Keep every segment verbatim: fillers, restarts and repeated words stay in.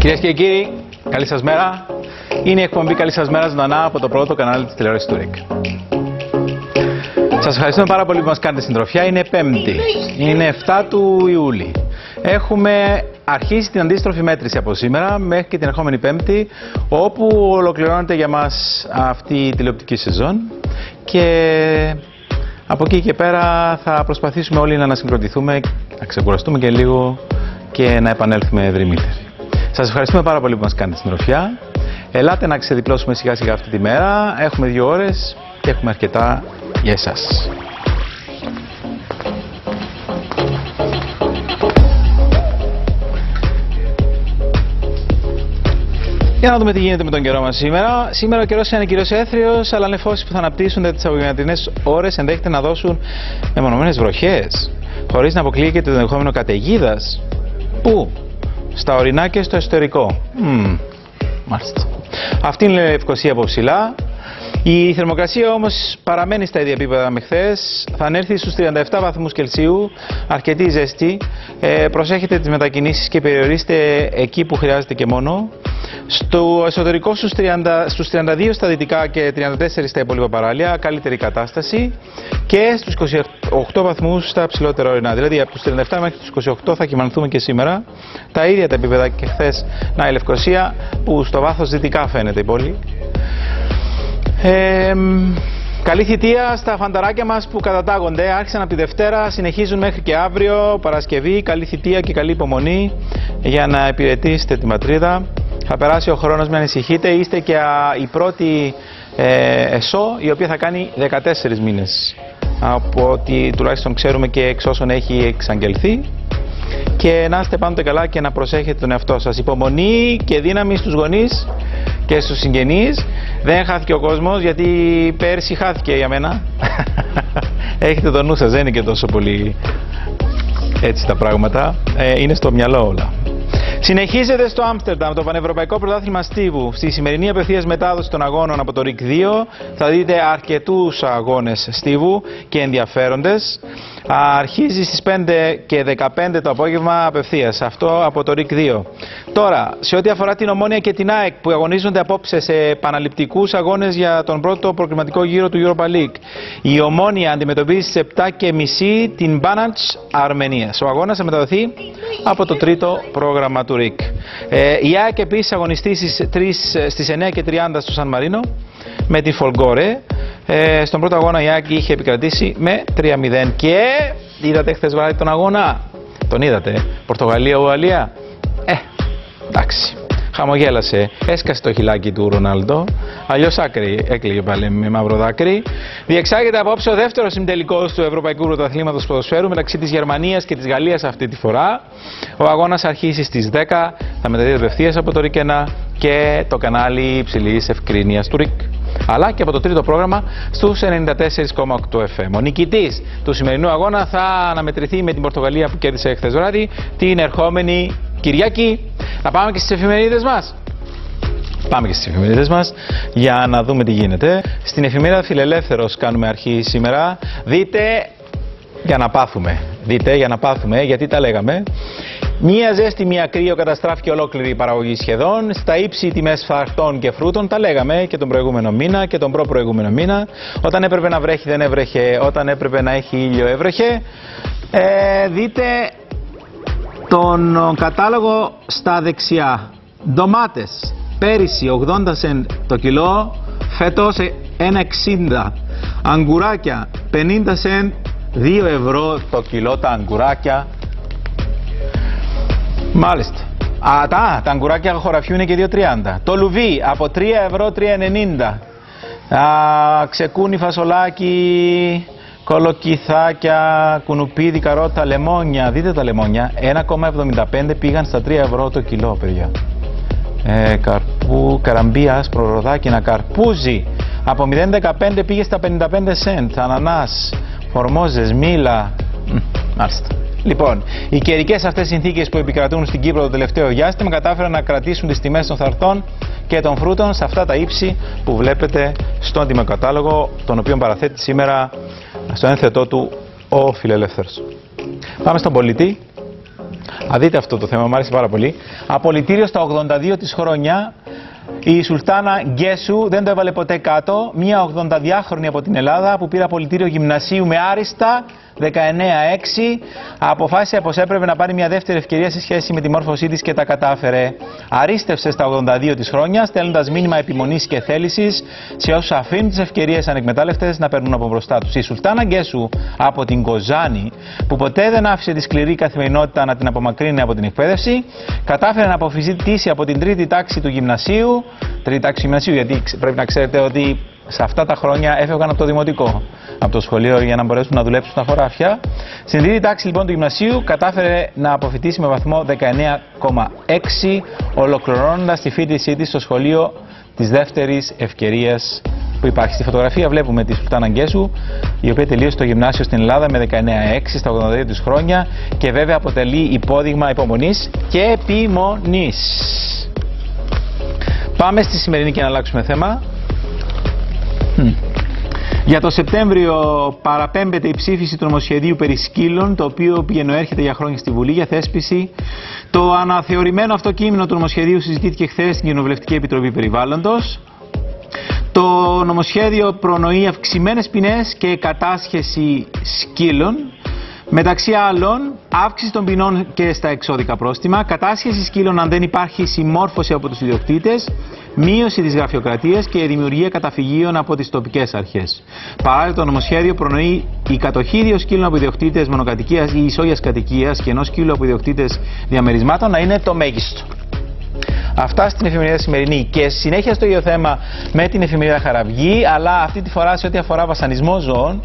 Κυρίες και κύριοι, καλή σας μέρα. Είναι η εκπομπή Καλή σας μέρα ζωντανά από το πρώτο κανάλι της τηλεόρασης του ΡΙΚ. Σας ευχαριστούμε πάρα πολύ που μας κάνετε συντροφιά. Είναι Πέμπτη. Είναι εφτά του Ιούλη. Έχουμε αρχίσει την αντίστροφη μέτρηση από σήμερα μέχρι και την ερχόμενη Πέμπτη, όπου ολοκληρώνεται για μας αυτή η τηλεοπτική σεζόν. Και από εκεί και πέρα θα προσπαθήσουμε όλοι να ανασυγκροτηθούμε, να ξεκουραστούμε και λίγο και να επανέλθουμε ευρυμύτεροι. Σας ευχαριστούμε πάρα πολύ που μας κάνετε συντροφιά. Ελάτε να ξεδιπλώσουμε σιγά σιγά αυτή τη μέρα. Έχουμε δύο ώρες και έχουμε αρκετά για εσάς. Για να δούμε τι γίνεται με τον καιρό μας σήμερα. Σήμερα ο καιρός είναι κυρίως έθριος, αλλά νεφώσεις που θα αναπτύσσονται τις απογευματινές ώρες ενδέχεται να δώσουν μεμονωμένες βροχές, χωρίς να αποκλείεται το ενδεχόμενο καταιγίδας. Πού? Στα ορεινά και στο εσωτερικό. Mm. Μάλιστα. Αυτή είναι η Λευκοσία από ψηλά. Η θερμοκρασία όμως παραμένει στα ίδια επίπεδα με χθες. Θα ανέλθει στους τριάντα επτά βαθμούς Κελσίου, αρκετή ζέστη. Ε, προσέχετε τις μετακινήσεις και περιορίστε εκεί που χρειάζεται και μόνο. Στο εσωτερικό στους, τριάντα, στους τριάντα δύο στα δυτικά και τριάντα τέσσερα στα υπόλοιπα παράλια, καλύτερη κατάσταση. Και στους είκοσι οκτώ βαθμούς στα ψηλότερα ορεινά. Δηλαδή από τους τριάντα επτά μέχρι τους είκοσι οκτώ θα κοιμανθούμε και σήμερα. Τα ίδια τα επίπεδα και χθες. Να, η Λευκοσία που στο βάθος δυτικά φαίνεται η πόλη. Ε, καλή θητεία στα φανταράκια μας που κατατάγονται. Άρχισαν από τη Δευτέρα, συνεχίζουν μέχρι και αύριο, Παρασκευή. Καλή θητεία και καλή υπομονή για να υπηρετήσετε τη πατρίδα. Θα περάσει ο χρόνος, μην ανησυχείτε. Είστε και α, η πρώτη ε, ΕΣΟ η οποία θα κάνει δεκατέσσερις μήνες. Από ό,τι τουλάχιστον ξέρουμε και εξ όσων έχει εξαγγελθεί. Και να είστε πάντοτε καλά και να προσέχετε τον εαυτό σας. Υπομονή και δύναμη στους γονείς και στους συγγενείς. Δεν χάθηκε ο κόσμος, γιατί πέρσι χάθηκε για μένα. Έχετε το νου σας, δεν είναι και τόσο πολύ έτσι τα πράγματα. Ε, είναι στο μυαλό όλα. Συνεχίζεται στο Άμστερνταμ το Πανευρωπαϊκό Πρωτάθλημα Στίβου. Στη σημερινή απευθείας μετάδοση των αγώνων από το ΡΙΚ δύο θα δείτε αρκετούς αγώνες Στίβου και ενδιαφέροντες. Αρχίζει στις πέντε και δεκαπέντε το απόγευμα απευθείας. Αυτό από το ΡΙΚ δύο. Τώρα, σε ό,τι αφορά την Ομόνοια και την ΑΕΚ που αγωνίζονται απόψε σε επαναληπτικούς αγώνες για τον πρώτο προκριματικό γύρο του Europa League. Η Ομόνοια αντιμετωπίζει στις επτά και μισή την Μπάνατς Αρμενίας. Ο αγώνας θα μεταδοθεί από το τρίτο πρόγραμμα του ΡΙΚ. Ε, η ΑΕΚ επίσης αγωνιστεί στις εννιά και τριάντα στο Σαν Μαρίνο με τη Φολγκόρε. Ε, στον πρώτο αγώνα η ΑΕΚ είχε επικρατήσει με τρία μηδέν. Και είδατε χθες βράδυ τον αγώνα? Τον είδατε? Πορτογαλία-Ουαλία. Ε, εντάξει. Χαμογέλασε. Έσκασε το χιλάκι του Ρονάλντο. Αλλιώς άκρη. Έκλαιγε πάλι με μαύρο δάκρυ. Διεξάγεται απόψε ο δεύτερος ημιτελικός του Ευρωπαϊκού Πρωταθλήματος Ποδοσφαίρου μεταξύ της Γερμανίας και της Γαλλίας αυτή τη φορά. Ο αγώνας αρχίσει στις δέκα. Θα μεταδίδεται απευθείας από το ΡΙΚ ένα και το κανάλι υψηλής ευκρίνειας του ΡΙΚ. Αλλά και από το τρίτο πρόγραμμα στους ενενήντα τέσσερα κόμμα οκτώ εφ εμ. Ο νικητής του σημερινού αγώνα θα αναμετρηθεί με την Πορτογαλία που κέρδισε χθες βράδυ την ερχόμενη Κυριακή. Να πάμε και στις εφημερίδες μας. Πάμε και στις εφημερίδες μας για να δούμε τι γίνεται. Στην εφημερίδα Φιλελεύθερος κάνουμε αρχή σήμερα. Δείτε για να πάθουμε. Δείτε για να πάθουμε, γιατί τα λέγαμε. Μία ζέστη, μία κρύο, καταστράφηκε ολόκληρη η παραγωγή σχεδόν. Στα ύψη τιμές φαρκτών και φρούτων, τα λέγαμε και τον προηγούμενο μήνα και τον προπροηγούμενο μήνα. Όταν έπρεπε να βρέχει δεν έβρεχε, όταν έπρεπε να έχει ήλιο έβρεχε. Ε, δείτε τον κατάλογο στα δεξιά. Ντομάτες, πέρυσι ογδόντα σεντ το κιλό, φέτος ένα εξήντα. Αγκουράκια, πενήντα σεντ, δύο ευρώ το κιλό τα αγκουράκια. Μάλιστα. Α, τα, τα αγκουράκια χωραφιού είναι και δύο τριάντα. Το λουβί από τρία ευρώ τρία ενενήντα. Α, ξεκούνι, φασολάκι, κολοκυθάκια, κουνουπίδι, καρότα, λεμόνια. Δείτε τα λεμόνια. ένα κόμμα εβδομήντα πέντε πήγαν στα τρία ευρώ το κιλό, παιδιά. Ε, καρπού, καραμπί, άσπρο, ροδάκινα, καρπούζι. Από μηδέν κόμμα δεκαπέντε πήγε στα πενήντα πέντε σεντ. Ανανάς, φορμόζες, μήλα. Μάλιστα. Λοιπόν, οι καιρικές αυτές συνθήκες που επικρατούν στην Κύπρο το τελευταίο διάστημα κατάφεραν να κρατήσουν τις τιμές των θαρτών και των φρούτων σε αυτά τα ύψη που βλέπετε στον τιμοκατάλογο, τον οποίο παραθέτει σήμερα στο ένθετό του ο Φιλελεύθερος. Πάμε στον πολιτή. Α, δείτε αυτό το θέμα, μου άρεσε πάρα πολύ. Απολυτήριο στα ογδόντα δύο της χρόνια. Η Σουλτάνα Γκέσου δεν το έβαλε ποτέ κάτω. Μια ογδονταδυάχρονη από την Ελλάδα που πήρε απολυτήριο γυμνασίου με άριστα δεκαεννέα έξι. Αποφάσισε πως έπρεπε να πάρει μια δεύτερη ευκαιρία σε σχέση με τη μόρφωσή της και τα κατάφερε. Αρίστευσε στα ογδόντα δύο της χρόνια, στέλνοντας μήνυμα επιμονής και θέλησης σε όσους αφήνουν τις ευκαιρίες ανεκμετάλλευτες να περνούν από μπροστά τους. Η Σουλτάνα Γκέσου από την Κοζάνη, που ποτέ δεν άφησε τη σκληρή καθημερινότητα να την απομακρύνει από την εκπαίδευση, κατάφερε να αποφοιτήσει από την τρίτη τάξη του γυμνασίου. Τρίτη τάξη του γυμνασίου, γιατί πρέπει να ξέρετε ότι σε αυτά τα χρόνια έφευγαν από το δημοτικό, από το σχολείο, για να μπορέσουν να δουλέψουν στα χωράφια. Στην τρίτη τάξη λοιπόν του γυμνασίου κατάφερε να αποφοιτήσει με βαθμό δεκαεννέα κόμμα έξι, ολοκληρώνοντας τη φοιτησή της στο σχολείο της δεύτερης ευκαιρίας που υπάρχει. Στη φωτογραφία βλέπουμε τη Σουλτάνα Γκέσου, η οποία τελείωσε το γυμνάσιο στην Ελλάδα με δεκαεννέα έξι στα ογδόντα δύο της χρόνια και βέβαια αποτελεί υπόδειγμα υπομονής και επιμονής. Πάμε στη σημερινή και να αλλάξουμε θέμα. Hm. Για το Σεπτέμβριο παραπέμπεται η ψήφιση του νομοσχεδίου περί σκύλων, το οποίο πηγαίνω έρχεται για χρόνια στη Βουλή για θέσπιση. Το αναθεωρημένο αυτό κείμενο του νομοσχεδίου συζητήθηκε χθες στην Κοινοβουλευτική Επιτροπή Περιβάλλοντος. Το νομοσχέδιο προνοεί αυξημένες ποινές και κατάσχεση σκύλων. Μεταξύ άλλων, αύξηση των ποινών και στα εξώδικα πρόστιμα, κατάσχεση σκύλων αν δεν υπάρχει συμμόρφωση από τους ιδιοκτήτες, μείωση της γραφειοκρατίας και δημιουργία καταφυγίων από τις τοπικές αρχές. Παράλληλα, το νομοσχέδιο προνοεί η κατοχή δύο σκύλων από ιδιοκτήτες μονοκατοικίας ή ισόγειας κατοικίας και ενός σκύλου από ιδιοκτήτες διαμερισμάτων να είναι το μέγιστο. Αυτά στην εφημερίδα Σημερινή και συνέχεια στο ίδιο θέμα με την εφημερίδα Χαραυγή, αλλά αυτή τη φορά σε ό,τι αφορά βασανισμό ζώων.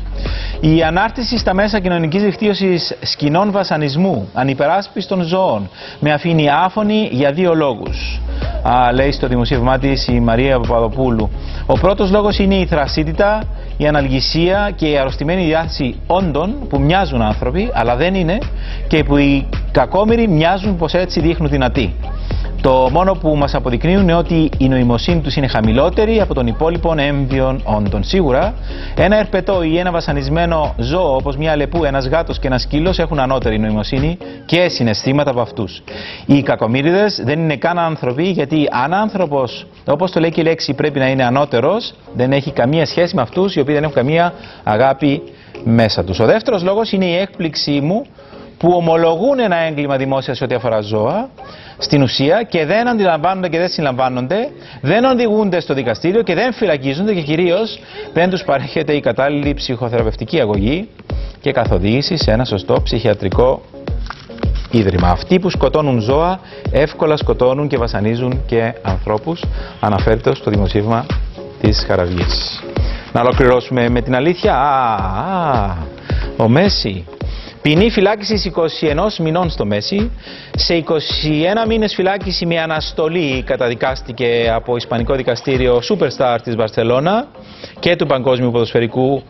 Η ανάρτηση στα μέσα κοινωνικής δικτύωσης σκηνών βασανισμού, ανυπεράσπιστων ζώων, με αφήνει άφωνη για δύο λόγους. Α, λέει στο δημοσίευμά της η Μαρία Παπαδοπούλου. Ο πρώτος λόγος είναι η θρασίτητα, η αναλγησία και η αρρωστημένη διάθεση όντων που μοιάζουν άνθρωποι, αλλά δεν είναι, και που οι κακόμοιροι μοιάζουν πως έτσι δείχνουν δυνατοί. Το μόνο που μας αποδεικνύουν είναι ότι η νοημοσύνη τους είναι χαμηλότερη από των υπόλοιπων έμβιων όντων. Σίγουρα, ένα ερπετό ή ένα βασανισμένο ζώο, όπως μια αλεπού, ένας γάτος και ένας σκύλος, έχουν ανώτερη νοημοσύνη και συναισθήματα από αυτούς. Οι κακομοίριδες δεν είναι καν άνθρωποι, γιατί αν άνθρωπος, όπως το λέει και η λέξη, πρέπει να είναι ανώτερος, δεν έχει καμία σχέση με αυτούς οι οποίοι δεν έχουν καμία αγάπη μέσα τους. Ο δεύτερος λόγος είναι η έκπληξή μου που ομολογούν ένα έγκλημα δημόσια σε ό,τι αφορά ζώα, στην ουσία, και δεν αντιλαμβάνονται και δεν συλλαμβάνονται, δεν οδηγούνται στο δικαστήριο και δεν φυλακίζονται και κυρίως δεν τους παρέχεται η κατάλληλη ψυχοθεραπευτική αγωγή και καθοδήγηση σε ένα σωστό ψυχιατρικό ίδρυμα. Αυτοί που σκοτώνουν ζώα εύκολα σκοτώνουν και βασανίζουν και ανθρώπους, αναφέρεται στο δημοσίευμα της Χαραυγής. Να ολοκληρώσουμε με την αλήθεια. Α, α, ο Μέση. Ποινή φυλάκισης είκοσι ένα μηνών στο Μέση. Σε είκοσι ένα μήνες φυλάκιση με αναστολή καταδικάστηκε από Ισπανικό δικαστήριο Superstar της Βαρσελόνα και του παγκόσμιου ποδοσφαιρικού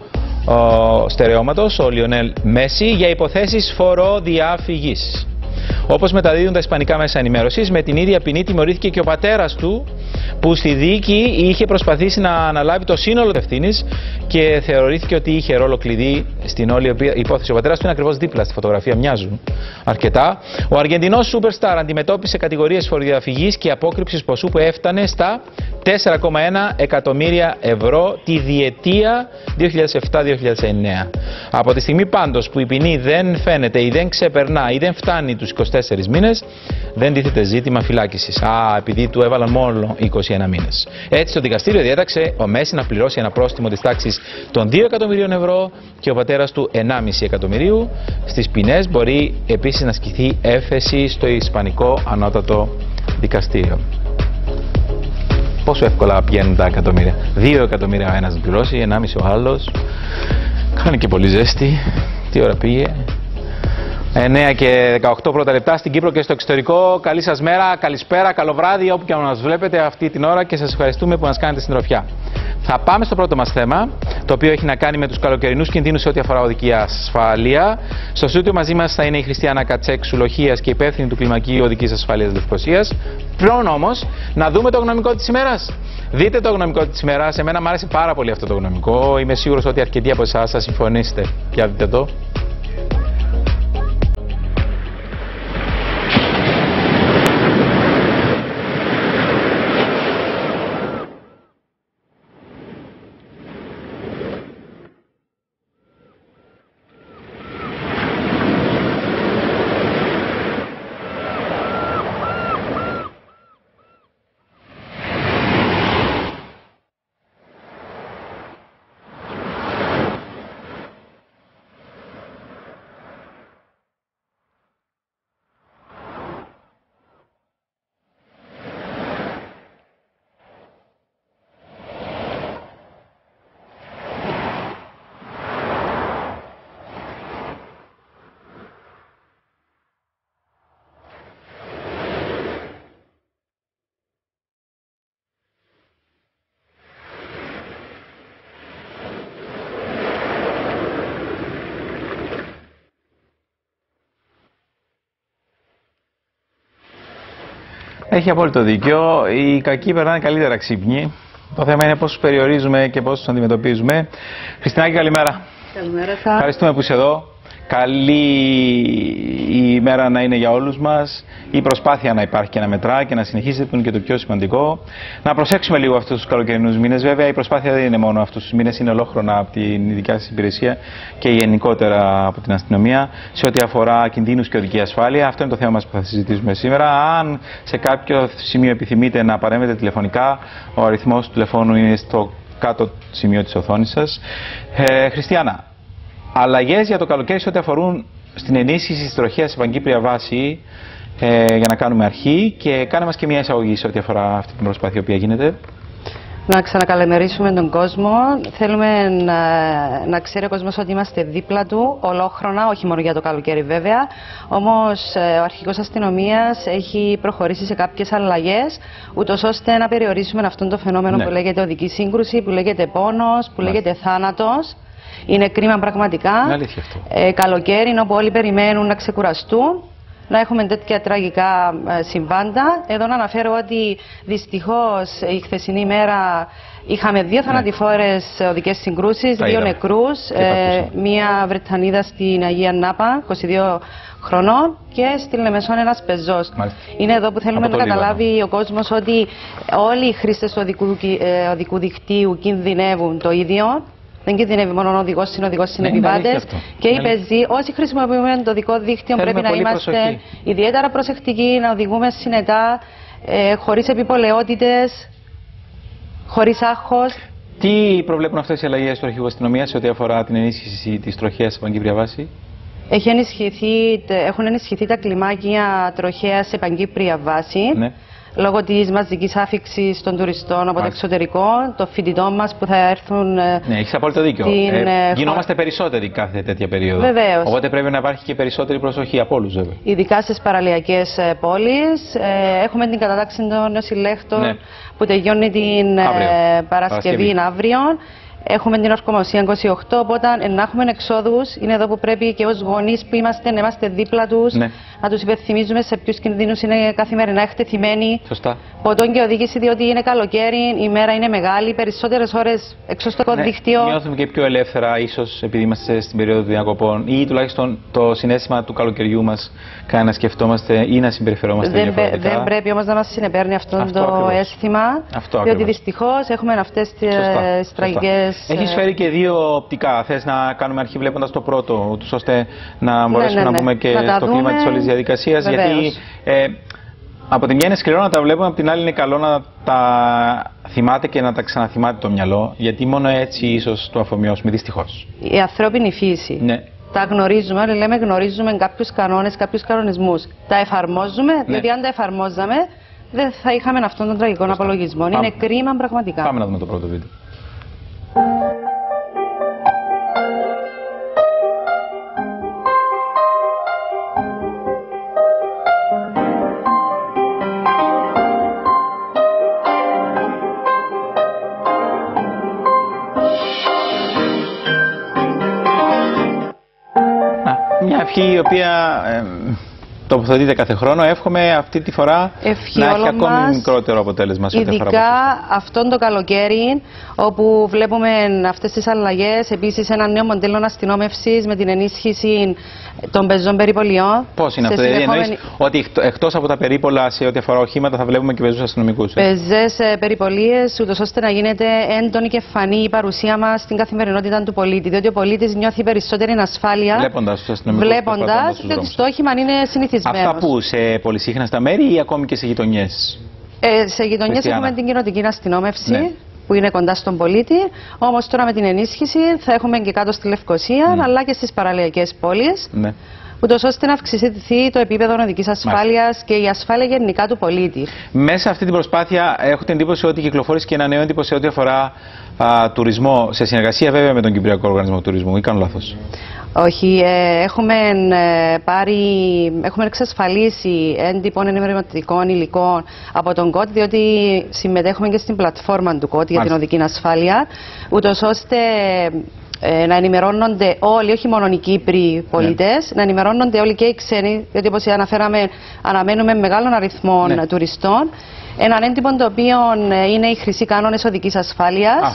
ο, στερεώματος, ο Λιονέλ Μέση, για υποθέσεις φοροδιαφυγής. Όπως μεταδίδουν τα ισπανικά μέσα ενημέρωσης, με την ίδια ποινή τιμωρήθηκε και ο πατέρας του, που στη δίκη είχε προσπαθήσει να αναλάβει το σύνολο της ευθύνης και θεωρήθηκε ότι είχε ρόλο κλειδί στην όλη υπόθεση. Ο πατέρας του είναι ακριβώς δίπλα στη φωτογραφία, μοιάζουν αρκετά. Ο Αργεντινός Superstar αντιμετώπισε κατηγορίες φοροδιαφυγής και απόκρυψης ποσού που έφτανε στα τέσσερα κόμμα ένα εκατομμύρια ευρώ τη διετία δύο χιλιάδες επτά δύο χιλιάδες εννέα. Από τη στιγμή πάντως που η ποινή δεν φαίνεται ή δεν ξεπερνά ή δεν φτάνει τους είκοσι τέσσερις μήνες, δεν τίθεται ζήτημα φυλάκισης. Α, επειδή του έβαλαν μόνο είκοσι ένα μήνες. Έτσι, το δικαστήριο διέταξε ο Μέση να πληρώσει ένα πρόστιμο της τάξης των δύο εκατομμυρίων ευρώ και ο πατέρας του ενάμιση εκατομμυρίου. Στις ποινές μπορεί επίσης να ασκηθεί έφεση στο Ισπανικό Ανώτατο Δικαστήριο. Πόσο εύκολα πηγαίνουν τα εκατομμύρια. δύο εκατομμύρια ο ένας να πληρώσει, ενάμιση ο άλλος. Κάνει και πολύ ζέστη. Τι ώρα πήγε. εννέα και δεκαοκτώ πρώτα λεπτά στην Κύπρο και στο εξωτερικό. Καλή σας μέρα, καλησπέρα, καλό βράδυ, όπου και αν μας βλέπετε αυτή την ώρα, και σας ευχαριστούμε που μας κάνετε συντροφιά. Θα πάμε στο πρώτο μας θέμα, το οποίο έχει να κάνει με τους καλοκαιρινούς κινδύνους σε ό,τι αφορά οδική ασφάλεια. Στο στούντιο μαζί μας θα είναι η Χριστιανά Κατσέξου Λοχείας και υπεύθυνη του Κλιμακίου Οδικής Ασφάλειας Λευκωσίας. Πριν όμως να δούμε το γνωμικό της ημέρας. Δείτε το γνωμικό της ημέρας. Εμένα μου άρεσε πάρα πολύ αυτό το γνωμικό. Είμαι σίγουρος ότι αρκετοί από εσάς θα συμφωνήσετε. Για δείτε το. Έχει απόλυτο δίκιο. Οι κακοί περνάνε καλύτερα ξύπνοι. Το θέμα είναι πώς τους περιορίζουμε και πώς τους αντιμετωπίζουμε. Χριστινάκη, καλημέρα. Καλημέρα σας. Ευχαριστούμε που είσαι εδώ. Καλή η ημέρα να είναι για όλους μας. Η προσπάθεια να υπάρχει και να μετρά και να συνεχίζεται, που είναι και το πιο σημαντικό. Να προσέξουμε λίγο αυτούς τους καλοκαιρινούς μήνες. Βέβαια, η προσπάθεια δεν είναι μόνο αυτούς τους μήνες, είναι ολόχρονα από την δικιά σας υπηρεσία και γενικότερα από την αστυνομία σε ό,τι αφορά κινδύνους και οδική ασφάλεια. Αυτό είναι το θέμα μας που θα συζητήσουμε σήμερα. Αν σε κάποιο σημείο επιθυμείτε να παρέμβετε τηλεφωνικά, ο αριθμός του τηλεφώνου είναι στο κάτω σημείο της οθόνης σας. Ε, Χριστιανά. Αλλαγές για το καλοκαίρι σε ό,τι αφορούν στην ενίσχυση της τροχέας σε παγκύπρια βάση, ε, για να κάνουμε αρχή, και κάνε μας και μια εισαγωγή σε ό,τι αφορά αυτή την προσπάθεια που γίνεται. Να ξανακαλημερίσουμε τον κόσμο. Θέλουμε να, να ξέρει ο κόσμος ότι είμαστε δίπλα του ολόχρονα, όχι μόνο για το καλοκαίρι βέβαια. Όμως ο αρχηγός αστυνομίας έχει προχωρήσει σε κάποιες αλλαγές, ούτως ώστε να περιορίσουμε αυτό το φαινόμενο, ναι, που λέγεται οδική σύγκρουση, που λέγεται πόνος, που, ναι, λέγεται θάνατος. Είναι κρίμα πραγματικά. Ε, καλοκαίρι είναι όπου όλοι περιμένουν να ξεκουραστούν, να έχουμε τέτοια τραγικά ε, συμβάντα. Εδώ να αναφέρω ότι δυστυχώς η χθεσινή μέρα είχαμε δύο, ναι, θανατηφόρες οδικές συγκρούσεις, δύο νεκρούς, ε, μία Βρετανίδα στην Αγία Νάπα, είκοσι δύο χρονών, και στη Λεμεσόν ένας πεζός. Μάλιστα. Είναι εδώ που θέλουμε να καταλάβει Λίβανο ο κόσμος ότι όλοι οι χρήστες του οδικού, ε, οδικού δικτύου κινδυνεύουν το ίδιο. Δεν κινδυνεύει μόνο ο οδηγός, συνοδηγός, συνεπιβάτες, και οι πεζοί. Όσοι χρησιμοποιούμε το δικό δίκτυο, θέλουμε πρέπει να είμαστε προσοχή. ιδιαίτερα προσεκτικοί, να οδηγούμε συνετά, ε, χωρίς επιπολαιότητες, χωρίς άγχος. Τι προβλέπουν αυτές οι αλλαγές του αρχηγού αστυνομίας σε ό,τι αφορά την ενίσχυση της τροχέας σε παγκύπρια βάση? Έχει ενισχυθεί, έχουν ενισχυθεί τα κλιμάκια τροχέας σε παγκύπρια βάση. Ναι. Λόγω της μαζικής άφιξης των τουριστών από το εξωτερικό, των φοιτητών μας που θα έρθουν. Ναι, έχεις απόλυτο δίκιο. Στην... Ε, γινόμαστε περισσότεροι κάθε τέτοια περίοδο. Βεβαίως. Οπότε πρέπει να υπάρχει και περισσότερη προσοχή από όλους, βέβαια. Ειδικά στις παραλιακές πόλεις. Ε, έχουμε την κατάταξη των νεοσυλλέχτων, ναι, που τελειώνει την αύριο. Ε, Παρασκευή, Παρασκευή. αύριο. Έχουμε την ορκομοσία είκοσι οκτώ, οπότε να έχουμε εξόδους. Είναι εδώ που πρέπει και ως γονείς που είμαστε να είμαστε δίπλα τους, ναι, να τους υπενθυμίζουμε σε ποιους κινδύνους είναι καθημερινά εκτεθειμένοι. Σωστά. Ποτών και οδήγηση, διότι είναι καλοκαίρι, η μέρα είναι μεγάλη, περισσότερες ώρες έξω στο, ναι, δίκτυο. Νιώθουμε και πιο ελεύθερα, ίσως επειδή είμαστε στην περίοδο των διακοπών, ή τουλάχιστον το συναίσθημα του καλοκαιριού μας κάνει να σκεφτόμαστε ή να συμπεριφερόμαστε δεν, διαφορετικά. Δεν πρέπει όμως να μας συνεπέρνει αυτό, αυτό το ακριβώς. αίσθημα, αυτό διότι δυστυχώς έχουμε αυτές τις τραγικές. Έχεις φέρει και δύο οπτικά. Θες να κάνουμε αρχή βλέποντας το πρώτο, ούτως ώστε να μπορέσουμε, ναι, ναι, ναι, να μπούμε και να στο κλίμα της όλης διαδικασίας. Γιατί ε, από τη μια είναι σκληρό να τα βλέπουμε, από την άλλη είναι καλό να τα θυμάται και να τα ξαναθυμάται το μυαλό. Γιατί μόνο έτσι ίσως το αφομοιώσουμε, δυστυχώς. Η ανθρώπινη φύση. Ναι. Τα γνωρίζουμε, όλοι λέμε γνωρίζουμε κάποιους κανόνες, κάποιους κανονισμούς. Τα εφαρμόζουμε, ναι, διότι αν τα εφαρμόζαμε δεν θα είχαμε αυτόν τον τραγικό απολογισμό. Είναι κρίμα πραγματικά. Πάμε να δούμε το πρώτο βίντεο. Μια ευχή η οποία ε, τοποθετείται κάθε χρόνο. Εύχομαι αυτή τη φορά Ευχή να έχει ακόμη μας, μικρότερο αποτέλεσμα σε ό,τι αφορά. Ειδικά αυτόν το καλοκαίρι, όπου βλέπουμε αυτές τις αλλαγές. Επίσης, ένα νέο μοντέλο αστυνόμευσης με την ενίσχυση των πεζών περιπολιών. Πώς είναι αυτό, δηλαδή εννοείς ότι εκτός από τα περίπολα σε ό,τι αφορά οχήματα θα βλέπουμε και πεζούς αστυνομικούς? Πεζές περιπολίες, ούτως ώστε να γίνεται έντονη και φανή η παρουσία μας στην καθημερινότητα του πολίτη. Διότι ο πολίτης νιώθει περισσότερη ασφάλεια βλέποντας τους αστυνομικούς. Βλέποντας, διότι στο όχημα είναι συνηθισμένο. Αυτά που σε πολυσύχναστα μέρη ή ακόμη και σε γειτονιές? Ε, σε γειτονιές έχουμε την κοινοτική αστυνόμευση. Ναι. Που είναι κοντά στον πολίτη, όμως τώρα με την ενίσχυση θα έχουμε και κάτω στη Λευκοσία, ναι, αλλά και στις παραλιακές πόλεις, ναι, ούτως ώστε να αυξηθεί το επίπεδο οδικής ασφάλειας, μάλιστα, και η ασφάλεια γενικά του πολίτη. Μέσα σε αυτή την προσπάθεια έχω την εντύπωση ότι κυκλοφόρησε και ένα νέο έντυπο σε ό,τι αφορά α, τουρισμό, σε συνεργασία βέβαια με τον Κυπριακό Οργανισμό Τουρισμού, ή κάνω λάθος? Όχι, ε, έχουμε, ε, πάρει, έχουμε εξασφαλίσει έντυπων ενημερωτικών υλικών από τον ΚΟΤ, διότι συμμετέχουμε και στην πλατφόρμα του ΚΟΤ για την οδική ασφάλεια, ούτως ώστε ε, να ενημερώνονται όλοι, όχι μόνο οι Κύπροι πολίτες, ναι. να ενημερώνονται όλοι και οι ξένοι, διότι όπως αναφέραμε, αναμένουμε μεγάλων αριθμών ναι. τουριστών. Έναν έντυπο το οποίο είναι οι χρυσοί κανόνες οδικής ασφάλειας.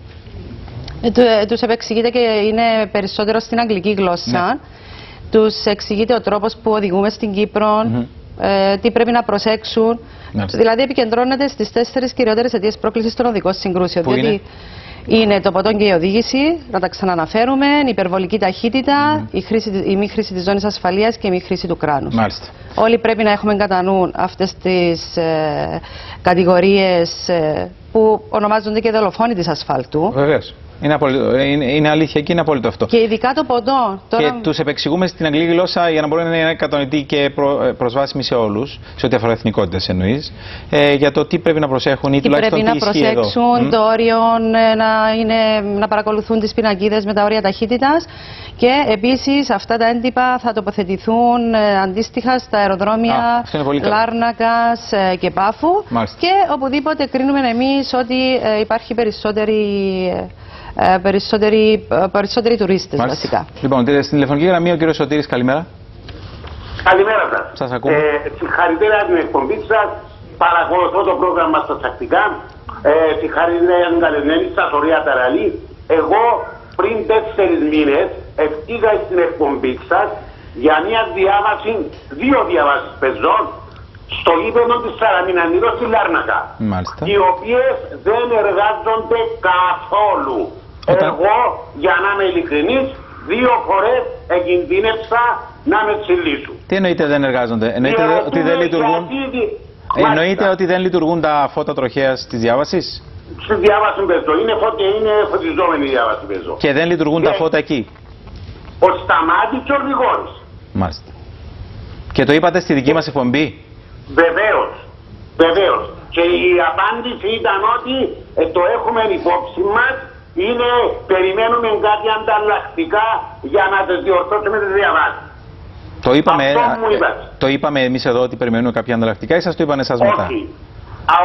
Ε, του, ε, τους επεξηγείται και είναι περισσότερο στην αγγλική γλώσσα. Ναι. Τους εξηγείται ο τρόπος που οδηγούμε στην Κύπρο, mm-hmm. ε, τι πρέπει να προσέξουν. Ναι. Δηλαδή επικεντρώνεται στις τέσσερις κυριότερες αιτίες πρόκλησης των οδικών συγκρούσεων. Που διότι είναι? είναι το ποτόν και η οδήγηση, να τα ξαναναφέρουμε, η υπερβολική ταχύτητα, mm-hmm. η, χρήση, η μη χρήση της ζώνης ασφαλείας και η μη χρήση του κράνους. Μάλιστα. Όλοι πρέπει να έχουμε κατά νου αυτές τις ε, κατηγορίες ε, που ονομάζονται και δολοφόνοι της ασφάλτου. Βεβαίως. Είναι, απολύτω, είναι, είναι αλήθεια και είναι απόλυτο αυτό. Και ειδικά το ποτό. Τώρα... Και τους επεξηγούμε στην αγγλική γλώσσα για να μπορούν να είναι κατανοητοί και προ, προσβάσιμοι σε όλους, σε ό,τι αφορά εθνικότητες εννοείς, ε, για το τι πρέπει να προσέχουν ή τουλάχιστον τι ισχύει εδώ. Πρέπει να προσέξουν το όριο, να, είναι, να παρακολουθούν τις πινακίδες με τα όρια ταχύτητας και επίσης αυτά τα έντυπα θα τοποθετηθούν ε, αντίστοιχα στα αεροδρόμια Α, Λάρνακας ε, και Πάφου. Μάλιστα. Και οπουδήποτε κρίνουμε εμείς ότι ε, υπάρχει περισσότερη... Ε, περισσότεροι, περισσότεροι τουρίστες βασικά. Λοιπόν, στην τηλεφωνική γραμμή ο κύριος Σωτήρης, καλημέρα. Καλημέρα σας. Σας ακούμε. Ε, συγχαρητήρια την εκπομπή σας. Παρακολουθώ το πρόγραμμα στα τακτικά. Ε, συγχαρητήρια την καλεσμένη σας, ωραία Ταραλή. Εγώ πριν τέσσερις μήνες ευτύχα στην εκπομπή σας για μια διάβαση, δύο διαβάσεις πεζών στο γήπεδο της Σαραμινανίδος στη Λάρνακα. Μάλιστα. Οι οποίες δεν εργάζονται καθόλου. Όταν... Εγώ, για να είμαι ειλικρινής, δύο φορές εκινδύνευσα να με τσιλήσω. Τι εννοείται δεν εργάζονται? Εννοείται και ότι δεν λειτουργούν... Γιατί... Εννοείται ότι δεν λειτουργούν τα φώτα τροχέας της διάβασης? Στη διάβαση πεζό. Είναι, φω... είναι φωτιζόμενη η διάβαση πεζό. Και δεν λειτουργούν και... τα φώτα εκεί? Ο Σταμάτης και ο Γρηγόρης. Μάλιστα. Και το είπατε στη δική μας εκπομπή? Βεβαίως. Βεβαίως. Και η απάντηση ήταν ότι ε, το έχουμε υπόψη μας. Είναι, περιμένουμε κάτι ανταλλακτικά για να τις διορθώσουμε τις διαβάσεις. Το είπαμε, Αυτό α, μου είπατε. Το είπαμε εμείς εδώ ότι περιμένουμε κάποια ανταλλακτικά ή σας το είπαν εσάς μετά? Όχι. Α,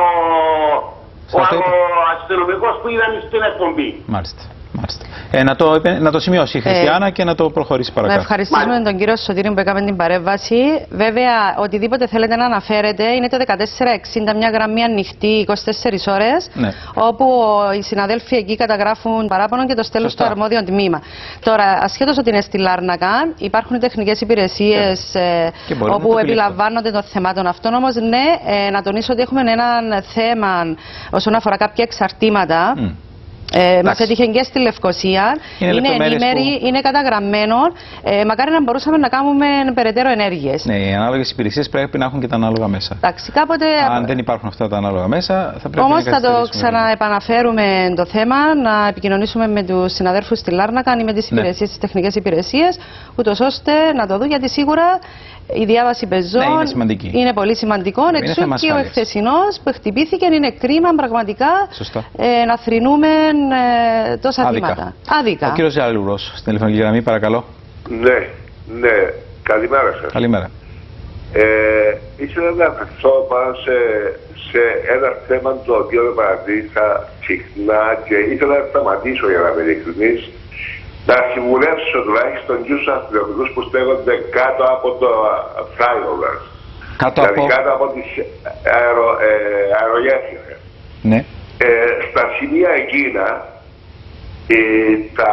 ο, ο, ο αστυνομικός που είδαν στην εκπομπή. Μάλιστα. Μάλιστα. Ε, να, το, να το σημειώσει η Χριστιανά ε, και να το προχωρήσει παρακάτω. Να ευχαριστήσουμε Μάλιστα. τον κύριο Σωτήρη που έκαμε την παρέμβαση. Βέβαια, οτιδήποτε θέλετε να αναφέρετε είναι το δεκατέσσερα εξήντα, μια γραμμή ανοιχτή είκοσι τέσσερις ώρες, ναι. όπου οι συναδέλφοι εκεί καταγράφουν παράπονο και το στέλνουν στο αρμόδιο τμήμα. Τώρα, ασχέτως ότι είναι στη Λάρνακα, υπάρχουν τεχνικές υπηρεσίες ε, όπου επιλαμβάνονται των θεμάτων αυτών. Όμως, ναι, ε, να τονίσω ότι έχουμε ένα θέμα όσον αφορά κάποια εξαρτήματα. Mm. Ε, μας έτυχε και στη Λευκοσία, είναι, είναι ενήμεροι, που... είναι καταγραμμένο. Ε, μακάρι να μπορούσαμε να κάνουμε περαιτέρω ενέργειες. Ναι, οι ανάλογες υπηρεσίες πρέπει να έχουν και τα ανάλογα μέσα. Εντάξει, κάποτε... Αν δεν υπάρχουν αυτά τα ανάλογα μέσα, θα πρέπει Όμως να θα το ξαναεπαναφέρουμε το θέμα, να επικοινωνήσουμε με τους συναδέλφους στη Λάρνακα ή με τις υπηρεσίες, ναι. τις τεχνικές υπηρεσίες, ούτως ώστε να το δουν, γιατί σίγουρα η διάβαση πεζών ναι, είναι, είναι πολύ σημαντικό. Εξού και ο εχθεσινός που χτυπήθηκε είναι κρίμα πραγματικά ε, να θρηνούμε ε, τόσα Άδικα. θύματα. Άδικα. Ο κύριος Ζαλουρός, στην τηλεφωνική γραμμή, παρακαλώ. Ναι, ναι. Καλημέρα σας. Καλημέρα. Ε, ήθελα να αναφερθώ πάνω σε, σε ένα θέμα το οποίο με παρατήρησα συχνά και ήθελα να σταματήσω για να είμαι ειλικρινής. Να συμβουλεύσω τουλάχιστον τους αστυνομικούς που στέκονται κάτω από το flyover. Κάτω δηλαδή από... κάτω από τις αερο, ε, αερογέφυρες. Ναι. Ε, στα σημεία εκείνα ε, τα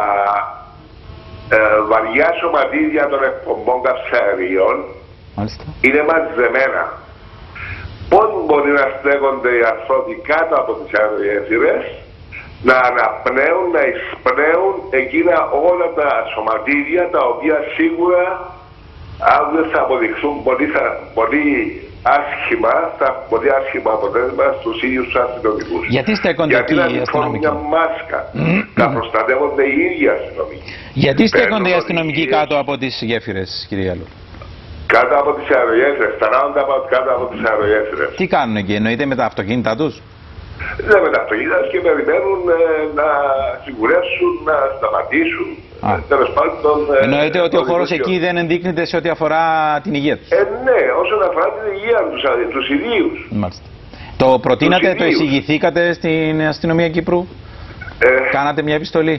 ε, βαριά σωματίδια των εκπομπών καυσαερίων είναι μαζεμένα. Πώς μπορεί να στέκονται οι άνθρωποι κάτω από τις αερογέφυρες, να αναπνέουν, να εισπνέουν εκείνα όλα τα σωματίδια τα οποία σίγουρα αν δεν θα αποδειχθούν πολύ, θα, πολύ άσχημα, θα έχουν πολύ άσχημα αποτέλεσμα στους ίδιους τους αστυνομικούς. Γιατί στέκονται Γιατί εκεί να οι αστυνομικοί? μια μάσκα, να προστατεύονται οι ίδιοι αστυνομικοί. Γιατί στέκονται οι αστυνομικοί κάτω από τις γέφυρες, κύριε Άλλου? Κάτω από τις αερογέφυρες, σταράνονται κάτω από τις αερογέφυρες. Τι κάνουν εκεί, εννοείται με τα αυτοκίνητά τους? Δεν με τα αυτοκίνητα και περιμένουν ε, να σιγουρεύσουν, να σταματήσουν. Τέλος πάντων. Ε, εννοείται ότι ο χώρος εκεί δεν ενδείκνυται σε ό,τι αφορά την υγεία τους? Ε, ναι, όσον αφορά την υγεία τους, τους ιδίους. Μάλιστα. Το προτείνατε, το εισηγηθήκατε στην αστυνομία Κύπρου? Ε, Κάνατε μια επιστολή?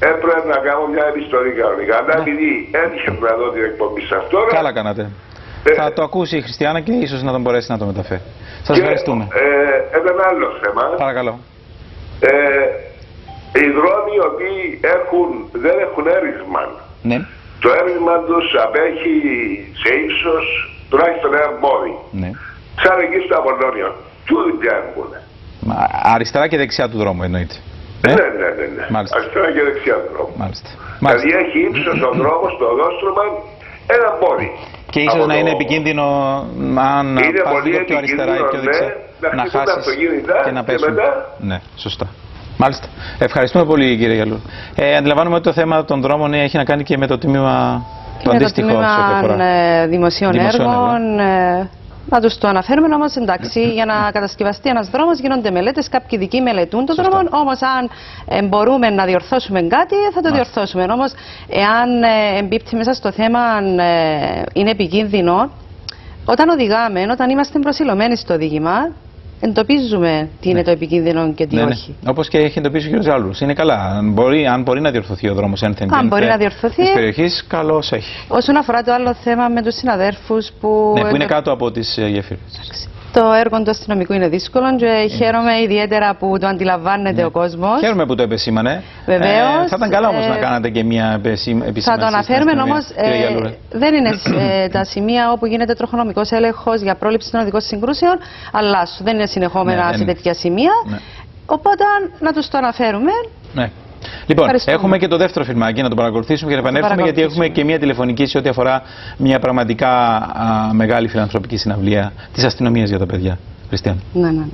έπρεπε να κάνω μια επιστολή κανονικά. Αλλά επειδή έτυχε να δω την εκπομπή σας τώρα. Καλά κάνατε. Ε, θα το ακούσει η Χριστιανά και ίσως να τον μπορέσει να το μεταφέρει. Σας ευχαριστούμε. Ε, ένα άλλο θέμα. Παρακαλώ. Ε, οι δρόμοι οι οποίοι έχουν, δεν έχουν έρισμα. Ναι. Το έρισμα τους απέχει σε ύψος τουλάχιστον ένα πόδι. Ναι. Σαν εκεί στο Απολλώνιο. Του δουλειά έχουν. Αριστερά και δεξιά του δρόμου εννοείται. Ναι, ναι, ναι. ναι, ναι. Αριστερά και δεξιά του δρόμου. Μάλιστα. Δηλαδή έχει ύψος ο δρόμος, το οδόστρωμα, ένα πόδι. Και ίσως να το... είναι επικίνδυνο αν πας λίγο πιο αριστερά ή πιο δεξιά. Ναι, να χάσεις και να πέσουν. Και μετά... Ναι, σωστά. Μάλιστα. Ευχαριστούμε πολύ, κύριε Γιαλούρ. Ε, αντιλαμβάνομαι ότι το θέμα των δρόμων έχει να κάνει και με το τμήμα το αντίστοιχο σε ό,τι αφορά δημοσίων έργων. Ε, να τους το αναφέρουμε, όμως εντάξει, για να κατασκευαστεί ένας δρόμος γίνονται μελέτες, κάποιοι ειδικοί μελετούν τον δρόμο, όμως αν ε, μπορούμε να διορθώσουμε κάτι θα το Μάλιστα. διορθώσουμε. Όμως εάν ε, εμπίπτει μέσα στο θέμα ε, είναι επικίνδυνο, όταν οδηγάμε, όταν είμαστε προσιλωμένοι στο οδήγημα, εντοπίζουμε τι είναι ναι. το επικίνδυνο και τι ναι, όχι. Ναι. Όπως και έχει εντοπίσει ο κ. Ζάλουρος. Είναι καλά. Αν μπορεί, αν μπορεί να διορθωθεί ο δρόμος ένθεν αν μπορεί να διορθωθεί. Της περιοχής, καλώς έχει. Όσον αφορά το άλλο θέμα με τους συναδέρφους που. Ναι, που είναι κάτω από τις γέφυρες. Το έργο του αστυνομικού είναι δύσκολο και είναι. Χαίρομαι ιδιαίτερα που το αντιλαμβάνεται ναι. ο κόσμος. Χαίρομαι που το επεσήμανε. Βεβαίως. Ε, θα ήταν καλά όμως ε, να κάνετε και μια επισήμανση. Θα το αναφέρουμε όμως. Ε, δεν είναι ε, τα σημεία όπου γίνεται τροχονομικός έλεγχος για πρόληψη των οδικών συγκρούσεων, αλλά δεν είναι συνεχόμενα ναι, σε τέτοια σημεία. Ναι. Οπότε να τους το αναφέρουμε. Ναι. Λοιπόν, έχουμε και το δεύτερο φιλμάκι να το παρακολουθήσουμε και να επανέλθουμε, γιατί έχουμε και μια τηλεφωνική σε ό,τι αφορά μια πραγματικά α, μεγάλη φιλανθρωπική συναυλία της αστυνομίας για τα παιδιά. Χριστιαν. Ναι, ναι, ναι.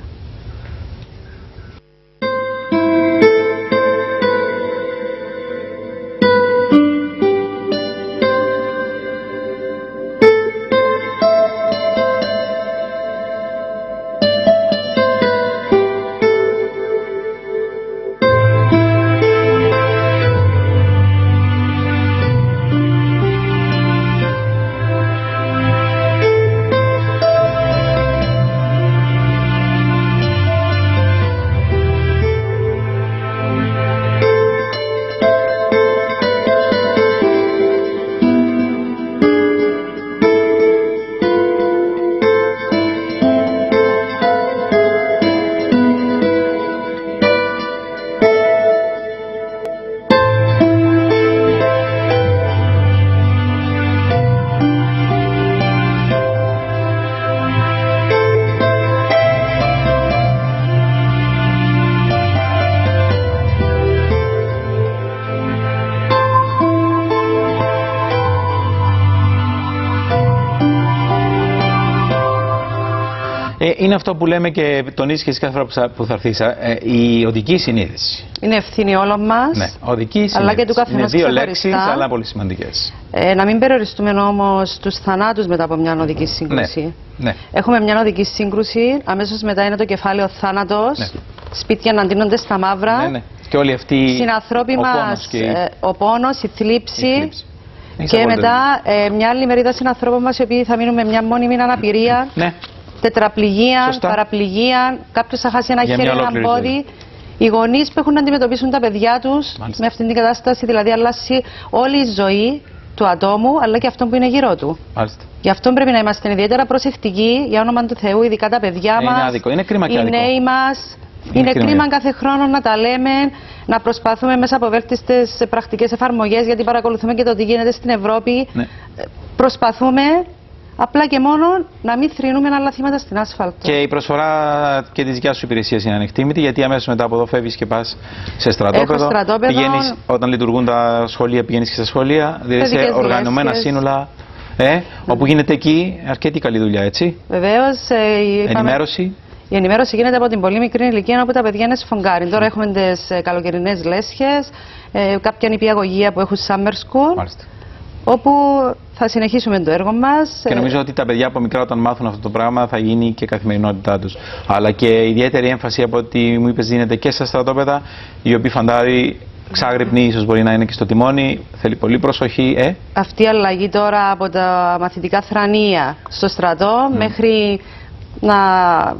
Είναι αυτό που λέμε και τονίζει και εσύ κάθε φορά που θα έρθεις, ε, η οδική συνείδηση. Είναι ευθύνη όλων μας, ναι, οδική συνείδηση. Αλλά και του καθενός είναι δύο λέξεις, αλλά πολύ σημαντικές. Ε, να μην περιοριστούμε όμως τους θανάτους μετά από μια οδική σύγκρουση. Ναι, ναι. Έχουμε μια οδική σύγκρουση, αμέσως μετά είναι το κεφάλαιο θάνατος, ναι. σπίτια να ντύνονται στα μαύρα. Ναι, ναι. Και όλοι αυτοί οι συνανθρώποι μας, και... ε, ο πόνος, η θλίψη. Η θλίψη. Και μετά ε, μια άλλη μερίδα συνανθρώπων μας, οι οποίοι θα μείνουν με μια μόνιμη αναπηρία. Ναι. Τετραπληγία, Σωστά. παραπληγία, κάποιος θα χάσει ένα για χέρι, ένα πόδι. Οι γονείς που έχουν να αντιμετωπίσουν τα παιδιά τους με αυτήν την κατάσταση, δηλαδή αλλάζει όλη η ζωή του ατόμου, αλλά και αυτό που είναι γύρω του. Μάλιστα. Γι' αυτό πρέπει να είμαστε ιδιαίτερα προσεκτικοί, για όνομα του Θεού, ειδικά τα παιδιά μας, είναι άδικο. Είναι κρίμα και άδικο. Οι νέοι μας. Είναι, είναι κρίμα, κρίμα κάθε χρόνο να τα λέμε, να προσπαθούμε μέσα από βέλτιστες πρακτικές εφαρμογές, γιατί παρακολουθούμε και το τι γίνεται στην Ευρώπη. Ναι. Προσπαθούμε. Απλά και μόνο να μην θρηνούμε άλλα θύματα στην άσφαλτο. Και η προσφορά και τη δικιά σου υπηρεσία είναι ανεκτήμητη, γιατί αμέσως μετά από εδώ φεύγεις και πας σε στρατόπεδο. στρατόπεδο. Πηγαίνεις, όταν λειτουργούν τα σχολεία, πηγαίνεις και στα σχολεία, δηλαδή σε οργανωμένα σύνολα. Ε, mm. Όπου γίνεται εκεί αρκετή καλή δουλειά, έτσι. Βεβαίως. Ε, η ενημέρωση. Η ενημέρωση γίνεται από την πολύ μικρή ηλικία, όπου τα παιδιά είναι σφογγάρι. Mm. Τώρα έχουμε τις ε, καλοκαιρινές λέσχες, ε, κάποια νηπιαγωγεία που έχουν summer school. Μάλιστα. Όπου θα συνεχίσουμε το έργο μας. Και νομίζω ότι τα παιδιά από μικρά όταν μάθουν αυτό το πράγμα θα γίνει και καθημερινότητά τους. Αλλά και ιδιαίτερη έμφαση από ό,τι μου είπες δίνεται και στα στρατόπεδα, οι οποίοι φαντάροι ξάγρυπνοι ίσως μπορεί να είναι και στο τιμόνι, θέλει πολύ προσοχή. Ε? Αυτή η αλλαγή τώρα από τα μαθητικά θρανία στο στρατό mm. μέχρι να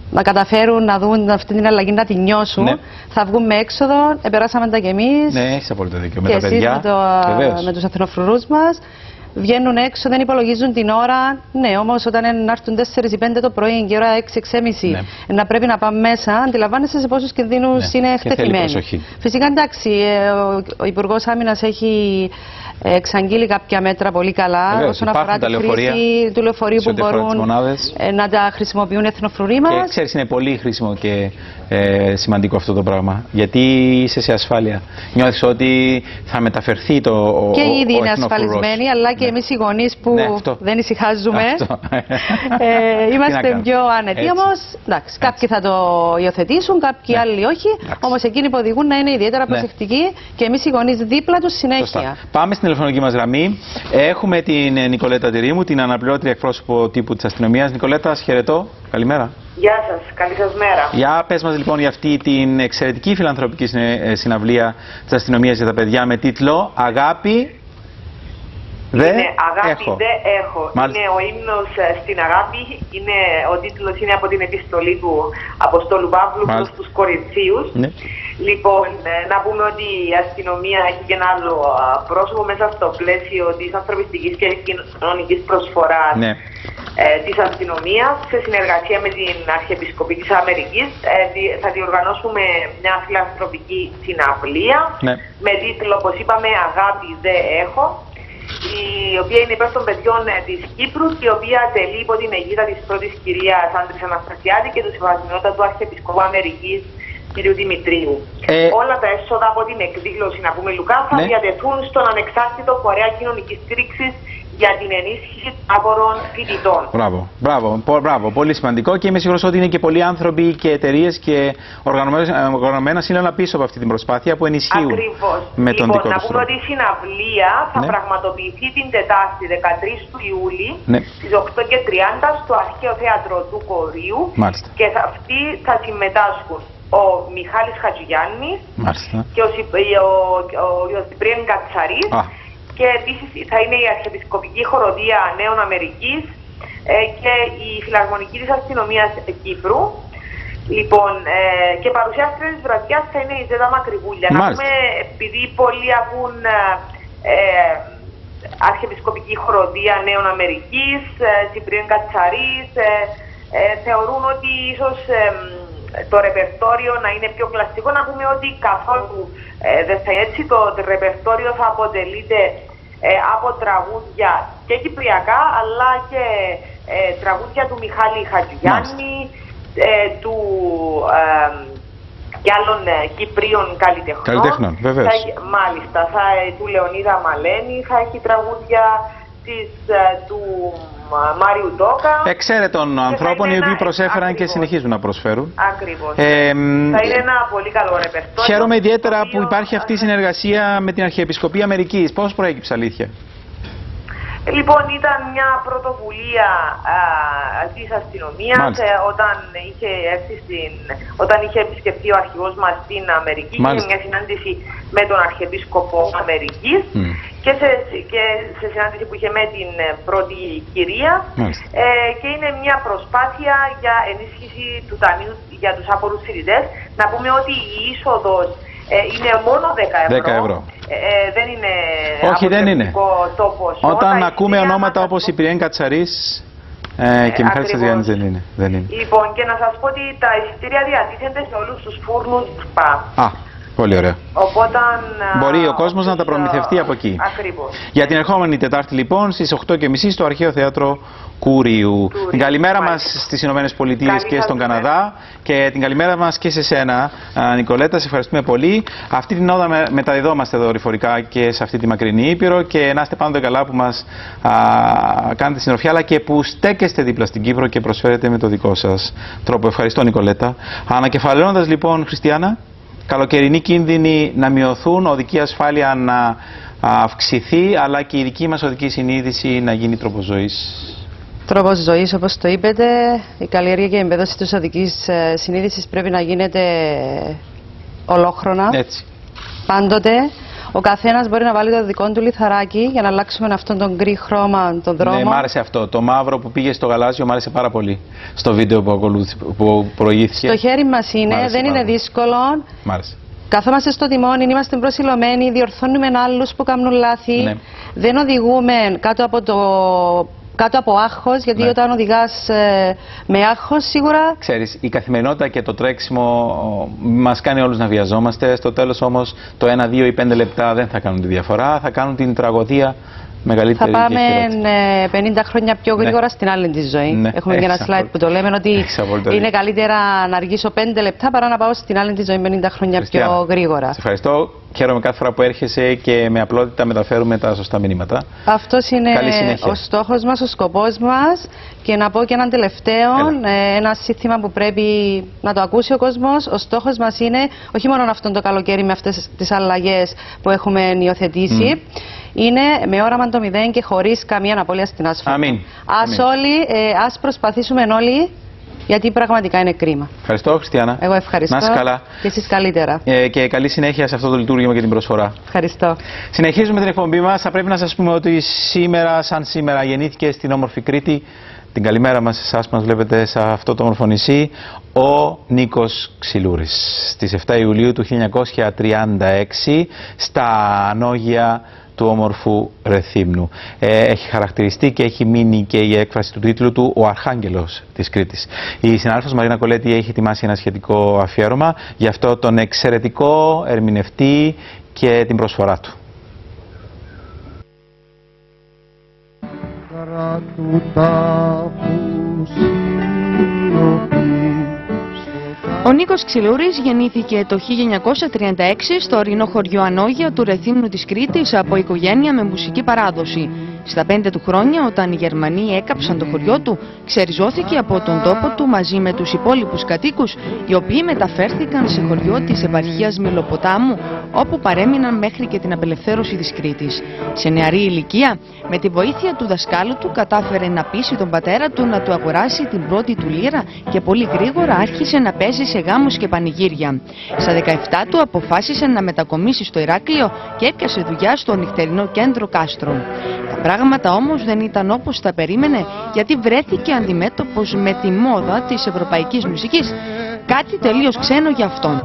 να καταφέρουν να δουν αυτή την αλλαγή, να την νιώσουν. Ναι. Θα βγουν με έξοδο, επεράσαμε τα κι εμείς. Ναι, έχεις απόλυτο δίκιο. Με και τα παιδιά. Με, το, με τους αθηνοφρουρούς μας. Βγαίνουν έξω, δεν υπολογίζουν την ώρα. Ναι, όμως όταν να έρθουν τέσσερις ή πέντε το πρωί και ώρα έξι έξι και μισή ναι. να πρέπει να πάμε μέσα, αντιλαμβάνεσαι σε πόσους κινδύνους ναι. είναι εκτεθειμένοι. Φυσικά, εντάξει, ο, ο Υπουργός Άμυνας έχει εξαγγείλει κάποια μέτρα πολύ καλά. Βεβαίως, όσον αφορά τη χρήση του λεωφορείου που μπορούν να τα χρησιμοποιούν οι εθνοφρουροί μας. Και ξέρεις, είναι πολύ χρήσιμο και ε, σημαντικό αυτό το πράγμα. Γιατί είσαι σε ασφάλεια. Νιώθεις ότι θα μεταφερθεί το. Ο, και ήδη ο είναι ασφαλισμένοι, αλλά και ναι. εμείς οι γονείς που ναι, δεν ησυχάζουμε. ε, είμαστε πιο άνετοι. Όμως, εντάξει, κάποιοι θα το υιοθετήσουν, κάποιοι ναι. άλλοι όχι. Όμως εκείνοι που οδηγούν να είναι ιδιαίτερα ναι. προσεκτικοί και εμείς οι γονείς δίπλα τους συνέχεια. Σωστά. Πάμε στην τηλεφωνική μας γραμμή. Έχουμε την Νικολέτα Τυρίμου, την αναπληρώτρια εκπρόσωπο τύπου της αστυνομίας. Νικολέτα, σας χαιρετώ. Καλημέρα. Γεια σας, καλή σας μέρα. Για πες μας λοιπόν για αυτή την εξαιρετική φιλανθρωπική συναυλία της αστυνομίας για τα παιδιά με τίτλο «Αγάπη δε είναι αγάπη έχω». Δε έχω. Μάλιστα. Είναι ο ύμνος στην αγάπη. Είναι, ο τίτλος είναι από την επιστολή του Αποστόλου Παύλου προς τους Κορινθίους. Ναι. Λοιπόν, να πούμε ότι η αστυνομία έχει και ένα άλλο πρόσωπο μέσα στο πλαίσιο της ανθρωπιστικής και κοινωνικής προσφοράς ναι. ε, της αστυνομίας. Σε συνεργασία με την Αρχιεπισκοπή της Αμερικής ε, δι, θα διοργανώσουμε μια φιλανθρωπική συναυλία ναι. με τίτλο, όπως είπαμε, «Αγάπη δε έχω», η οποία είναι υπέρ των παιδιών ε, της Κύπρου και η οποία τελεί υπό την αιγίδα της πρώτης κυρίας Άντρης Αναστασιάδη και του Σεβασμιότατου Αρχιεπισκοπού Αμερικής κ. Δημητρίου. Ε... Όλα τα έσοδα από την εκδήλωση, να πούμε Λουκά, θα ναι. διατεθούν στον ανεξάρτητο φορέα κοινωνικής στήριξης για την ενίσχυση άπορων φοιτητών. Μπράβο, μπράβο, μπράβο, πολύ σημαντικό και είμαι σίγουρος ότι είναι και πολλοί άνθρωποι και εταιρείες και οργανωμένα σύνολα πίσω από αυτή την προσπάθεια που ενισχύουν. Ακριβώς. Με τον λοιπόν, δικό να πούμε ότι η συναυλία θα ναι. πραγματοποιηθεί την Τετάρτη δεκατρείς του Ιούλη ναι. στις οκτώ και τριάντα στο Αρχαίο Θέατρο του Κορείου. Μάλιστα. Και θα, αυτοί θα συμμετάσχουν ο Μιχάλης Χατζηγιάννης και ο, ο, ο, ο Σιπριέν Κατσαρής. Α. Και επίσης θα είναι η Αρχιεπισκοπική Χοροδία Νέων Αμερικής ε, και η Φιλαρμονική της Αστυνομίας Κύπρου. Λοιπόν, ε, και παρουσιάστρια της βραδιάς θα είναι η Ζέτα Μακρυβούλια. Να πούμε, επειδή πολλοί ακούν ε, ε, Αρχιεπισκοπική Χοροδία Νέων Αμερικής, ε, Σιπριέν Κατσαρής, ε, ε, θεωρούν ότι ίσως ε, το ρεπερτόριο να είναι πιο κλασικό. Να πούμε ότι καθόλου ε, δεν θα είναι έτσι. Το ρεπερτόριο θα αποτελείται ε, από τραγούδια και κυπριακά, αλλά και ε, τραγούδια του Μιχάλη Χατζηγιάννη, ε, του ε, και άλλων ε, Κυπρίων καλλιτεχνών. Καλλιτεχνών, βεβαίως. Θα, μάλιστα, θα, του Λεωνίδα Μαλένη, θα έχει τραγούδια της, ε, του Μάριου Ντόκα. Εξαίρετων ανθρώπων οι οποίοι προσέφεραν ακριβώς. Και συνεχίζουν να προσφέρουν. Ακριβώς. Ε, θα είναι ένα πολύ καλό ρεπερτόριο. Χαίρομαι ιδιαίτερα που υπάρχει αυτή η συνεργασία με την Αρχιεπισκοπή Αμερικής. Πώς προέκυψε, αλήθεια? Λοιπόν, ήταν μια πρωτοβουλία α, της αστυνομίας ε, όταν, είχε έρθει στην, όταν είχε επισκεφθεί ο αρχηγός μας στην Αμερική. Είχε μια συνάντηση με τον Αρχιεπίσκοπο Αμερικής mm. και, σε, και σε συνάντηση που είχε με την πρώτη κυρία ε, και είναι μια προσπάθεια για ενίσχυση του ταμείου για τους άπορους φοιτητές. Να πούμε ότι η είσοδος Ε, είναι μόνο δέκα ευρώ. Ε, δεν είναι. Όχι, δεν είναι. Το ποσό. Όταν ακούμε ονόματα όπως η Πριέν Κατσαρής ε, και Μιχάλης Χατζηγιάννης δεν είναι. δεν είναι. Λοιπόν, και να σας πω ότι τα εισιτήρια διατίθενται σε όλους τους φούρνους ΣΠΑ. Α, πολύ ωραία. Οπότε, μπορεί ο κόσμος να τα προμηθευτεί από εκεί. Ακριβώς. Για την ερχόμενη Τετάρτη, λοιπόν, στις οκτώ και μισή στο Αρχαίο Θέατρο Κούριου. Την καλημέρα μας στις Ηνωμένες Πολιτείες και στον Καναδά και την καλημέρα μας και σε σένα, Νικολέτα. Σε ευχαριστούμε πολύ. Αυτή την ώρα μεταδιδόμαστε εδώ δορυφορικά και σε αυτή τη μακρινή Ήπειρο και να είστε πάντοτε καλά που μας α, κάνετε συντροφιά, αλλά και που στέκεστε δίπλα στην Κύπρο και προσφέρετε με το δικό σας τρόπο. Ευχαριστώ, Νικολέτα. Ανακεφαλαιώνοντας λοιπόν, Χριστιανά, καλοκαιρινοί κίνδυνοι να μειωθούν, οδική ασφάλεια να αυξηθεί, αλλά και η δική μας οδική συνείδηση να γίνει τρόπος ζωής. Τρόπος ζωής, όπως το είπετε, η καλλιέργεια και η εμπέδωση της οδικής συνείδησης πρέπει να γίνεται ολόχρονα. Έτσι. Πάντοτε. ο καθένας μπορεί να βάλει το δικό του λιθαράκι για να αλλάξουμε αυτόν τον γκρι χρώμα τον δρόμο. Ναι, μ' άρεσε αυτό. Το μαύρο που πήγε στο γαλάζιο μ' άρεσε πάρα πολύ στο βίντεο που, ακολούθη, που προηγήθηκε. Στο χέρι μας είναι, δεν είναι δύσκολο. Μ' άρεσε. Καθόμαστε στο τιμόνι, είμαστε προσιλωμένοι, διορθώνουμε άλλους που κάνουν λάθη. Ναι. Δεν οδηγούμε κάτω από το. Κάτω από άγχος, γιατί ναι. όταν οδηγάς ε, με άγχος σίγουρα... Ξέρεις, η καθημερινότητα και το τρέξιμο μας κάνει όλους να βιαζόμαστε. Στο τέλος όμως το ένα, δύο ή πέντε λεπτά δεν θα κάνουν τη διαφορά, θα κάνουν την τραγωδία μεγαλύτερη. Θα πάμε ε, πενήντα χρόνια πιο γρήγορα ναι. στην άλλη τη ζωή. Ναι. Έχουμε και ένα slide που το λέμε ότι είναι καλύτερα να αργήσω πέντε λεπτά παρά να πάω στην άλλη τη ζωή πενήντα χρόνια Χριστιανά. πιο γρήγορα. Σε ευχαριστώ. Χαίρομαι κάθε φορά που έρχεσαι και με απλότητα μεταφέρουμε τα σωστά μηνύματα. Αυτός είναι ο στόχος μας, ο σκοπός μας. Και να πω και έναν τελευταίο, ε, ένα σύνθημα που πρέπει να το ακούσει ο κόσμος. Ο στόχος μας είναι, όχι μόνο αυτό το καλοκαίρι με αυτές τις αλλαγές που έχουμε υιοθετήσει, mm. είναι με όραμα το μηδέν και χωρίς καμία απώλεια στην άσφαλτο. Αμήν. Ας Αμήν. όλοι, ε, ας προσπαθήσουμε όλοι, γιατί πραγματικά είναι κρίμα. Ευχαριστώ, Χριστιανά. Εγώ ευχαριστώ. Να είσαι καλά. Και εσείς καλύτερα. Ε, και καλή συνέχεια σε αυτό το λειτουργήμα και την προσφορά. Ευχαριστώ. Συνεχίζουμε την εκπομπή μας. Θα πρέπει να σας πούμε ότι σήμερα, σαν σήμερα, γεννήθηκε στην όμορφη Κρήτη. Την καλημέρα μας εσάς που μας βλέπετε σε αυτό το όμορφο νησί, ο Νίκος Ξυλούρης. Στις εφτά Ιουλίου του χίλια εννιακόσια τριάντα έξι, στα ανώγεια του όμορφου Ρεθύμνου. Ε, έχει χαρακτηριστεί και έχει μείνει και η έκφραση του τίτλου του «Ο Αρχάγγελος της Κρήτης». Η συνάδελφος Μαρίνα Κολέτη έχει ετοιμάσει ένα σχετικό αφιέρωμα για αυτό τον εξαιρετικό ερμηνευτή και την προσφορά του. Ο Νίκος Ξυλούρης γεννήθηκε το χίλια εννιακόσια τριάντα έξι στο ορεινό χωριό Ανώγεια του Ρεθύμνου της Κρήτης από οικογένεια με μουσική παράδοση. Στα πέντε του χρόνια, όταν οι Γερμανοί έκαψαν το χωριό του, ξεριζώθηκε από τον τόπο του μαζί με τους υπόλοιπους κατοίκους, οι οποίοι μεταφέρθηκαν σε χωριό της επαρχίας Μελοποτάμου, όπου παρέμειναν μέχρι και την απελευθέρωση της Κρήτης. Σε νεαρή ηλικία, με τη βοήθεια του δασκάλου του, κατάφερε να πείσει τον πατέρα του να του αγοράσει την πρώτη του λύρα και πολύ γρήγορα άρχισε να παίζει σε γάμους και πανηγύρια. Στα δεκαεπτά του αποφάσισε να μετακομίσει στο Ηράκλειο και έπιασε δουλειά στο νυχτερινό κέντρο Κάστρο. Τα πράγματα όμως δεν ήταν όπως τα περίμενε, γιατί βρέθηκε αντιμέτωπος με τη μόδα της ευρωπαϊκής μουσικής, κάτι τελείως ξένο για αυτόν.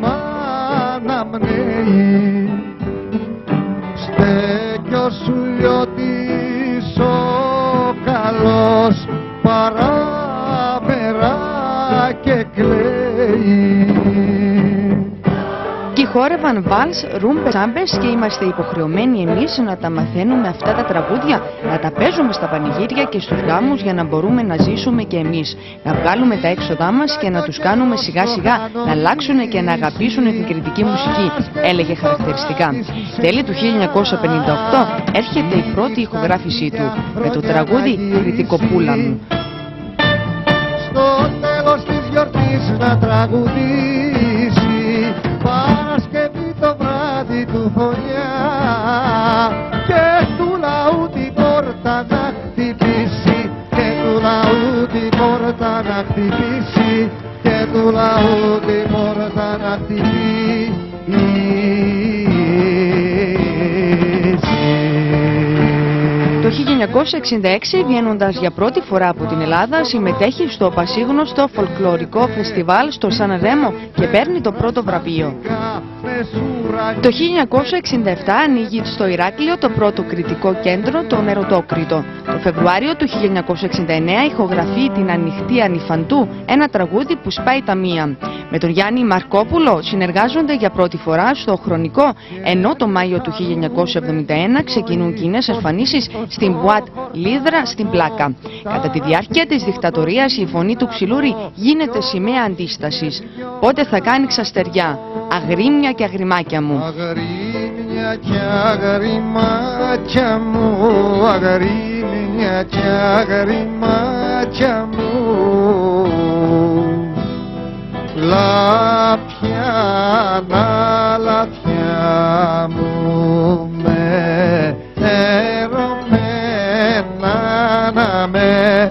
Και χόρευαν βάλς, ρούμπες, τσάμπες και είμαστε υποχρεωμένοι εμείς να τα μαθαίνουμε αυτά τα τραγούδια, να τα παίζουμε στα πανηγύρια και στους γάμους για να μπορούμε να ζήσουμε και εμείς, να βγάλουμε τα έξοδά μας και να τους κάνουμε σιγά σιγά να αλλάξουν και να αγαπήσουν την κρητική μουσική, έλεγε χαρακτηριστικά. Τέλη του χίλια εννιακόσια πενήντα οκτώ έρχεται η πρώτη ηχογράφησή του με το τραγούδι «Κρητικοπούλα μου». Στο τέλος της γιορτής να τραγουδήσει, Παρασκευή το βράδυ του φωτιά, και του λαού την πόρτα να χτυπήσει, και του λαού την πόρτα να χτυπήσει, και του λαού την πόρτα να χτυπήσει. Το χίλια εννιακόσια εξήντα έξι, βγαίνοντας για πρώτη φορά από την Ελλάδα, συμμετέχει στο πασίγνωστο φολκλωρικό φεστιβάλ στο Σαν Ρέμο και παίρνει το πρώτο βραβείο. Το χίλια εννιακόσια εξήντα επτά ανοίγει στο Ηράκλειο το πρώτο κρητικό κέντρο, το Νεροτόκριτο. Το Φεβρουάριο του χίλια εννιακόσια εξήντα εννέα ηχογραφεί την Ανοιχτή Ανιφαντού, ένα τραγούδι που σπάει τα μία. Με τον Γιάννη Μαρκόπουλο συνεργάζονται για πρώτη φορά στο Χρονικό, ενώ το Μάιο του χίλια εννιακόσια εβδομήντα ένα ξεκινούν κοινές εμφανίσεις στην Μπουάτ Λίδρα στην Πλάκα. Κατά τη διάρκεια της δικτατορίας η φωνή του Ξυλούρη γίνεται σημαία αντίστασης. Πότε θα κάνει ξαστεριά, αγρίμια και αγριμάκια μου. Αγρίμια και αγριμάκια μου, αγρίμια και αγριμάκια μου, λάπια να λάπια μου με ερωμένα, να με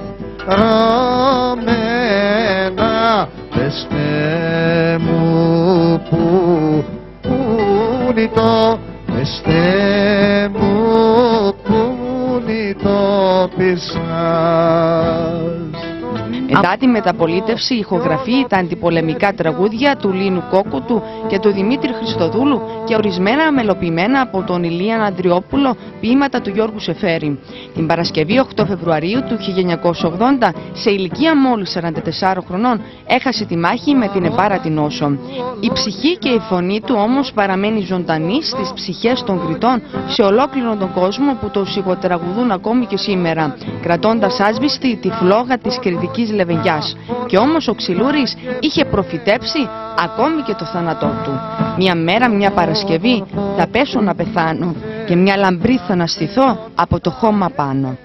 ρωμένα, πεστε μου που, που είναι το, πεστε Χριστέ μου που είναι το πισάς. Μετά τη μεταπολίτευση ηχογραφεί τα αντιπολεμικά τραγούδια του Λίνου Κόκουτου και του Δημήτρη Χριστοδούλου και ορισμένα μελοποιημένα από τον Ηλία Ανδριόπουλο ποίηματα του Γιώργου Σεφέρη. Την Παρασκευή οκτώ Φεβρουαρίου του χίλια εννιακόσια ογδόντα, σε ηλικία μόλις σαράντα τεσσάρων χρονών, έχασε τη μάχη με την επάρατη νόσο. Η ψυχή και η φωνή του όμως παραμένει ζωντανή στις ψυχές των Κρητών σε ολόκληρο τον κόσμο που το σιγοτραγουδούν ακόμη και σήμερα, κρατώντας άσβηστη τη φλόγα της κρητικής λεβενιάς. Και όμως ο Ξυλούρης είχε προφητέψει ακόμη και το θάνατό του. Μια μέρα, μια Παρασκευή, θα πέσω να πεθάνω και μια λαμπρή θα αναστηθώ από το χώμα πάνω.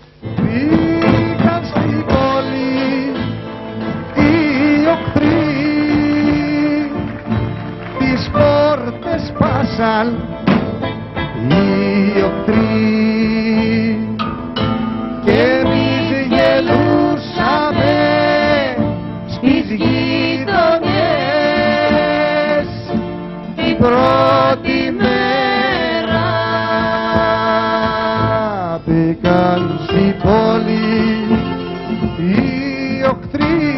Πήγαν στην πόλη οι οχθροί, τις πόρτες πάσαν οι οχθροί και εμείς γελούσαμε στις γειτονιές την πρώτη μέρα. Πήγαν στην πόλη οι οχθροί,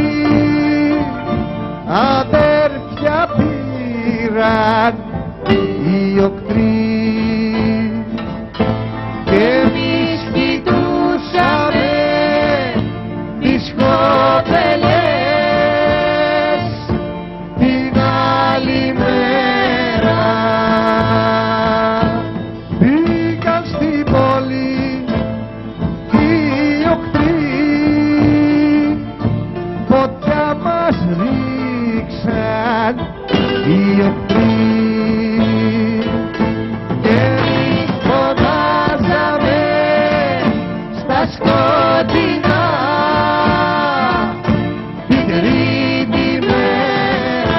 αδέρφια πήραν οι οχθροί και εμείς κοιτούσαμε τις κοπελιές την άλλη μέρα. Πήγαν στην πόλη οι οχθροί, φωτιά μας ρίξαν οι οχθροί και εμείς φωνάζαμε στα σκοτεινά την τρίτη μέρα.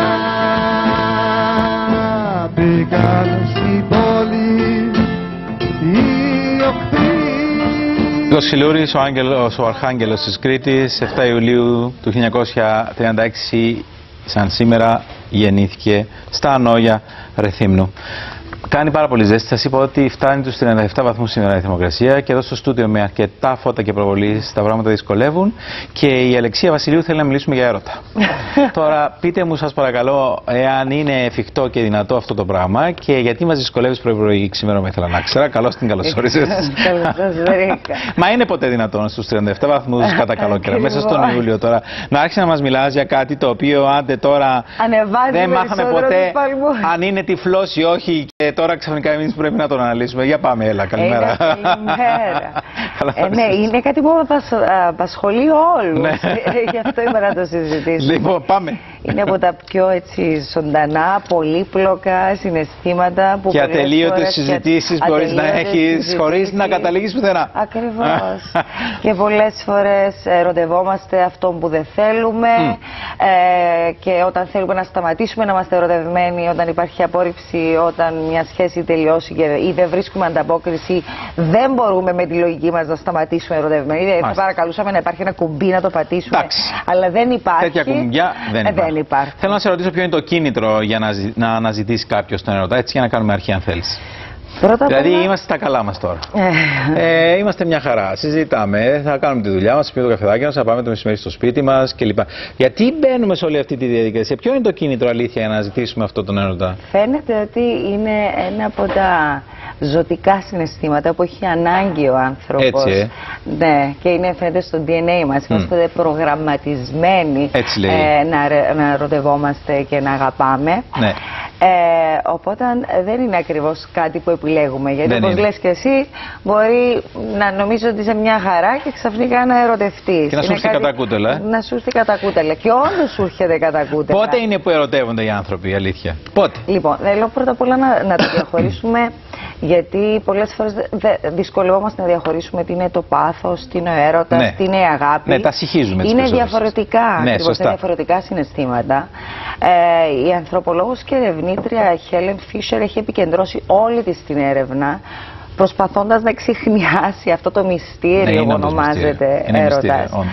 Πήγαν στην πόλη οι οχθροί. Ο Ξυλούρης, ο, άγγελος, ο Αρχάγγελος της Κρήτης, εφτά Ιουλίου του χίλια εννιακόσια τριάντα έξι, σαν σήμερα γεννήθηκε στα Ανόγια Ρεθύμνου. Κάνει πάρα πολύ ζέστη. Σας είπα ότι φτάνει τους τριάντα επτά βαθμούς σήμερα η θερμοκρασία και εδώ στο στούντιο με αρκετά φώτα και προβολή τα πράγματα δυσκολεύουν και η Αλεξία Βασιλείου θέλει να μιλήσουμε για έρωτα. Τώρα πείτε μου σας παρακαλώ εάν είναι εφικτό και δυνατό αυτό το πράγμα και γιατί μας δυσκολεύεις πρωί-πρωί σήμερα με ήθελα να ξέρα. Καλώς την καλωσόρισες. Μα είναι ποτέ δυνατόν στους τριάντα επτά βαθμούς κατά καλοκαίρι μέσα στον Ιούλιο τώρα να άρχισε να μας μιλάς για κάτι το οποίο άντε τώρα δεν μάθαμε ποτέ αν είναι τυφλός ή όχι και τώρα ξαφνικά εμείς πρέπει να τον αναλύσουμε. Για πάμε, έλα, καλημέρα. Έλα, καλημέρα. ε, ναι, είναι κάτι που απασχολεί όλους. Ναι. Γι' αυτό είμαι να το συζητήσουμε. Λοιπόν, πάμε. Είναι από τα πιο έτσι ζωντανά, πολύπλοκα συναισθήματα που και ατελείωτες συζητήσεις μπορείς να έχεις χωρίς να καταλήγεις πουθενά. Ακριβώς. Και πολλές φορές ερωτευόμαστε αυτόν που δεν θέλουμε mm. ε, και όταν θέλουμε να σταματήσουμε να είμαστε ερωτευμένοι, όταν υπάρχει απόρριψη, όταν μια σχέση τελειώσει και, ή δεν βρίσκουμε ανταπόκριση, δεν μπορούμε με τη λογική μας να σταματήσουμε ερωτευμένοι. Δηλαδή, θα παρακαλούσαμε να υπάρχει ένα κουμπί να το πατήσουμε, εντάξει. Αλλά δεν υπάρχει. Τέτοια κουμπιά δεν υπάρχει. Δεν υπάρχει. Θέλω να σε ρωτήσω ποιο είναι το κίνητρο για να, να αναζητήσει κάποιος τον ερωτά, έτσι για να κάνουμε αρχή αν θέλεις. Πρώτα δηλαδή πολλά... είμαστε στα καλά μας τώρα. ε, είμαστε μια χαρά. Συζητάμε, θα κάνουμε τη δουλειά μας, θα πιούμε το καφεδάκι μας, θα πάμε το μεσημέρι στο σπίτι μας κλπ. Γιατί μπαίνουμε σε όλη αυτή τη διαδικασία, ποιο είναι το κίνητρο αλήθεια για να ζητήσουμε αυτό τον έρωτα? Φαίνεται ότι είναι ένα από τα ζωτικά συναισθήματα που έχει ανάγκη ο άνθρωπος. Έτσι, ε. Ναι, και είναι φαίνεται στο ντι εν έι μας. Mm. Είμαστε προγραμματισμένοι ε, να, να ερωτευόμαστε και να αγαπάμε. Ναι. Ε, οπότε δεν είναι ακριβώς κάτι που επιλέγουμε. Γιατί δεν όπως είναι. Λες και εσύ, μπορεί να νομίζω ότι είσαι μια χαρά και ξαφνικά να ερωτευτείς. Και να σου έρθει κατά κούτελα. Να σου έρθει κατά κούτελα. Και όντως σου έρχεται κατά κούτελα. Πότε είναι που ερωτεύονται οι άνθρωποι, η αλήθεια? Πότε? Λοιπόν, θέλω πρώτα απ' όλα να, να το διαχωρίσουμε. Γιατί πολλές φορές δυσκολευόμαστε να διαχωρίσουμε τι είναι το πάθος, τι είναι ο έρωτας, ναι. τι είναι η αγάπη. Ναι, τα συγχύζουμε. Είναι διαφορετικά, ναι, είναι διαφορετικά συναισθήματα. Ε, η ανθρωπολόγος και ερευνήτρια Χέλεν Φίσερ έχει επικεντρώσει όλη της την έρευνα προσπαθώντας να εξιχνιάσει αυτό το μυστήριο που ονομάζεται έρωτας.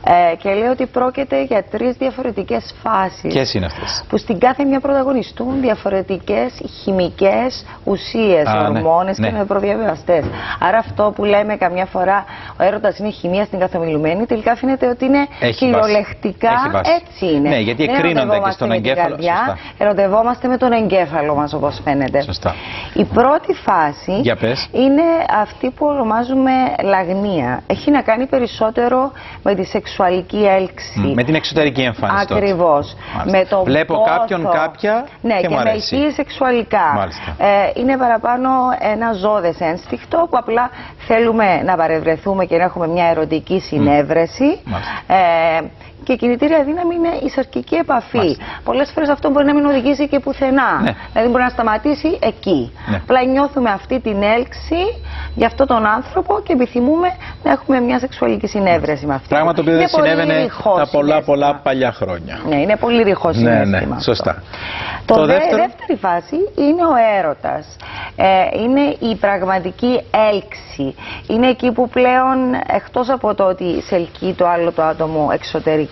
Ε, και λέει ότι πρόκειται για τρεις διαφορετικές φάσεις. Ποιες είναι αυτές? Που στην κάθε μια πρωταγωνιστούν διαφορετικές χημικές ουσίες, Α, ορμόνες ναι, και ναι. με προβιαβιβαστές. Άρα αυτό που λέμε καμιά φορά ο έρωτας είναι χημεία στην καθομιλουμένη, τελικά φαίνεται ότι είναι κυριολεκτικά έτσι είναι. Ναι, γιατί εκρίνονται και στον εγκέφαλο. Καρδιά, ερωτευόμαστε με τον εγκέφαλο μας, όπως φαίνεται. Σωστά. Η πρώτη φάση είναι αυτή που ονομάζουμε λαγνία. Έχει να κάνει περισσότερο με τη σεξουαλική έλξη. Mm, με την εξωτερική εμφάνιση. Ακριβώς. Με το Βλέπω πόθο, κάποιον, κάποια ναι, και, και μου αρέσει. με ελκύει σεξουαλικά. Ε, είναι παραπάνω ένα ζώδες ένστικτο που απλά θέλουμε να παρευρεθούμε και να έχουμε μια ερωτική συνέβρεση. Mm. Ε, και η κινητήρια δύναμη είναι η σαρκική επαφή. Πολλές φορές αυτό μπορεί να μην οδηγήσει και πουθενά. Ναι. Δηλαδή μπορεί να σταματήσει εκεί. Ναι. Απλά νιώθουμε αυτή την έλξη για αυτόν τον άνθρωπο και επιθυμούμε να έχουμε μια σεξουαλική συνέβρεση με αυτή. Πράγμα το οποίο δεν συνέβαινε τα πολλά πολλά παλιά χρόνια. Ναι, είναι πολύ ρηχό συνέστημα. Ναι, ναι, σωστά. Το, το δε, δεύτερο... δεύτερη φάση είναι ο έρωτας. Ε, είναι η πραγματική έλξη. Είναι εκεί που πλέον, εκτός από το ότι σε ελκύει το άλλο το άτομο εξωτερικά,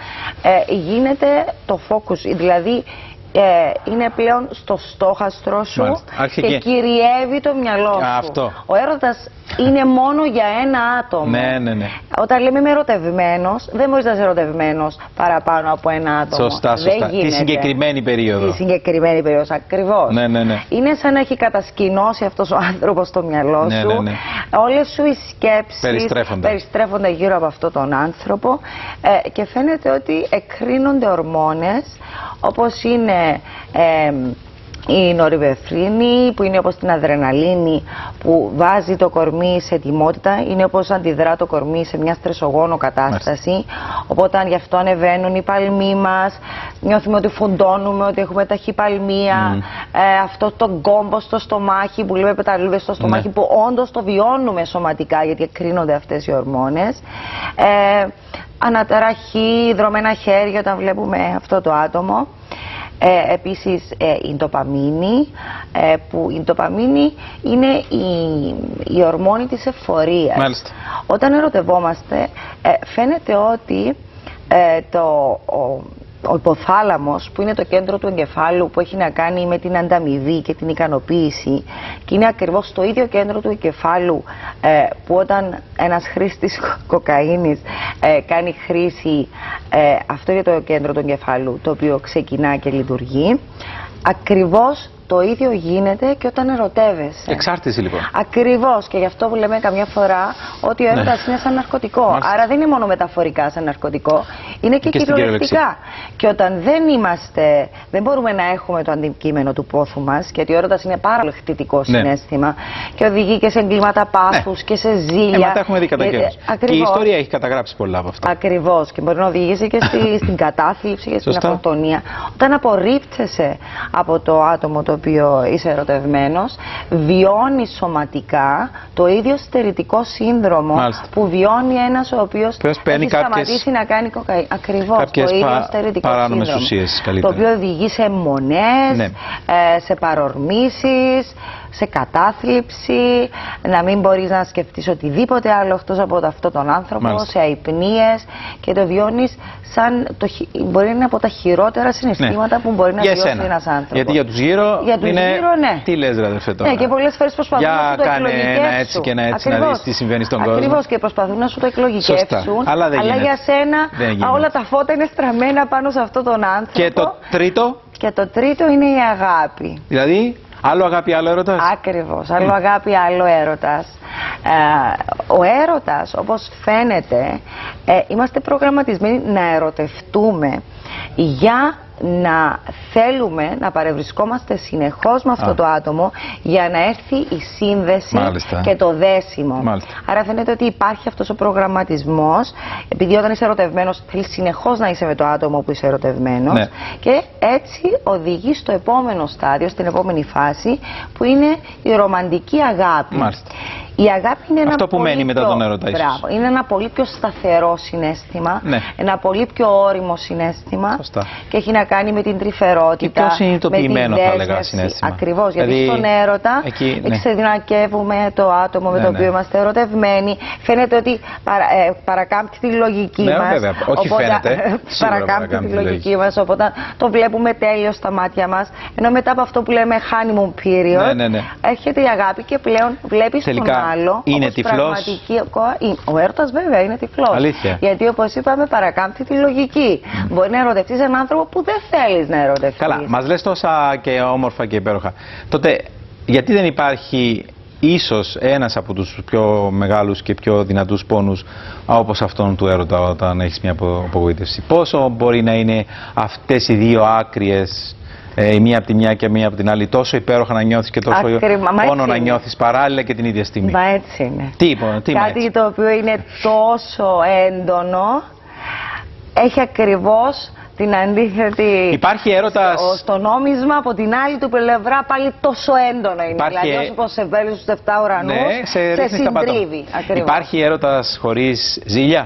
ε, γίνεται το focus, δηλαδή ε, είναι πλέον στο στόχαστρο σου. και, και κυριεύει το μυαλό σου. Αυτό. Ο έρωτας είναι μόνο για ένα άτομο. Ναι, ναι, ναι. Όταν λέμε είμαι ερωτευμένος, δεν μπορείς να είσαι ερωτευμένος παραπάνω από ένα άτομο. Σωστά, σωστά. Δεν Τη συγκεκριμένη περίοδο. Τη συγκεκριμένη περίοδο, ακριβώς. Ναι, ναι, ναι. Είναι σαν να έχει κατασκηνώσει αυτός ο άνθρωπος στο μυαλό ναι, σου. Ναι, ναι. Όλες σου οι σκέψεις περιστρέφονται. περιστρέφονται γύρω από αυτόν τον άνθρωπο ε, και φαίνεται ότι εκρίνονται ορμόνες όπως είναι ε, η νορβεφρίνη, που είναι όπως την αδρεναλίνη που βάζει το κορμί σε ετοιμότητα, είναι όπως αντιδρά το κορμί σε μια στρεσογόνο κατάσταση. Μάλιστα. Οπότε γι' αυτό ανεβαίνουν οι παλμοί μας, νιώθουμε ότι φουντώνουμε, ότι έχουμε ταχυπαλμία, mm. ε, αυτό το γκόμπο στο στομάχι που λέμε πεταλούδες στο στομάχι, ναι. που όντως το βιώνουμε σωματικά γιατί εκκρίνονται αυτές οι ορμόνες. Ε, αναταραχή, δρομένα χέρια όταν βλέπουμε αυτό το άτομο. Ε, επίσης ε, η ντοπαμίνη, ε, που η ντοπαμίνη είναι η, η ορμόνη της ευφορίας. Μάλιστα. Όταν ερωτευόμαστε ε, φαίνεται ότι ε, το, ο, ο υποθάλαμος, που είναι το κέντρο του εγκεφάλου που έχει να κάνει με την ανταμοιβή και την ικανοποίηση, και είναι ακριβώς το ίδιο κέντρο του εγκεφάλου ε, που όταν ένας χρήστης κοκαίνης ε, κάνει χρήση, ε, αυτό είναι το κέντρο του εγκεφάλου το οποίο ξεκινά και λειτουργεί, ακριβώς το ίδιο γίνεται και όταν ερωτεύεσαι. Εξάρτηση λοιπόν. Ακριβώς, και γι' αυτό που λέμε καμιά φορά ότι ο έρωτας ναι. είναι σαν ναρκωτικό. Μάλιστα. Άρα δεν είναι μόνο μεταφορικά σαν ναρκωτικό, είναι και, και κυριολεκτικά. Και όταν δεν είμαστε, δεν μπορούμε να έχουμε το αντικείμενο του πόθου μας, γιατί ο έρωτας είναι πάρα πολύ χτυτικό ναι. συναίσθημα και οδηγεί και σε εγκλήματα πάθους ναι. και σε ζήλια. Ε, μα τα έχουμε δει κατά καιρούς. Και η ιστορία έχει καταγράψει πολλά από αυτά. Ακριβώς, και μπορεί να οδηγήσει και στη, στην κατάθλιψη και στην αυτοκτονία. Όταν απορρίπτεσαι από το άτομο το οποίο είσαι ερωτευμένος, βιώνει σωματικά το ίδιο στερητικό σύνδρομο Μάλιστα. που βιώνει ένας ο οποίος έχει κάποιες... σταματήσει να κάνει κοκαίνη. Ακριβώς, το ίδιο πα... στερητικό σύνδρομο. Ουσίες, το οποίο οδηγεί σε αιμονές, ναι. ε, σε παρορμήσεις, σε κατάθλιψη, να μην μπορείς να σκεφτείς οτιδήποτε άλλο εκτός από αυτό τον άνθρωπο, Μάλιστα. σε αϊπνίες, και το βιώνεις σαν το, μπορεί να είναι από τα χειρότερα συναισθήματα ναι. που μπορεί να για βιώσει εσένα. ένας άνθρωπος. Γιατί για τους γύρω, για τους είναι... γύρω ναι. Τι λες ρε αδερφέ τώρα. Ναι, και πολλές φορές προσπαθούν για να σου το εκλογικεύσουν. ένα έτσι και ένα έτσι Ακριβώς. Να δεις τι συμβαίνει στον κόσμο. Ακριβώς, και προσπαθούν να σου το εκλογικεύσουν. Αλλά, αλλά για σένα όλα τα φώτα είναι στραμμένα πάνω σε αυτόν τον άνθρωπο. Και το τρίτο. Και το τρίτο είναι η αγάπη. Δηλαδή, άλλο αγάπη, άλλο έρωτας. Ακριβώς, άλλο mm. αγάπη, άλλο έρωτας. Ε, ο έρωτας, όπως φαίνεται, ε, είμαστε προγραμματισμένοι να ερωτευτούμε για να θέλουμε να παρευρισκόμαστε συνεχώς με αυτό Α. το άτομο για να έρθει η σύνδεση Μάλιστα. και το δέσιμο. Μάλιστα. Άρα φαίνεται ότι υπάρχει αυτός ο προγραμματισμός, επειδή όταν είσαι ερωτευμένος θέλεις συνεχώς να είσαι με το άτομο που είσαι ερωτευμένος ναι. και έτσι οδηγεί στο επόμενο στάδιο, στην επόμενη φάση, που είναι η ρομαντική αγάπη. Μάλιστα. Η αγάπη είναι ένα Αυτό που πολύ μένει μετά πιο... τον έρωτα ίσως. Είναι ένα πολύ πιο σταθερό συναίσθημα, ναι. ένα πολύ πιο όριμο συναίσθημα Σωστά. και έχει να κάνει με την τρυφερότητα. Και πιο συνειδητοποιημένο, θα έλεγα, συναίσθημα. Ακριβώς, γιατί δηλαδή, στον έρωτα εκεί, ναι. εξειδικεύουμε το άτομο με ναι, το οποίο ναι. είμαστε ερωτευμένοι. Φαίνεται ότι παρα, ε, παρακάμπτει τη λογική ναι, μας. Βέβαια. Όχι οπότε, φαίνεται. παρακάμπτει τη λογική μας, οπότε το βλέπουμε τέλειο στα μάτια μας. Ενώ μετά από αυτό που λέμε honeymoon period, ναι, ναι, ναι. έρχεται η αγάπη και πλέον βλέπεις τον άλλο. Είναι τυφλός. Ο έρωτας βέβαια είναι τυφλός. Αλήθεια. Γιατί όπως είπαμε παρακάμπτει τη λογική. Mm. Μπορεί να ερωτευτείς έναν άνθρωπο που δεν θέλεις να ερωτευτείς. Καλά, μας λες τόσα και όμορφα και υπέροχα. Τότε γιατί δεν υπάρχει ίσως ένας από τους πιο μεγάλους και πιο δυνατούς πόνους όπως αυτόν του έρωτα όταν έχεις μια απογοήτευση? Πόσο μπορεί να είναι αυτές οι δύο άκριες, ε, η μία από τη μια και μία από την άλλη, τόσο υπέροχα να νιώθεις και τόσο Ακρίμα, πόνο να νιώθεις παράλληλα και την ίδια στιγμή? Μα έτσι είναι. Τι, τι Κάτι έτσι. το οποίο είναι τόσο έντονο έχει ακριβώς την αντίθετη. Υπάρχει έρωτας. Στο νόμισμα από την άλλη του πλευρά πάλι τόσο έντονο είναι. Υπάρχει... Δηλαδή, όσο πως σε βέλει στους εφτά ουρανούς, ναι, σε, σε συντρίβει. Υπάρχει έρωτας χωρίς ζήλια?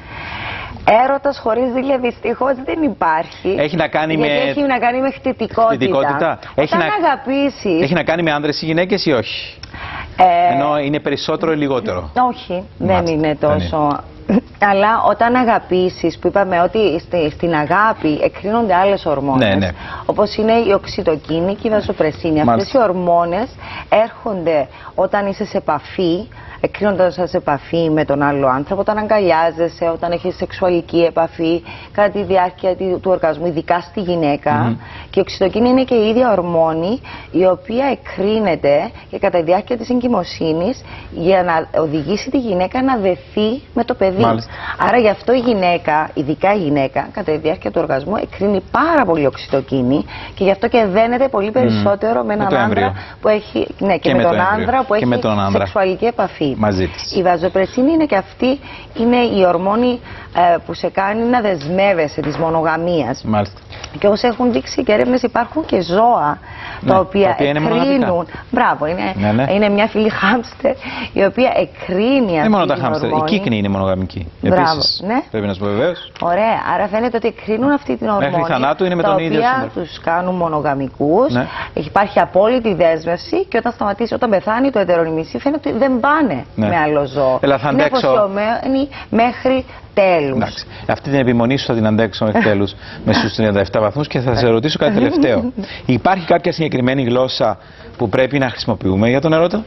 Έρωτας χωρίς ζήλια δυστυχώς δεν υπάρχει. Έχει να κάνει γιατί με. Έχει να κάνει με χτυτικότητα. χτυτικότητα. Έχει Όταν να... αγαπήσεις. Έχει να κάνει με άνδρες ή γυναίκες ή όχι? Ε... Ενώ είναι περισσότερο ή λιγότερο? Όχι, δεν Μάλιστα, είναι τόσο. Δεν είναι. Αλλά όταν αγαπήσεις, που είπαμε ότι στη, στην αγάπη εκκρίνονται άλλες ορμόνες, ναι, ναι. όπως είναι η οξυτοκίνη και η βαζοπρεσίνη. Αυτές οι ορμόνες έρχονται όταν είσαι σε επαφή, εκκρίνοντας σε επαφή με τον άλλο άνθρωπο, όταν αγκαλιάζεσαι, όταν έχεις σεξουαλική επαφή, κατά τη διάρκεια του οργασμού, ειδικά στη γυναίκα. Mm-hmm. Και η οξυτοκίνη είναι και η ίδια ορμόνη η οποία εκκρίνεται και κατά τη διάρκεια της εγκυμοσύνης για να οδηγήσει τη γυναίκα να δεθεί με το παιδί. Μάλιστα. Άρα γι' αυτό η γυναίκα, ειδικά η γυναίκα, κατά τη διάρκεια του οργασμού εκκρίνει πάρα πολύ οξυτοκίνη και γι' αυτό και δένεται πολύ περισσότερο mm. με έναν με άντρα που έχει, ναι, και, και με, με τον άντρα που έχει σεξουαλική επαφή. Μαζί της. Η βαζοπρεσίνη είναι και αυτή, είναι η ορμόνη ε, που σε κάνει να δεσμεύεσαι της μονογαμίας. Μάλιστα. Και όπως έχουν δείξει και έρευνες, υπάρχουν και ζώα ναι, τα οποία, τα οποία εκκρίνουν. Μπράβο, είναι, ναι, ναι. είναι μια φυλή χάμστερ η οποία εκκρίνει αυτή. Δεν μόνο τα χάμστερ, η κύκνη είναι μονογαμική. Μπράβο, επίσης, ναι. Πρέπει να σου πω βεβαίως. Ωραία, άρα φαίνεται ότι εκκρίνουν αυτή την ορμόνη. Μέχρι θανάτου είναι με τον ίδιο σύντροφο. Τα οποία τους κάνουν μονογαμικούς. Ναι. Υπάρχει απόλυτη δέσμευση και όταν σταματήσει, όταν πεθάνει το ετερονιμισή, φαίνεται ότι δεν πάνε ναι. με άλλο ζώο. Είναι αποσιωμένοι μέχρι τέλους. Εντάξει. Αυτή την επιμονή σου θα την αντέξω μέχρι τέλους με στους τριάντα επτά βαθμούς και θα σε ρωτήσω κάτι τελευταίο. Υπάρχει κάποια συγκεκριμένη γλώσσα που πρέπει να χρησιμοποιούμε για τον έρωτα?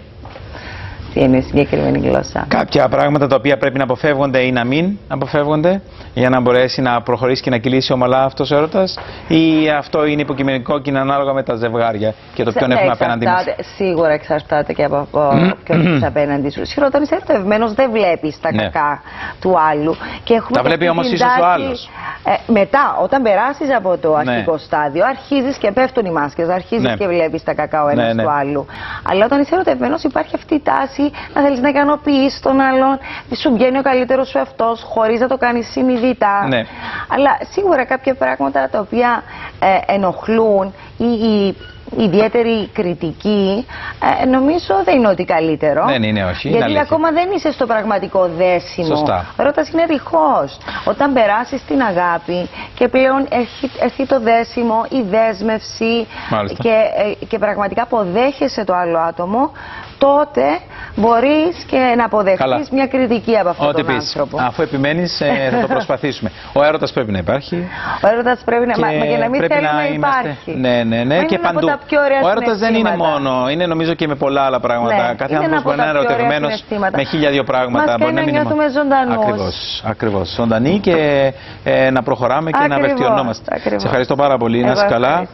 Τι είναι η συγκεκριμένη γλώσσα? Κάποια πράγματα τα οποία πρέπει να αποφεύγονται ή να μην αποφεύγονται για να μπορέσει να προχωρήσει και να κυλήσει ομαλά αυτός ο έρωτας, ή αυτό είναι υποκειμενικό και είναι ανάλογα με τα ζευγάρια και το ποιον έχουμε απέναντι μας? Σίγουρα εξαρτάται και από ποιον έχεις απέναντι σου. Σίγουρα όταν είσαι ερωτευμένος δεν βλέπεις τα ναι. κακά του άλλου. Και έχουμε τα βλέπει όμως ίσως ο άλλος. Ε, μετά, όταν περάσεις από το αρχικό ναι. στάδιο, αρχίζεις και πέφτουν οι μάσκες, αρχίζεις ναι. και βλέπεις τα κακά ο ένας ναι, ναι. του άλλου. Αλλά όταν είσαι ερωτευμένος υπάρχει αυτή η τάση να θέλεις να ικανοποιήσεις τον άλλον, σου βγαίνει ο καλύτερος σου εαυτός, χωρίς να το κάνεις συνειδητά. Ναι. Αλλά σίγουρα κάποια πράγματα τα οποία ε, ενοχλούν ή η ιδιαίτερη κριτική, ε, νομίζω δεν είναι ότι καλύτερο. Δεν είναι, όχι. Γιατί είναι ακόμα δεν είσαι στο πραγματικό δέσιμο. Σωστά. Ο έρωτας είναι ρηχός. Όταν περάσεις την αγάπη και πλέον έχει, έχει το δέσιμο, η δέσμευση και, ε, και πραγματικά αποδέχεσαι το άλλο άτομο, τότε μπορείς και να αποδεχτείς μια κριτική από αυτόν τον άνθρωπο. Αφού επιμένεις, ε, θα το προσπαθήσουμε. Ο έρωτας πρέπει να υπάρχει. Ο έρωτας πρέπει να, και μα, και να μην θέλει να, να υπάρχει. Ναι, ναι, ναι. Και παντού. Ο έρωτας δεν είναι μόνο, είναι νομίζω και με πολλά άλλα πράγματα. Ναι, κάθε άνθρωπος μπορεί να είναι ερωτευμένος με χίλια δύο πράγματα. Μας μπορεί να νιώθουμε ζωντανούς. Ακριβώς, ακριβώς. Ζωντανοί και ε, να προχωράμε και ακριβώς, να βελτιωνόμαστε. Σε ευχαριστώ πάρα πολύ. Να είσαι καλά.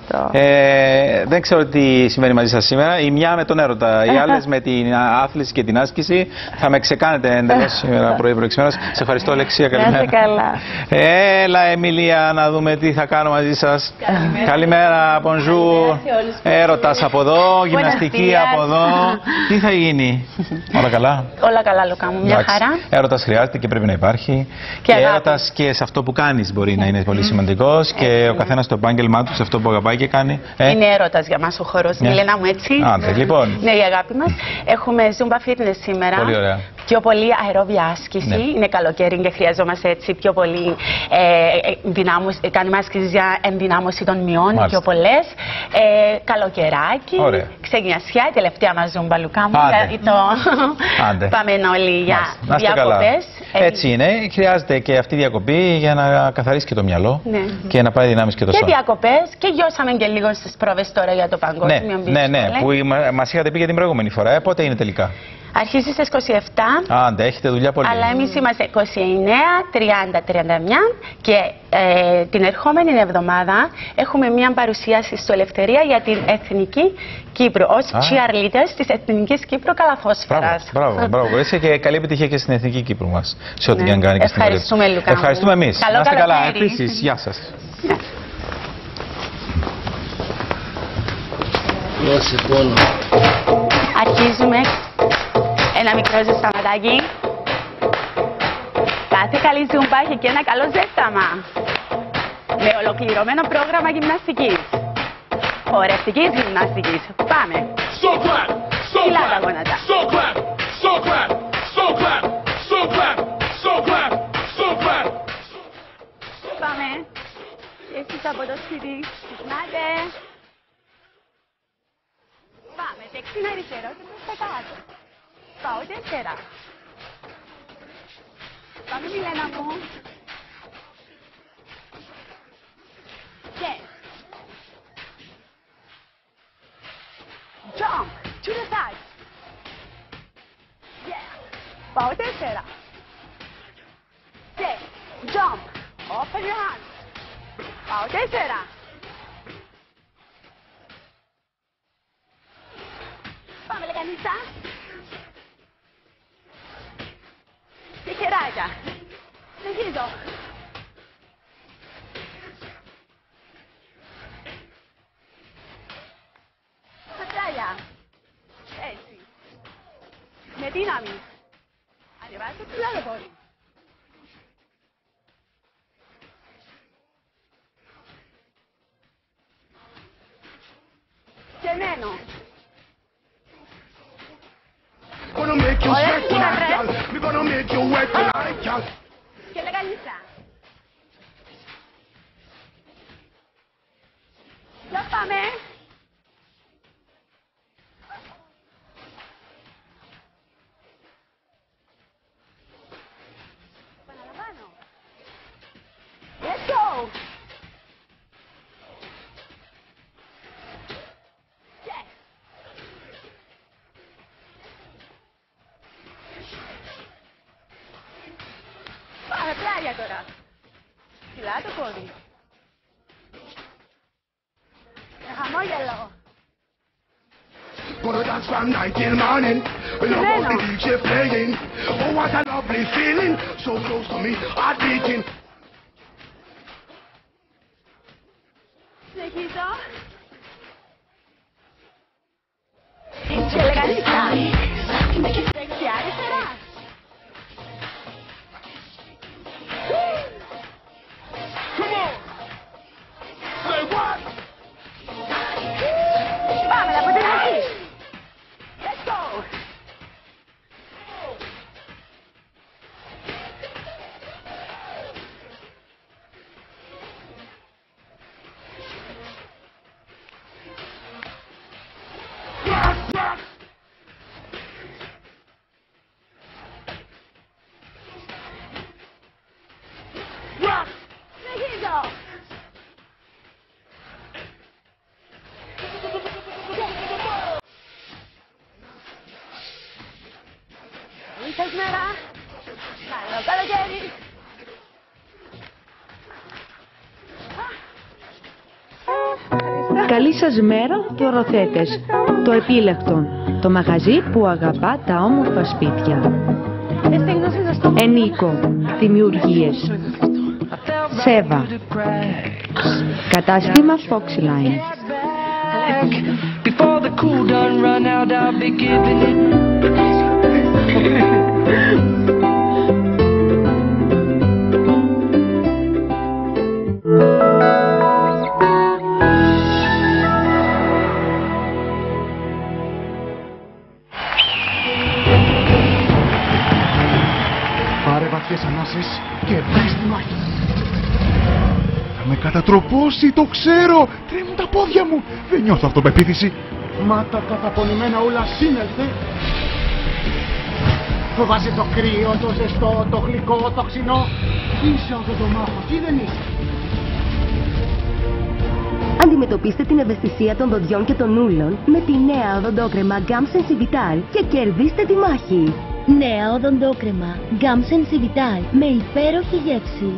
Ε, δεν ξέρω τι συμβαίνει μαζί σας σήμερα. Η μια με τον έρωτα, οι άλλες με την άθληση και την άσκηση. Θα με ξεκάνετε εντελώς σήμερα πρωί-πρωί. Σε ευχαριστώ, Αλεξία. Καλημέρα. Καλά. Έλα, Εμιλία, να δούμε τι θα κάνω μαζί σας. Καλημέρα, Καλημέρα bonjour. Έρωτας από εδώ, γυμναστική από εδώ. Τι θα γίνει? Όλα καλά? Όλα καλά, Λουκά μου. Μια Εντάξει. χαρά. Έρωτας χρειάζεται και πρέπει να υπάρχει. Και, και έρωτας και σε αυτό που κάνεις μπορεί να είναι πολύ σημαντικός. Και ο καθένας στο επάγγελμά του, σε αυτό που αγαπάει και κάνει. Ε? Είναι έρωτας για μας ο χορός. Yeah. Μιλένα μου έτσι. Άντε, λοιπόν. Ναι, η αγάπη μας. Έχουμε Zumba Fitness σήμερα. Πολύ ωραία. πιο πολύ αερόβια άσκηση. Ναι. Είναι καλοκαίρι και χρειαζόμαστε έτσι πιο πολύ ε, δυνάμωση, κάνουμε άσκηση για ενδυνάμωση των μειών, Μάλιστα. πιο πολλές. Ε, καλοκαιράκι, Ωραία. ξεγνιασιά, η τελευταία μας ζούμπα, Λουκά μου. Το... Πάμε όλοι για διακοπές. Έτσι είναι. Χρειάζεται και αυτή η διακοπή για να καθαρίσει και το μυαλό ναι. και να πάρει δυνάμεις και το σώμα. Και διακοπές και γιώσαμε και λίγο στις πρόβες τώρα για το παγκόσμιο μπίσκο. Ναι, ναι, ναι, που μας είχατε πει για την προηγούμενη φορά. Ε, πότε είναι τελικά? Αρχίζει στις είκοσι επτά. Άντε, έχετε δουλειά πολύ. Αλλά εμείς είμαστε είκοσι εννέα, τριάντα, τριάντα ένα και ε, την ερχόμενη εβδομάδα έχουμε μια παρουσίαση στο Ελευθερία για την Εθνική Κύπρο ως cheerleaders της Εθνικής Κύπρου Καλαθόσφαιρας. Μπράβο, μπράβο, μπράβο. Είσαι και καλή επιτυχία και στην Εθνική Κύπρου μας. Σε ό,τι ναι. και αν κάνει και στην Ευχαριστούμε, Λουκά. Ευχαριστούμε εμείς. Καλό, να είστε καλά. καλοκαίρι. Επίσης, γεια σας. Ναι. Δώσε πόνο. Αρχίζουμε. Ένα μικρό ζεσταματάκι. Κάθε καλή ζούμπα έχει και ένα καλό ζέσταμα. Με ολοκληρωμένο πρόγραμμα γυμναστικής. Χορευτικής γυμναστικής. Πάμε. So clap, so Ψηλά τα clap, γόνατα. so clap, so clap, so clap, so clap, so clap, so clap. Πάμε. Και εσείς από το σπίτι. Ξυπνάτε. Πάμε. Δεξί αριστερό και προς τα κάτω. Πάω τέσσερα. Πάμε, Μιλένα μου. Και. Jump to the side. Yeah. Πάω τέσσερα. Και. Jump. Open your hands. Πάω τέσσερα. Πάμε, λεκανίστα. Και χεράκια. Συνεχίζω. Χατράλια. Έτσι. Με δύναμη. Ανεβάζω ψηλά το πόδι. Και μένω. Gonna make you sweat tonight, girl. We gonna make you wet tonight, girl. Και λεγανίστα. Για πάμε. Επαναλαμβάνω. Let's go. Yes. Πάμε πλάγια τώρα. Ψηλά το πόδι. Με χαμόγελο. Gonna dance from night till morning. We love all the D J playing. Oh, what a lovely feeling. So close to me, heart beating. Συνεχίζω. Και λεγανίστα. Δεξιά αριστερά. Come on. Say what? Πάμε από την αρχή. Let's go. Rock, rock. Rock. Συνεχίζω. Καλή σας μέρα. Καλό καλοκαίρι. Καλή σας μέρα, τοροθέτες. Το επίλεκτον. Το μαγαζί που αγαπά τα όμορφα σπίτια. Ενίκο. Δημιουργίες. Σέβα. Κατάστημα Foxline. Before the cool done run out, I'll be giving it. Γέλασες και μπες στη μάχη. Θα με κατατροπώσει, το ξέρω. Τρέμουν τα πόδια μου. Δεν νιώθω αυτοπεποίθηση. Μα τα καταπονημένα όλα σύνελθε. Φοβάσαι το κρύο, το ζεστό, το γλυκό, το ξινό. Είσαι οδοντομάχος ή δεν είσαι? Αντιμετωπίστε την ευαισθησία των δοντιών και των ούλων με τη νέα οδοντόκρεμα Gum Sensivital και κερδίστε τη μάχη. Νέα οδοντόκρεμα Gum Sensivital με υπέροχη γεύση.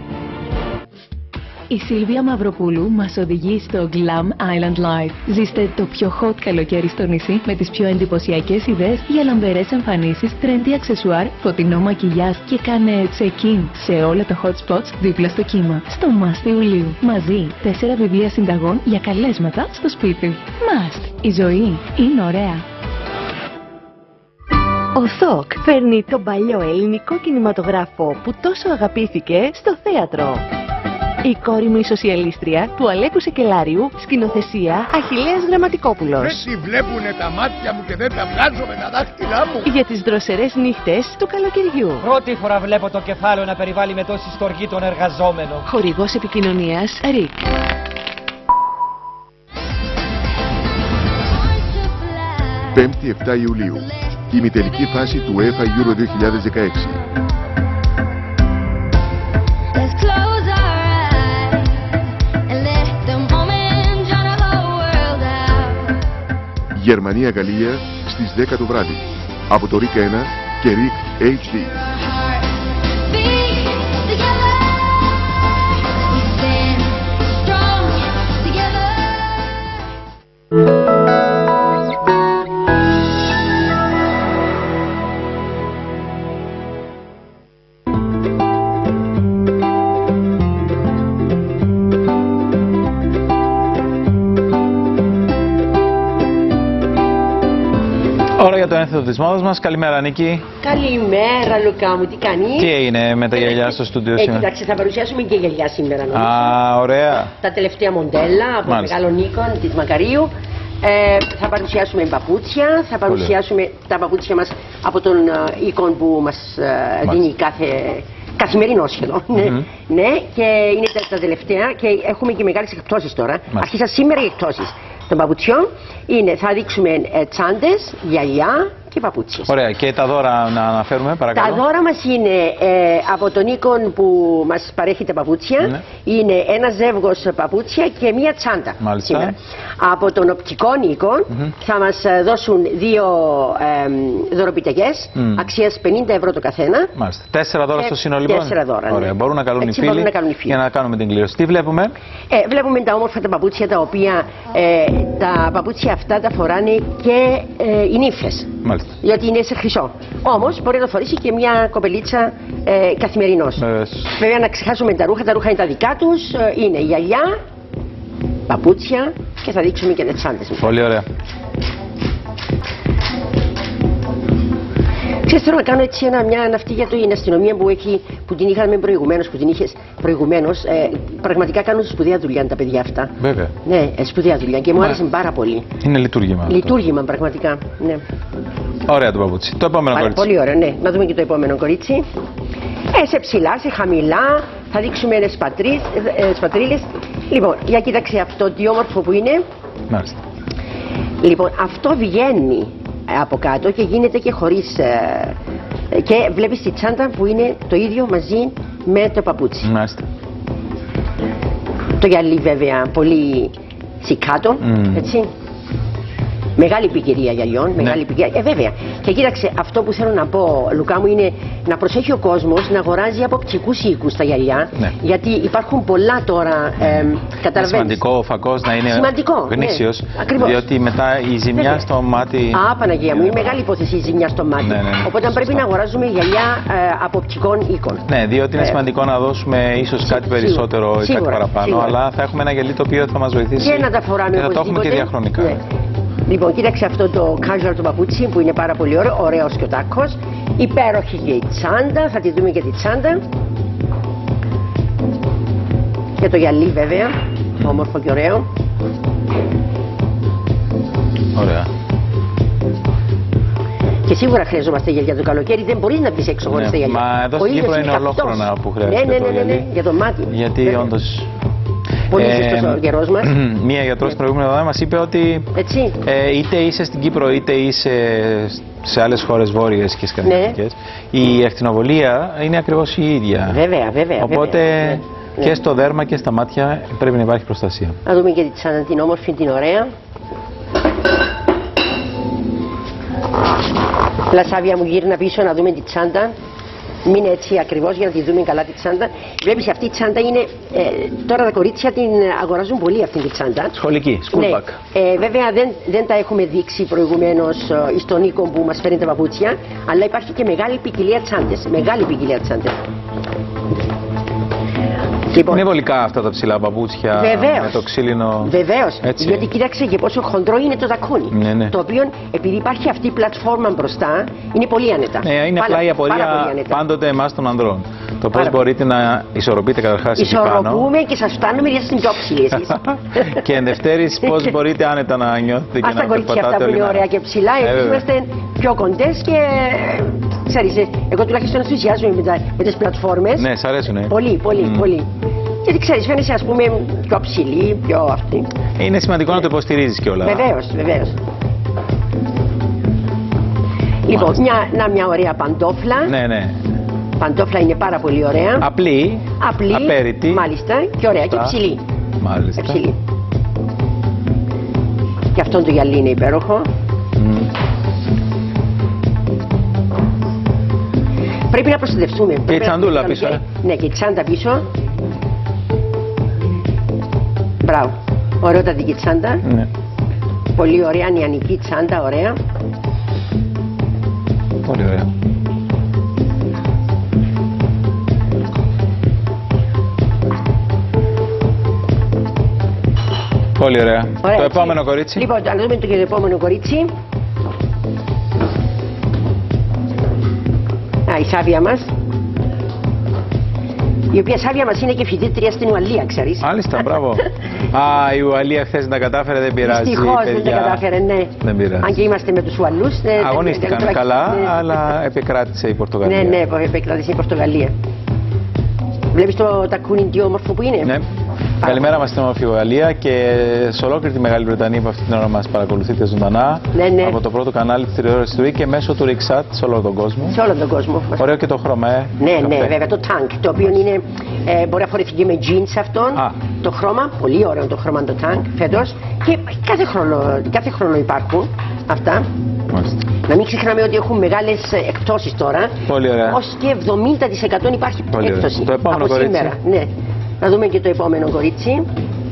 Η Σίλβια Μαυροπούλου μας οδηγεί στο Glam Island Life. Ζήστε το πιο hot καλοκαίρι στο νησί με τις πιο εντυπωσιακές ιδέες για λαμπερές εμφανίσεις, trendy αξεσουάρ, φωτεινό μακιγιάζ και κάνε check-in σε όλα τα hot spots δίπλα στο κύμα. Στο Must Ιουλίου. Μαζί τέσσερα βιβλία συνταγών για καλέσματα στο σπίτι. Must. Η ζωή είναι ωραία. Ο Θοκ φέρνει τον παλιό ελληνικό κινηματογράφο που τόσο αγαπήθηκε στο θέατρο. Η κόρη μου η σοσιαλίστρια του Αλέκου Σεκελάριου, σκηνοθεσία Αχιλλέας Γραμματικόπουλος. Δεν βλέπουνε τα μάτια μου και δεν τα βγάζω με τα δάχτυλά μου. Για τις δροσερές νύχτες του καλοκαιριού. Πρώτη φορά βλέπω το κεφάλαιο να περιβάλλει με τόση στοργή τον εργαζόμενο. Χορηγός επικοινωνίας Ρικ. πέμπτη επτά Ιουλίου. Ημιτελική φάση του UEFA Euro δύο χιλιάδες δεκαέξι. Γερμανία-Γαλλία στις δέκα το βράδυ. Από το Ρικ ένα και Ρικ έιτς ντι. Ώρα για το ένθετο της μόδας μας. Καλημέρα, Νίκη. Καλημέρα, Λουκά μου. Τι κάνεις? Τι έγινε με τα γυαλιά στο στούντιο ε, σήμερα? Κοιτάξτε, θα παρουσιάσουμε και γυαλιά σήμερα, νομίζω. Α, ωραία. Τα τελευταία μοντέλα από το μεγάλο Νίκον της Μακαρίου. Ε, θα παρουσιάσουμε παπούτσια. Θα παρουσιάσουμε Πολύ. τα παπούτσια μας από τον Νίκον που μας uh, δίνει κάθε... καθημερινό σχεδόν. Mm -hmm. Ναι, και είναι τα, τα τελευταία και έχουμε και μεγάλες εκπτώσεις τώρα. Αρχίσαν σήμερα οι εκπτώσεις των παπουτσιών. Είναι, θα δείξουμε ε, τσάντες, γυαλιά και παπούτσιες. Ωραία. Και τα δώρα να αναφέρουμε, παρακαλώ. Τα δώρα μας είναι ε, από τον Νίκον που μας παρέχει τα παπούτσια. Mm -hmm. Είναι ένα ζεύγος παπούτσια και μία τσάντα. Μάλιστα. Σήμερα. Από τον οπτικό Νίκον mm -hmm. θα μας δώσουν δύο ε, δωροπιταγές mm. αξίας πενήντα ευρώ το καθένα. Μάλιστα. Τέσσερα δώρα στο σύνολο λοιπόν. Τέσσερα δώρα. Ωραία. Ναι. Μπορούν να καλούν οι φίλοι, φίλοι για να κάνουμε την κλήρωση. Τι βλέπουμε? Ε, βλέπουμε τα όμορφα τα παπούτσια τα οποία ε, τα παπούτσια αυτά τα φοράνε και ε, οι νύφες. Μάλιστα. Γιατί είναι σε χρυσό. Όμως μπορεί να το φορήσει και μια κοπελίτσα ε, καθημερινώς. Ε, Βέβαια να ξεχάσουμε τα ρούχα. Τα ρούχα είναι τα δικά τους. Ε, είναι γυαλιά, παπούτσια και θα δείξουμε και τις τσάντες. Πολύ ωραία. Ξέρεις, θέλω να κάνω έτσι ένα, μια αυτή για την αστυνομία που, έχει, που την είχαμε προηγουμένως, που την είχες προηγουμένως. Ε, πραγματικά κάνουν σπουδαία δουλειά τα παιδιά αυτά. Βέβαια. Ναι, σπουδαία δουλειά και μου Μα... άρεσε πάρα πολύ. Είναι λειτουργήμα. Λειτουργήμα, αυτό. Πραγματικά. Ναι. Ωραία το παπούτσι. Το επόμενο Άρα, κορίτσι. Πολύ ωραία, ναι. Να δούμε και το επόμενο κορίτσι. Ε, σε ψηλά, σε χαμηλά. Θα δείξουμε ε, σπατρίλες. Λοιπόν, για κοίταξε αυτό τι όμορφο που είναι. Μάλιστα. Λοιπόν, αυτό βγαίνει από κάτω και γίνεται και χωρίς ε, και βλέπεις τη τσάντα που είναι το ίδιο μαζί με το παπούτσι. Μάλιστα. Το γυαλί βέβαια πολύ σικάτο, mm. έτσι. Μεγάλη ποικιλία γυαλιών, ναι. μεγάλη ποικιλία. Ε, βέβαια. Και κοίταξε, αυτό που θέλω να πω, Λουκά μου, είναι να προσέχει ο κόσμος να αγοράζει από οπτικούς οίκους τα γυαλιά. Ναι. Γιατί υπάρχουν πολλά τώρα. Ε, Καταλαβαίνεις. Σημαντικό ο φακός να είναι σημαντικό, γνήσιος. Ναι. Διότι μετά η ζημιά βέβαια. στο μάτι. Α, Παναγία μου, είναι μεγάλη υπόθεση η ζημιά στο μάτι. Ναι, ναι, ναι. Οπότε Σωστά. πρέπει να αγοράζουμε γυαλιά ε, από οπτικών οίκων. Ναι, διότι είναι ε, σημαντικό να δώσουμε ίσως κάτι περισσότερο ή κάτι παραπάνω. Σίγουρα. Αλλά θα έχουμε ένα γυαλί το οποίο θα μας βοηθήσει. Και να τα φοράμε. Και θα το έχουμε και διαχρονικά. Ναι. Λοιπόν, κοίταξε αυτό το casual το παπούτσι που είναι πάρα πολύ ωραίο, ωραίος και ο τάκος. Υπέροχη και η τσάντα, θα τη δούμε και τη τσάντα. Και το γυαλί βέβαια, mm. όμορφο και ωραίο. Ωραία. Και σίγουρα χρειαζόμαστε γυαλιά το καλοκαίρι, δεν μπορεί να βγει έξω χωρίς τα γυαλιά. Μα εδώ στην Κύπρο είναι ολόχρονα που χρειάζεται. Ναι, ναι, το ναι, ναι, για το μάτι. Γιατί όντως. Πολύ σωστός ο καιρός μας. Μία γιατρός την προηγούμενη εβδομάδα μας είπε ότι ε, είτε είσαι στην Κύπρο είτε είσαι σε άλλες χώρες βόρειες και σκανδιναβικές, ναι. η ακτινοβολία είναι ακριβώς η ίδια. Βέβαια, βέβαια. Οπότε βέβαια, και ναι. στο δέρμα και στα μάτια πρέπει να υπάρχει προστασία. Να δούμε και τη τσάντα, την όμορφη, την ωραία. Λασάβια μου, γύρνα πίσω να δούμε τη τσάντα. Μην έτσι ακριβώς για να τη δούμε καλά τη τσάντα. Βλέπεις, αυτή η τσάντα είναι. Ε, τώρα τα κορίτσια την αγοράζουν πολύ αυτή τη τσάντα. Σχολική, schoolbag. Ναι. Ε, βέβαια δεν, δεν τα έχουμε δείξει προηγουμένως ε, στον Νίκο που μας φέρνει τα παπούτσια. Αλλά υπάρχει και μεγάλη ποικιλία τσάντες. Μεγάλη ποικιλία τσάντες. Λοιπόν, είναι βολικά αυτά τα ψηλά παπούτσια βεβαίως, με το ξύλινο. Βεβαίως. Διότι κοίταξε και πόσο χοντρό είναι το τακούνι. Ναι, ναι. Το οποίο επειδή υπάρχει αυτή η πλατφόρμα μπροστά είναι πολύ άνετα. Ναι, είναι πάρα, απλά η απορία πάντοτε εμάς των ανδρών. Το πώς μπορείτε να ισορροπείτε καταρχάς εκεί πάνω. Ισορροπούμε και σας φτάνουμε γιατί στην πιο ψηλή εσείς. Και εν δευτέρης πώς μπορείτε άνετα να νιώθετε και ας να περπατάτε. Ας τα κορίτσια αυτά που είναι ωραία και ψηλά, εμείς είμαστε πιο κοντές και ξέρεις, εγώ τουλάχιστον ενθουσιάζομαι με, με τις πλατφόρμες. Ναι, σ' αρέσουνε. Πολύ, πολύ, mm. πολύ. Γιατί ξέρεις, φαίνεσαι ας πούμε πιο ψηλή, πιο αυτή. Είναι σημαντικό να το υποστηρίζεις κιόλας. Βεβαίως, βεβαίως. Λοιπόν, μια, να μια ωραία παντόφλα. Ναι, ναι. Παντόφλα είναι πάρα πολύ ωραία. Απλή, Απλή, απέριτη. Μάλιστα, και ωραία και ψηλή. Μάλιστα. Και ψηλή. Και αυτόν το γυαλί είναι υπέροχο. Mm. Πρέπει να προστατευτούμε. Και η τσαντούλα πίσω. Ε. Ναι, και η τσάντα πίσω. Μπράβο. Ωραιότατη και τσάντα. Ναι. Πολύ ωραία νεανική τσάντα, ωραία. Πολύ ωραία. Πολύ ωραία. ωραία το επόμενο έτσι. κορίτσι. Λοιπόν, να δούμε το, το επόμενο κορίτσι. Α, η Σάβια μας. Η οποία Σάβια μας είναι και φοιτήτρια στην Ουαλία, ξέρεις. Μάλιστα, μπράβο. Α, η Ουαλία χθες δεν τα κατάφερε, δεν πειράζει. Δυστυχώς δεν τα κατάφερε, ναι. Δεν πειράζει. Αν και είμαστε με τους Ουαλούς. Ναι, αγωνίστηκαν δεν, δεν, καλά, ναι. αλλά επικράτησε η Πορτογαλία. Ναι, ναι, επικράτησε η Πορτογαλία. Βλέπεις το τακούνι τι όμορφο που είναι. Ναι. Καλημέρα μας στην όμορφη Ουαλία και σε ολόκληρη τη Μεγάλη Βρετανία που αυτή την ώρα μας παρακολουθείτε ζωντανά. Ναι, ναι. Από το πρώτο κανάλι της τηλεόρασης του Ι και μέσω του Ριξάτ σε όλο τον κόσμο. Σε όλο τον κόσμο. Ωραίο και το χρώμα, ε. Ναι, ναι, καφέ. Βέβαια το tank, το οποίο είναι, ε, μπορεί να φορεθεί και με jeans αυτόν. Α. Το χρώμα, πολύ ωραίο το χρώμα το tank φέτος. Και κάθε χρόνο, κάθε χρόνο υπάρχουν αυτά. Μάλιστα. Να μην ξεχνάμε ότι έχουν μεγάλες εκπτώσεις τώρα. Πολύ ωραία. Ως και εβδομήντα τοις εκατό υπάρχει πολύ έκπτωση. Το επόμενο από κορίτσι. Σήμερα. Ναι. Να δούμε και το επόμενο κορίτσι.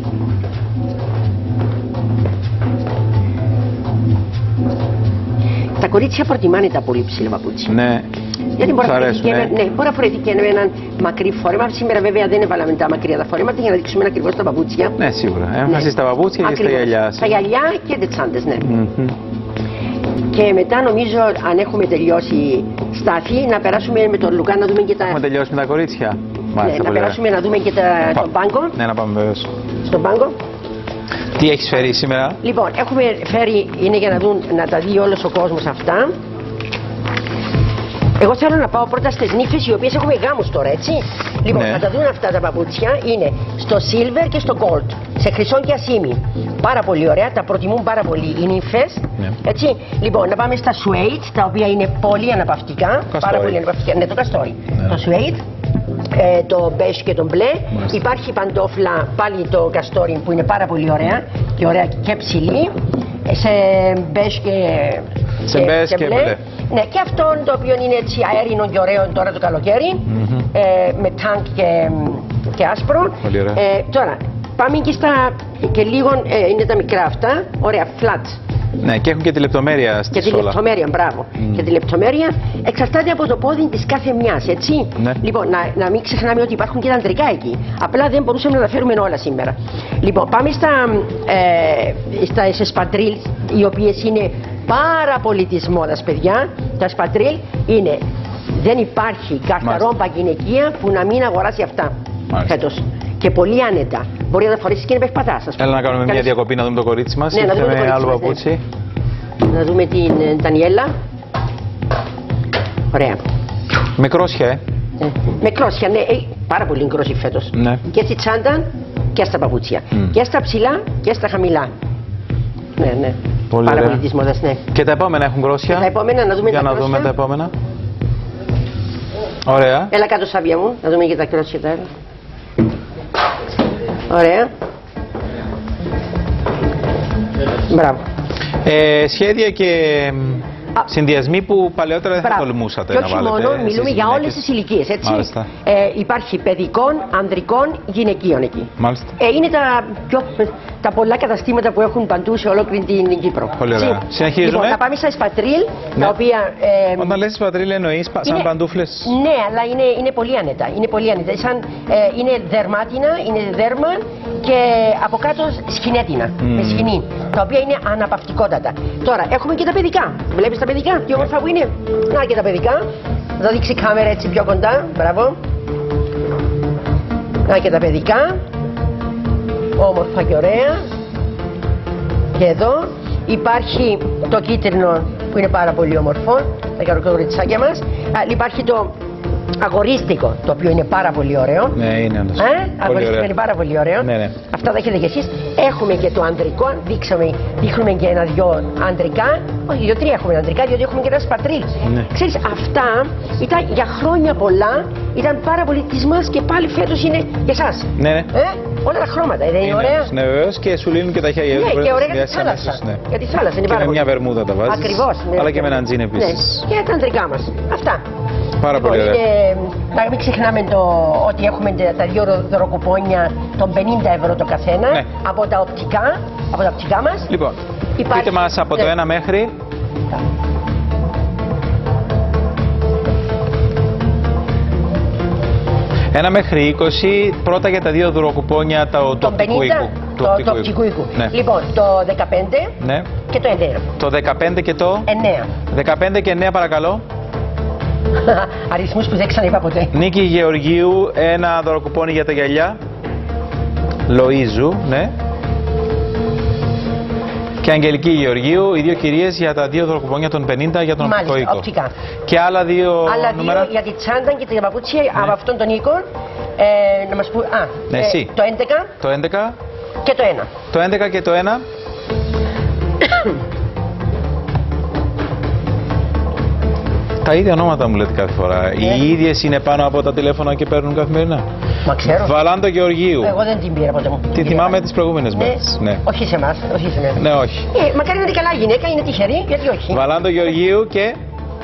Τα κορίτσια προτιμάνε τα πολύ ψηλά παπούτσια. Ναι. Γιατί μπορεί να, αρέσουν, ναι. Ναι, ναι, μπορεί να φορεθεί και με έναν μακρύ φόρεμα. Σήμερα βέβαια δεν έβαλαμε τα μακριά τα φορέματα για να δείξουμε ακριβώς τα παπούτσια. Ναι, σίγουρα. Έμφαση ναι. στα παπούτσια και στα γυαλιά. Στα γυαλιά και τις τσάντες, ναι. Mm-hmm. Και μετά νομίζω αν έχουμε τελειώσει στάθη να περάσουμε με τον Λουκά να δούμε και τα... Έχουμε τελειώσει με τα κορίτσια. Μάλιστα, ναι, να περάσουμε να δούμε και τα... τον πάγκο. Ναι, να πάμε βεβαίως. Στον πάγκο. Τι έχεις φέρει σήμερα? Λοιπόν, έχουμε φέρει, είναι για να, δουν, να τα δει όλος ο κόσμος αυτά. Εγώ θέλω να πάω πρώτα στις νύφες οι οποίες έχουμε γάμους τώρα, έτσι. Λοιπόν, ναι. να τα δουν αυτά τα παπούτσια είναι στο silver και στο gold, σε χρυσό και ασήμι. Πάρα πολύ ωραία, τα προτιμούν πάρα πολύ οι νύφες. Ναι. Έτσι. Λοιπόν, να πάμε στα suede, τα οποία είναι πολύ αναπαυτικά. Καστόρι. Πάρα πολύ αναπαυτικά. Ναι, το καστόρι. Ναι. Το suede. Ε, το beige και το μπλε. Μάλιστα. Υπάρχει παντόφλα, πάλι το καστόρι που είναι πάρα πολύ ωραία και ωραία και ψηλή. Σε beige και, σε και, και, και μπλε. μπλε. Ναι, και αυτόν το οποίο είναι έτσι αέρινο και ωραίο τώρα το καλοκαίρι, mm-hmm. ε, με τάγκ και, και άσπρο. Πολύ ωραία. Ε, τώρα, πάμε και στα, και λίγο, ε, είναι τα μικρά αυτά, ωραία, flat. Ναι, και έχουν και τη λεπτομέρεια στη Και τη λεπτομέρεια, μπράβο. Mm. Και τη λεπτομέρεια εξαρτάται από το πόδι της κάθε μιας, έτσι. Ναι. Λοιπόν, να, να μην ξεχνάμε ότι υπάρχουν και τα αντρικά εκεί. Απλά δεν μπορούσαμε να τα φέρουμε όλα σήμερα. Λοιπόν, πάμε στα, ε, στα εσπαντρίλ, οι οποίες είναι πάρα πολύ της μόδας, παιδιά. Τα εσπαντρίλ είναι, δεν υπάρχει καρταρόμπα γυναικεία που να μην αγοράσει αυτά φέτος. Και πολύ άνετα. Μπορεί να τα φορέσεις και να περπατάς. Έλα να κάνουμε μια διακοπή να δούμε το κορίτσι μας. Ναι, να δούμε το κορίτσι άλλο μας, παπούτσι. Ναι. Να δούμε την Ντανιέλα. Ωραία. Με κρόσια, ε. ε με κρόσια, ναι. Ε, πάρα πολύ κρόσι φέτος. Ναι. Και στη τσάντα και στα παπούτσια. Mm. Και στα ψηλά και στα χαμηλά. Ναι, ναι. Πολύ πάρα ωραία. πολύ της μόδας, ναι. Και τα επόμενα έχουν κρόσια. Και τα επόμενα, να δούμε Για τα να κρόσια. δούμε τα επόμενα. Ωραία. Έλα κάτω, Σάβια μου, να δούμε και τα κρόσια τα άλλα. Ωραία. Μπράβο. Ε, σχέδια και Α, συνδυασμοί που παλαιότερα δεν θα τολμούσατε να βάλετε. Και όχι μόνο, μιλούμε για όλες τις ηλικίες, έτσι. Ε, υπάρχει παιδικών, ανδρικών, γυναικείων εκεί. Μάλιστα. Ε, είναι τα, πιο, τα πολλά καταστήματα που έχουν παντού σε ολόκληρη την Κύπρο. Πολύ ωραία. Έτσι. Συνεχίζουμε. Λοιπόν, θα πάμε στα Εσπατρίλ, ναι. τα οποία... Ε, Όταν λες Εσπατρίλ εννοείς σαν είναι, παντούφλες. Ναι, αλλά είναι, είναι πολύ άνετα. Είναι πολύ άνετα. Σαν, ε, είναι δερμάτινα, είναι δέρμα και από κάτω σκηνέτινα, mm. με σκηνή, τα οποία είναι αναπαυτικότατα. Τώρα, έχουμε και τα παιδικά. Βλέπεις τα παιδικά, τι όμορφα που είναι. Να και τα παιδικά. Θα δείξει η κάμερα έτσι πιο κοντά. Μπράβο. Να και τα παιδικά. Όμορφα και ωραία. Και εδώ υπάρχει το κίτρινο που είναι πάρα πολύ όμορφο. Τα καροκοριτσάκια μας. Α, υπάρχει το αγορίστικο, το οποίο είναι πάρα πολύ ωραίο. Ναι, είναι όντως. Ε, αγορίστικο είναι πάρα πολύ ωραίο. Ναι, ναι. Αυτά τα έχετε και εσείς. Έχουμε και το ανδρικό, δείξαμε, δείχνουμε και ένα-δυο ανδρικά. Όχι, δύο-τρία έχουμε ανδρικά, διότι έχουμε και ένα σπατρίλ. Ναι. Ξέρεις, αυτά ήταν για χρόνια πολλά, ήταν πάρα πολύ της μας και πάλι φέτος είναι για εσάς. Ναι, ναι. Ε, όλα τα χρώματα, δεν είναι, είναι ωραία. Ναι, βεβαίως και σου λύνουν και τα χέρια. Ναι, και ωραία για τη θάλασσα. Ναι. Για τη θάλασσα είναι και πάρα με πολύ. μια βερμούδα τα βάζεις. Ακριβώς. Ναι, αλλά και με έναν τζιν επίσης. Ναι. Και τα ανδρικά μας. Αυτά. Πάρα λοιπόν, πολύ ωραία. Και, να μην ξεχνάμε το, ότι έχουμε τα δύο δωροκουπόνια των πενήντα ευρώ το καθένα, ναι. από, τα οπτικά, από τα οπτικά μας. Λοιπόν, υπάρχει... πείτε μας από ναι. το ένα μέχρι. Ένα μέχρι είκοσι, πρώτα για τα δύο δωροκουπόνια το, το οπτικού οίκου. Το, το οπτικού οίκου. Ναι. Λοιπόν, το δεκαπέντε ναι. και το εννέα. Το δεκαπέντε και το εννέα. δεκαπέντε και εννέα παρακαλώ. Αριθμούς που δεν ξαναείπα ποτέ. Νίκη Γεωργίου, ένα δωροκουπόνι για τα γυαλιά. Λοΐζου, ναι. Και Αγγελική Γεωργίου, οι δύο κυρίες για τα δύο δωροκουπόνια των πενήντα για τον οπτικό οίκο. Οπτικά. Και άλλα δύο άλλα νούμερα. Δύο για τη τσάντα και την παπούτσια, ναι. από αυτόν τον οίκο. Ε, να μας πού... Α, ναι, ε, εσύ. Το έντεκα. Το έντεκα. Και το ένα. Το έντεκα και το ένα. Τα ίδια ονόματα μου λέτε κάθε φορά. Yeah. Οι ίδιες είναι πάνω από τα τηλέφωνα και παίρνουν καθημερινά. Μα ξέρω. Βαλάντο Γεωργίου. Εγώ δεν την πήρα ποτέ μου. Τη θυμάμαι τις προηγούμενες ναι. μέρες. Ναι. Όχι σε εμάς, όχι σε μένα. Ναι, όχι. Ε, μακάρι να είναι καλά γυναίκα, είναι τυχερή, γιατί όχι. Βαλάντο Γεωργίου και...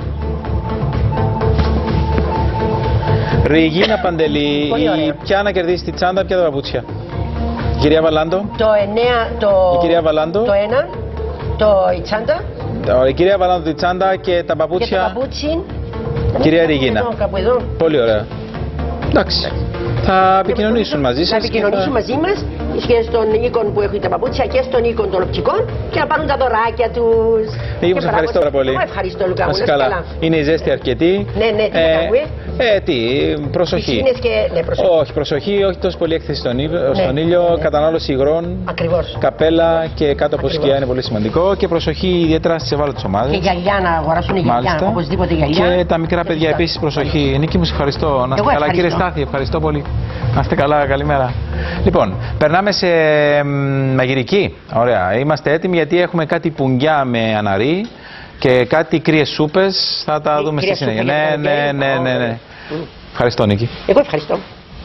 Ριγίνα Παντελή. Ποια να κερδίσει τη τσάντα, ποια τα παπούτσια. Η κυρία Βαλάντο. Το εννέα, το... Η κυρία Βαλάντο. Το ένα, το η τσάντα. Η κυρία Βαλάντο τη τσάντα και τα παπούτσια. Και το παπούτσι. Κυρία Ριγίνα. Εδώ, κάπου εδώ. Πολύ ωραία. Εντάξει. Θα επικοινωνήσουν μαζί σας. Θα επικοινωνήσουν μαζί μας και στον οίκον που έχουν τα παπούτσια και στον οίκον των οπτικών και να πάρουν τα δωράκια τους. Νίκη, σας ευχαριστώ πάρα πολύ. Εγώ ευχαριστώ, Λουκά μου. Καλά. Είναι η ζέστη αρκετή. Ναι, ναι, τι ε, να κάνουμε. Ε, τι, προσοχή. Και, ναι, προσοχή. Όχι, προσοχή, όχι τόσο πολύ έκθεση στον, ήλιο, ναι, στον ήλιο, ναι. Κατανάλωση υγρών, ακριβώς. Καπέλα και κάτω από σκιά είναι πολύ σημαντικό και προσοχή ιδιαίτερα στις ευάλωτες ομάδες. Και γυαλιά να αγοράσουν γυαλιά, οπωσδήποτε γυαλιά. Και τα μικρά παιδιά επίσης προσοχή. Νίκη μου, σε ευχαριστώ. Να είστε καλά, κύριε Στάθη, ευχαριστώ πολύ. Να είστε καλά, καλημέρα. Λοιπόν, περνάμε σε μαγειρική. Ωραία, είμαστε έτοιμοι γιατί έχουμε κάτι πουγγιά με αναρί και κάτι κρύες σούπες. Θα τα δούμε στη συνέχεια. Ναι, ναι, ναι, ναι, ναι. Ευχαριστώ, Νίκη. Εγώ ευχαριστώ.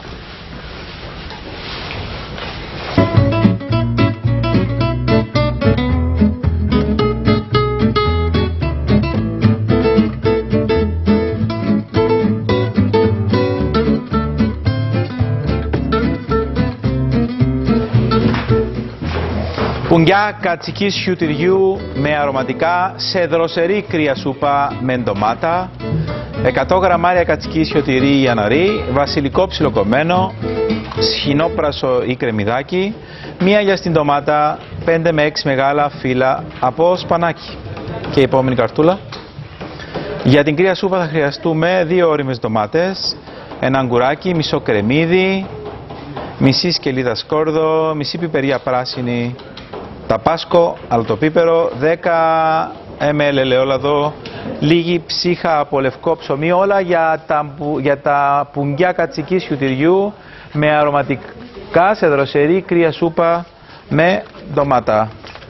Πουγγιά κατσικής χιουτιριού με αρωματικά σε δροσερή κρύα σούπα με ντομάτα, εκατό γραμμάρια κατσική σιωτηρή ή αναρί, βασιλικό ψιλοκομμένο, σχοινόπρασο ή κρεμμυδάκι, μία για στην ντομάτα, πέντε με έξι μεγάλα φύλλα από σπανάκι. Και η επόμενη καρτούλα. Για την κρύα σούπα θα χρειαστούμε δύο ώριμες ντομάτες, ένα αγκουράκι, μισό κρεμμύδι, μισή σκελίδα σκόρδο, μισή πιπεριά πράσινη, ταπάσκο, αλτοπίπερο, δέκα μιλιλίτρα ελαιόλαδο, λίγη ψύχα από λευκό ψωμί, όλα για τα, για τα πουγγιά κατσικίσιου τυριού με αρωματικά σε δροσερή κρύα σούπα με ντομάτα.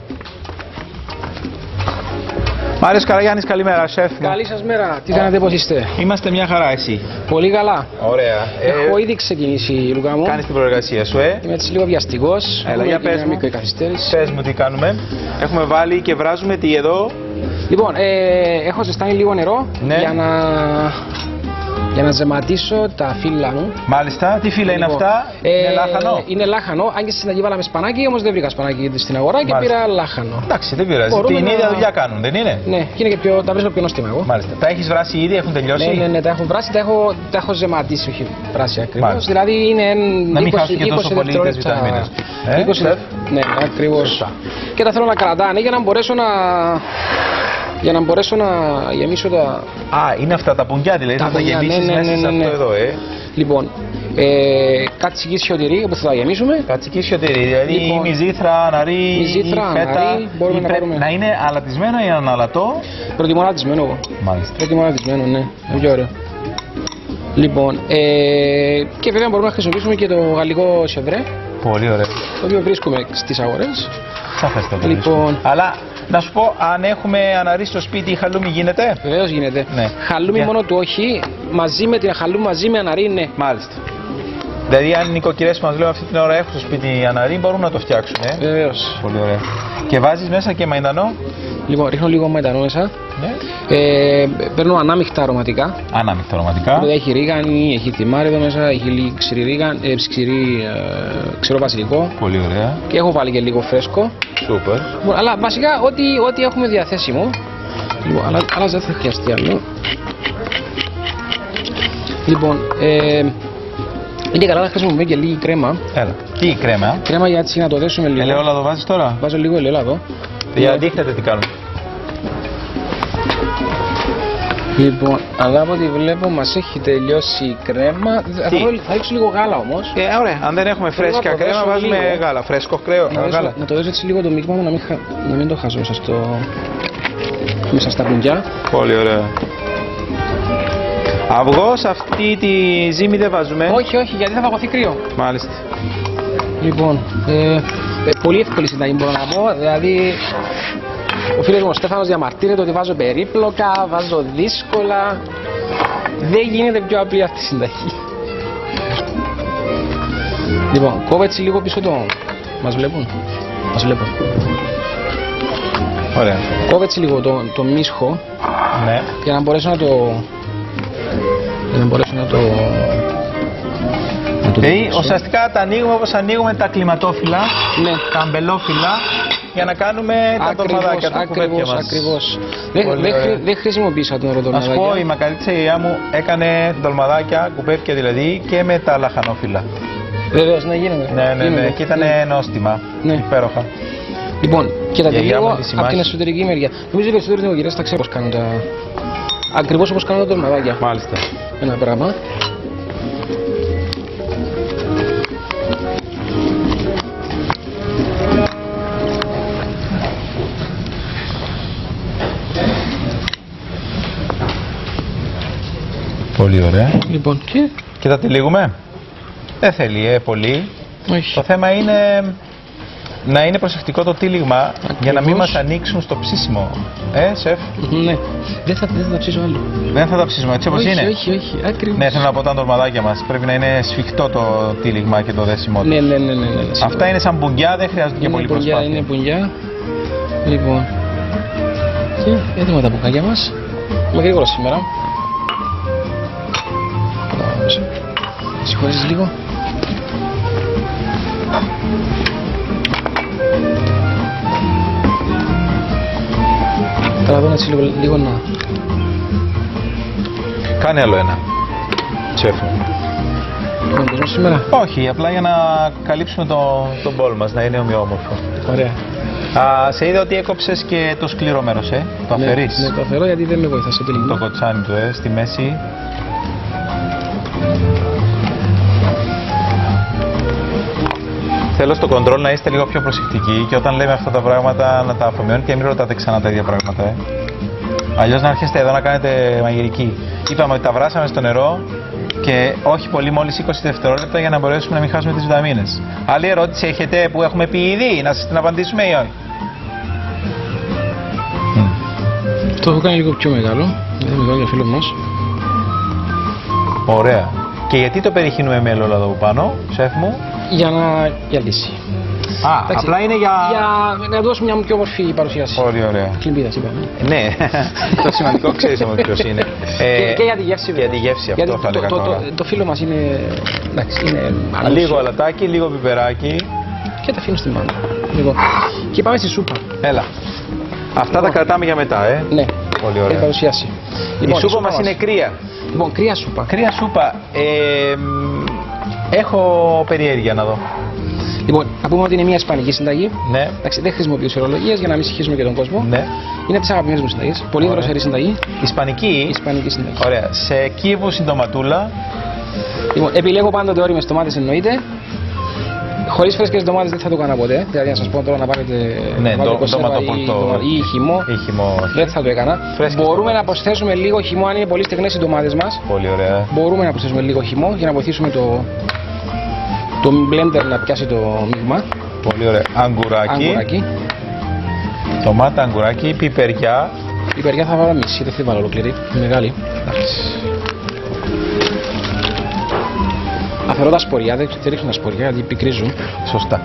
Μάριος Καραγιάννης, καλημέρα, σεφ. Καλή σας μέρα. Τι κάνετε, πώς είστε? Είμαστε μια χαρά, εσύ? Πολύ καλά. Ωραία. Έχω ε... ήδη ξεκινήσει, Λουκά μου. Κάνεις την προεργασία σου, ε. Είμαι έτσι λίγο βιαστικός. Έλα, για πες μου. Πες μου τι κάνουμε. Έχουμε βάλει και βράζουμε τι εδώ. Λοιπόν, ε, έχω ζεστάνει λίγο νερό, ναι, για να... για να ζεματίσω τα φύλλα μου. Μάλιστα, τι φύλλα είναι λοιπόν, αυτά? ε, είναι λάχανο? Είναι λάχανο, αν και στην αρχή βάλαμε σπανάκι, όμως δεν βρήκα σπανάκι στην αγορά και Μάλιστα. πήρα λάχανο. Εντάξει, δεν πειράζει. Μπορούμε την να... ίδια δουλειά κάνουν, δεν είναι? Ναι, και είναι και πιο, τα βρίσκω πιο νόστιμα εγώ. Μάλιστα. Τα έχεις βράσει ήδη, έχουν τελειώσει? Ναι, ναι, ναι, τα έχω βράσει, τα έχω, τα έχω ζεματίσει, όχι βράσει ακριβώς. Δηλαδή είναι να μην χάσουν και τόσο πολύ τις βιταμίνες. είκοσι, ναι, ακριβώς. Και τα θέλω να κρατάνε για να μπορέσω να... για να μπορέσω να γεμίσω τα... Α, είναι αυτά τα πουγγιά, δηλαδή τα θα τα γεμίσεις ναι, ναι, μέσα ναι, ναι, ναι. σε αυτό εδώ, ε. Λοιπόν, ε, κατσικίσιο τυρί, όπου θα τα γεμίσουμε. Κατσικίσιο τυρί, δηλαδή λοιπόν, μυζήθρα, αναρί, μυζήθρα, αναρί, μπορούμε να πάρουμε. Να είναι αλατισμένο ή αναλατό? Προτιμώ αλατισμένο εγώ. Μάλιστα. Προτιμώ αλατισμένο, ναι. Είναι πιο ωραίο. Λοιπόν, ε, και βέβαια μπορούμε να χρησιμοποιήσουμε και το γαλλικό σεβρέ. Πολύ ωραίο. Το οποίο βρίσκουμε στις αγορές. Σαφέστατα. Λοιπόν, αλλά να σου πω, αν έχουμε αναρρίσει στο σπίτι, χαλούμι γίνεται? Βεβαίως γίνεται. Ναι. Χαλούμι yeah. μόνο του όχι, μαζί με την χαλούμι, μαζί με αναρί, ναι. Μάλιστα. Δηλαδή, αν οι νοικοκυρές που μας λέω αυτή την ώρα έχουν στο σπίτι αναρί, μπορούν να το φτιάξουν. Ε? Βεβαίως. Πολύ ωραία. Και βάζεις μέσα και μαϊντανό? Λοιπόν, ρίχνω λίγο μαϊντανό μέσα. Ναι. Ε, παίρνω ανάμειχτα αρωματικά. Ανάμειχτα αρωματικά. Δηλαδή, έχει ρίγανη, έχει τιμάρι εδώ μέσα, έχει λίγο ξηρή, ρίγαν, ε, ξηρή, ε, ξηρό βασιλικό. Πολύ ωραία. Και έχω βάλει και λίγο φρέσκο. Σούπερ. Λοιπόν, αλλά βασικά ό,τι, ό,τι έχουμε διαθέσιμο. Λοιπόν, αλλά, αλλά δεν θα χρειαστεί άλλο. Λοιπόν, ε, είναι καλά να χρησιμοποιούμε και λίγη κρέμα. Έλα. Τι κρέμα? Κρέμα για έτσι να το δέσουμε λίγο. Ελαιόλαδο βάζεις τώρα? Βάζω λίγο ελαιόλαδο. Για δείχνετε τι κάνουμε. Λοιπόν, αλλά από ό,τι βλέπω μας έχει τελειώσει η κρέμα. Θα, θα ρίξω λίγο γάλα όμως. Ε, ωραία, αν δεν έχουμε φρέσκια κρέμα βάζουμε λίγο γάλα, φρέσκο κρέο. Να, γάλα. να το δώσω έτσι λίγο το μείγμα μου, να μην, να μην το χάσω μέσα, στο... μέσα στα πουγγιά. Πολύ ωραία. Αυγό σε αυτή τη ζύμη δεν βάζουμε. Όχι, όχι, γιατί θα παγωθεί κρύο. Μάλιστα. Λοιπόν, ε, ε, πολύ εύκολη συνταγή μπορώ να πω, δηλαδή ο φίλος μου ο Στέφανος διαμαρτύρεται ότι βάζω περίπλοκα, βάζω δύσκολα. Δεν γίνεται πιο απλή αυτή η συνταγή. Λοιπόν, κόβω έτσι λίγο πίσω το... Μας βλέπουν? Μας βλέπουν. Ωραία. Κόβω έτσι λίγο το, το μίσχο, ναι, για να μπορέσω να το... για να μπορέσω να το... Δηλαδή, ουσιαστικά τα ανοίγουμε όπως ανοίγουμε τα κλιματόφυλλα, ναι, τα αμπελόφυλλα, για να κάνουμε τα ντολμαδάκια, τα κουβέρτια μας. Ακριβώς, δεν δε, δε χρησιμοποίησα τον όρο ντολμαδάκια. Να σου πω, η μακαρίτσα η γιαγιά μου έκανε ντολμαδάκια, κουπέφια δηλαδή, και με τα λαχανόφυλλα. Βεβαίως, ναι, γίνεται. Ναι, ναι, ναι, και ήταν ναι. νόστιμα, ναι, υπέροχα. Λοιπόν, και τα λίγο από την εσωτερική μεριά. Νομίζω ότι οι περισσότεροι νοικοκυρές τα ξέρουν πώς κάνουν τα... ακριβώς όπως κάνουν τα ντολμαδάκια. Μάλιστα. Ένα πράγμα. Πολύ ωραία. Λοιπόν, και... και τα τυλίγουμε. Δεν θέλει ε, πολύ. Όχι. Το θέμα είναι να είναι προσεκτικό το τύλιγμα. Ακριβώς. Για να μην μας ανοίξουν στο ψήσιμο. Ε, σεφ. Ναι. Δεν θα, δεν θα τα ψήσω άλλο. Δεν θα τα ψήσουμε έτσι όπως όχι, είναι. Όχι, όχι, ακριβώς. Ναι, θέλω να πω τα ντολμαδάκια μας. Πρέπει να είναι σφιχτό το τύλιγμα και το δέσιμο του. Ναι, ναι, ναι, ναι, ναι. Αυτά είναι σαν πουγγιά, δεν χρειάζεται και πολύ πουγγιά, προσπάθεια. Είναι πουγγιά. Λοιπόν. Και έτοιμα τα μπουκάκια μας. Είμαι γρήγορα σήμερα. Συγχωρείς λίγο. Θα δω έτσι λίγο, λίγο να... Κάνε άλλο ένα. Τσέφο. Λοιπόν, σήμερα. Όχι, απλά για να καλύψουμε το, το μπολ μας, να είναι ομοιόμορφο. Ωραία. Α, σε είδα ότι έκοψες και το σκληρό μέρος, ε. Το ναι, αφαιρείς. Ναι, το αφαιρώ γιατί δεν με βοηθάς το τελικό. Το κοτσάνι του, ε, στη μέση. Θέλω στο κοντρόλ να είστε λίγο πιο προσεκτικοί και όταν λέμε αυτά τα πράγματα να τα αφομοιώνετε και μην ρωτάτε ξανά τα ίδια πράγματα, ε. Αλλιώς να έρχεστε εδώ να κάνετε μαγειρική. Είπαμε ότι τα βράσαμε στο νερό και όχι πολύ, μόλις είκοσι δευτερόλεπτα για να μπορέσουμε να μην χάσουμε τις βιταμίνες. Άλλη ερώτηση έχετε που έχουμε πει ήδη, να σας την απαντήσουμε ή όχι? Το έχω κάνει λίγο πιο μεγάλο. Είναι μεγάλο για φίλο μας. Ωραία. Και γιατί το περιχύνουμε με έλολα εδώ πάνω, σεφ μου? Για να γυαλίσει. Α, εντάξει, απλά είναι για... Για να δώσουμε μια πιο όμορφη παρουσίαση. Πολύ ωραία. Κλιμπίδας είπαμε. Ναι, το σημαντικό ξέρεις όμως ποιος είναι. Και, και για τη γεύση. Για τη γεύση αυτό γιατί θα έλεγα το, το, τώρα. Το, το φίλο μας είναι... Εντάξει, είναι ανούσιο. Λίγο αλατάκι, λίγο πιπεράκι. Και τα αφήνω στη μάνα. Λοιπόν. Και πάμε στη σούπα. Έλα. Αυτά λοιπόν, τα κρατάμε για μετά, ε. Ναι. Πολύ ωραία. Και παρουσίαση. Λοιπόν, η σούπα μας είναι κρύα. Λοιπόν, κρύα σούπα. Κρύα σούπα. Ε, έχω περιέργεια να δω. Λοιπόν, να πούμε ότι είναι μια ισπανική συνταγή. Ναι. Εντάξει, δεν χρησιμοποιώ ορολογίες για να μην συγχύσουμε και τον κόσμο. Ναι. Είναι από τις αγαπημένες μου συνταγές. Πολύ δροσερή συνταγή. Ισπανική. Ισπανική συνταγή. Ωραία. Σε κύβου συντοματούλα. Λοιπόν, επιλέγω πάντοτε όριμες ντομάτες εννοείται. Χωρίς φρέσκες ντομάτες δεν θα το έκανα ποτέ. Δηλαδή, να σας πω τώρα να πάρετε ναι, ντόματο ή χυμό. Ή χυμό. Δεν θα το έκανα. Φρέσκες μπορούμε ντομάτες. να προσθέσουμε λίγο χυμό αν είναι πολύ στεγνές οι ντομάτες μας. Πολύ ωραία. Μπορούμε να προσθέσουμε λίγο χυμό για να βοηθήσουμε το, το blender να πιάσει το μείγμα. Πολύ ωραία. Αγκουράκι. Αγκουράκι. Ντομάτα, αγκουράκι, πιπεριά. Πιπεριά θα βάλω μισή, δεν θα βάλω ολοκληρή. Μεγάλη. Αφαιρώ τα σποριά, δεν ρίχνω τα σποριά γιατί πικρίζουν. Σωστά.